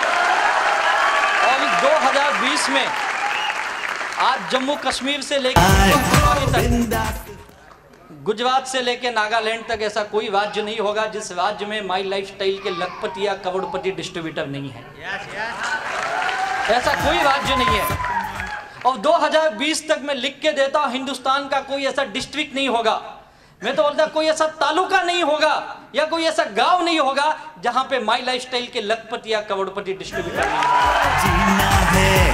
और इस दो हज़ार बीस में आज जम्मू कश्मीर से लेकर गुजरात से लेकर नागालैंड तक ऐसा कोई राज्य नहीं होगा जिस राज्य में माई लाइफस्टाइल के लखपति या करोड़पति डिस्ट्रीब्यूटर नहीं है। ऐसा कोई राज्य नहीं है। और दो हज़ार बीस तक मैं लिख के देता हूं, हिंदुस्तान का कोई ऐसा डिस्ट्रिक्ट नहीं होगा, मैं तो बोलता कोई ऐसा तालुका नहीं होगा या कोई ऐसा गांव नहीं होगा जहां पे माई लाइफस्टाइल के लखपति या करोड़पति डिस्ट्रीब्यूटर नहीं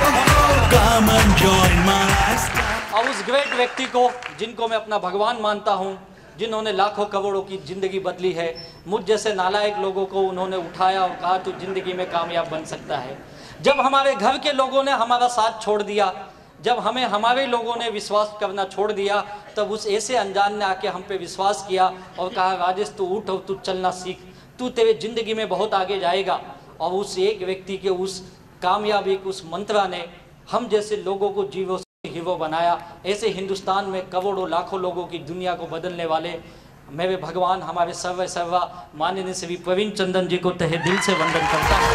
होगा। और उस ग्रेट व्यक्ति को, जिनको मैं अपना भगवान मानता हूं, जिन्होंने लाखों करोड़ों की जिंदगी बदली है, मुझ जैसे नालायक लोगों को उन्होंने उठाया और कहा तू जिंदगी में कामयाब बन सकता है। जब हमारे घर के लोगों ने हमारा साथ छोड़ दिया, जब हमें हमारे लोगों ने विश्वास करना छोड़ दिया, तब उस ऐसे अनजान ने आके हम पे विश्वास किया और कहा राजेश तू उठ और तू चलना सीख, तू तेरे जिंदगी में बहुत आगे जाएगा। और उस एक व्यक्ति के उस कामयाबी, उस मंत्रा ने हम जैसे लोगों को जीवो हीरो बनाया। ऐसे हिंदुस्तान में करोड़ों लाखों लोगों की दुनिया को बदलने वाले मेरे भगवान, हमारे सर्व सर्वा माननीय श्री प्रवीण चंदन जी को तहे दिल से वंदन करता हूँ।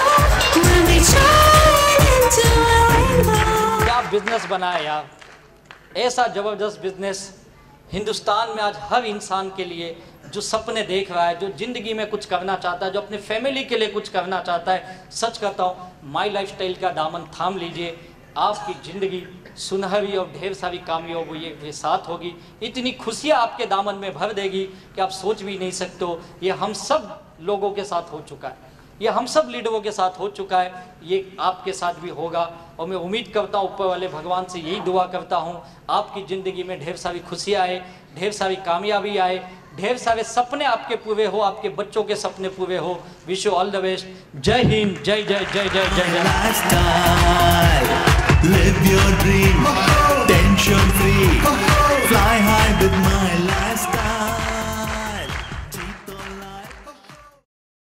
क्या बिजनेस बनाया यार, ऐसा जबरदस्त बिजनेस हिंदुस्तान में आज हर इंसान के लिए जो सपने देख रहा है, जो जिंदगी में कुछ करना चाहता है, जो अपने फैमिली के लिए कुछ करना चाहता है, सच कहता हूँ माई लाइफस्टाइल का दामन थाम लीजिए, आपकी जिंदगी सुनहरी और ढेर सारी कामयाबी के साथ होगी। इतनी खुशियाँ आपके दामन में भर देगी कि आप सोच भी नहीं सकते हो। ये हम सब लोगों के साथ हो चुका है, ये हम सब लीडरों के साथ हो चुका है, ये आपके साथ भी होगा। और मैं उम्मीद करता हूँ, ऊपर वाले भगवान से यही दुआ करता हूँ, आपकी ज़िंदगी में ढेर सारी खुशियाँ आए, ढेर सारी कामयाबी आए, ढेर सारे सपने आपके पूरे हो, आपके बच्चों के सपने पूरे हो। Wish you all the best. जय हिंद, जय जय जय जय जय जय। Live your dream, tension free, fly high with my life.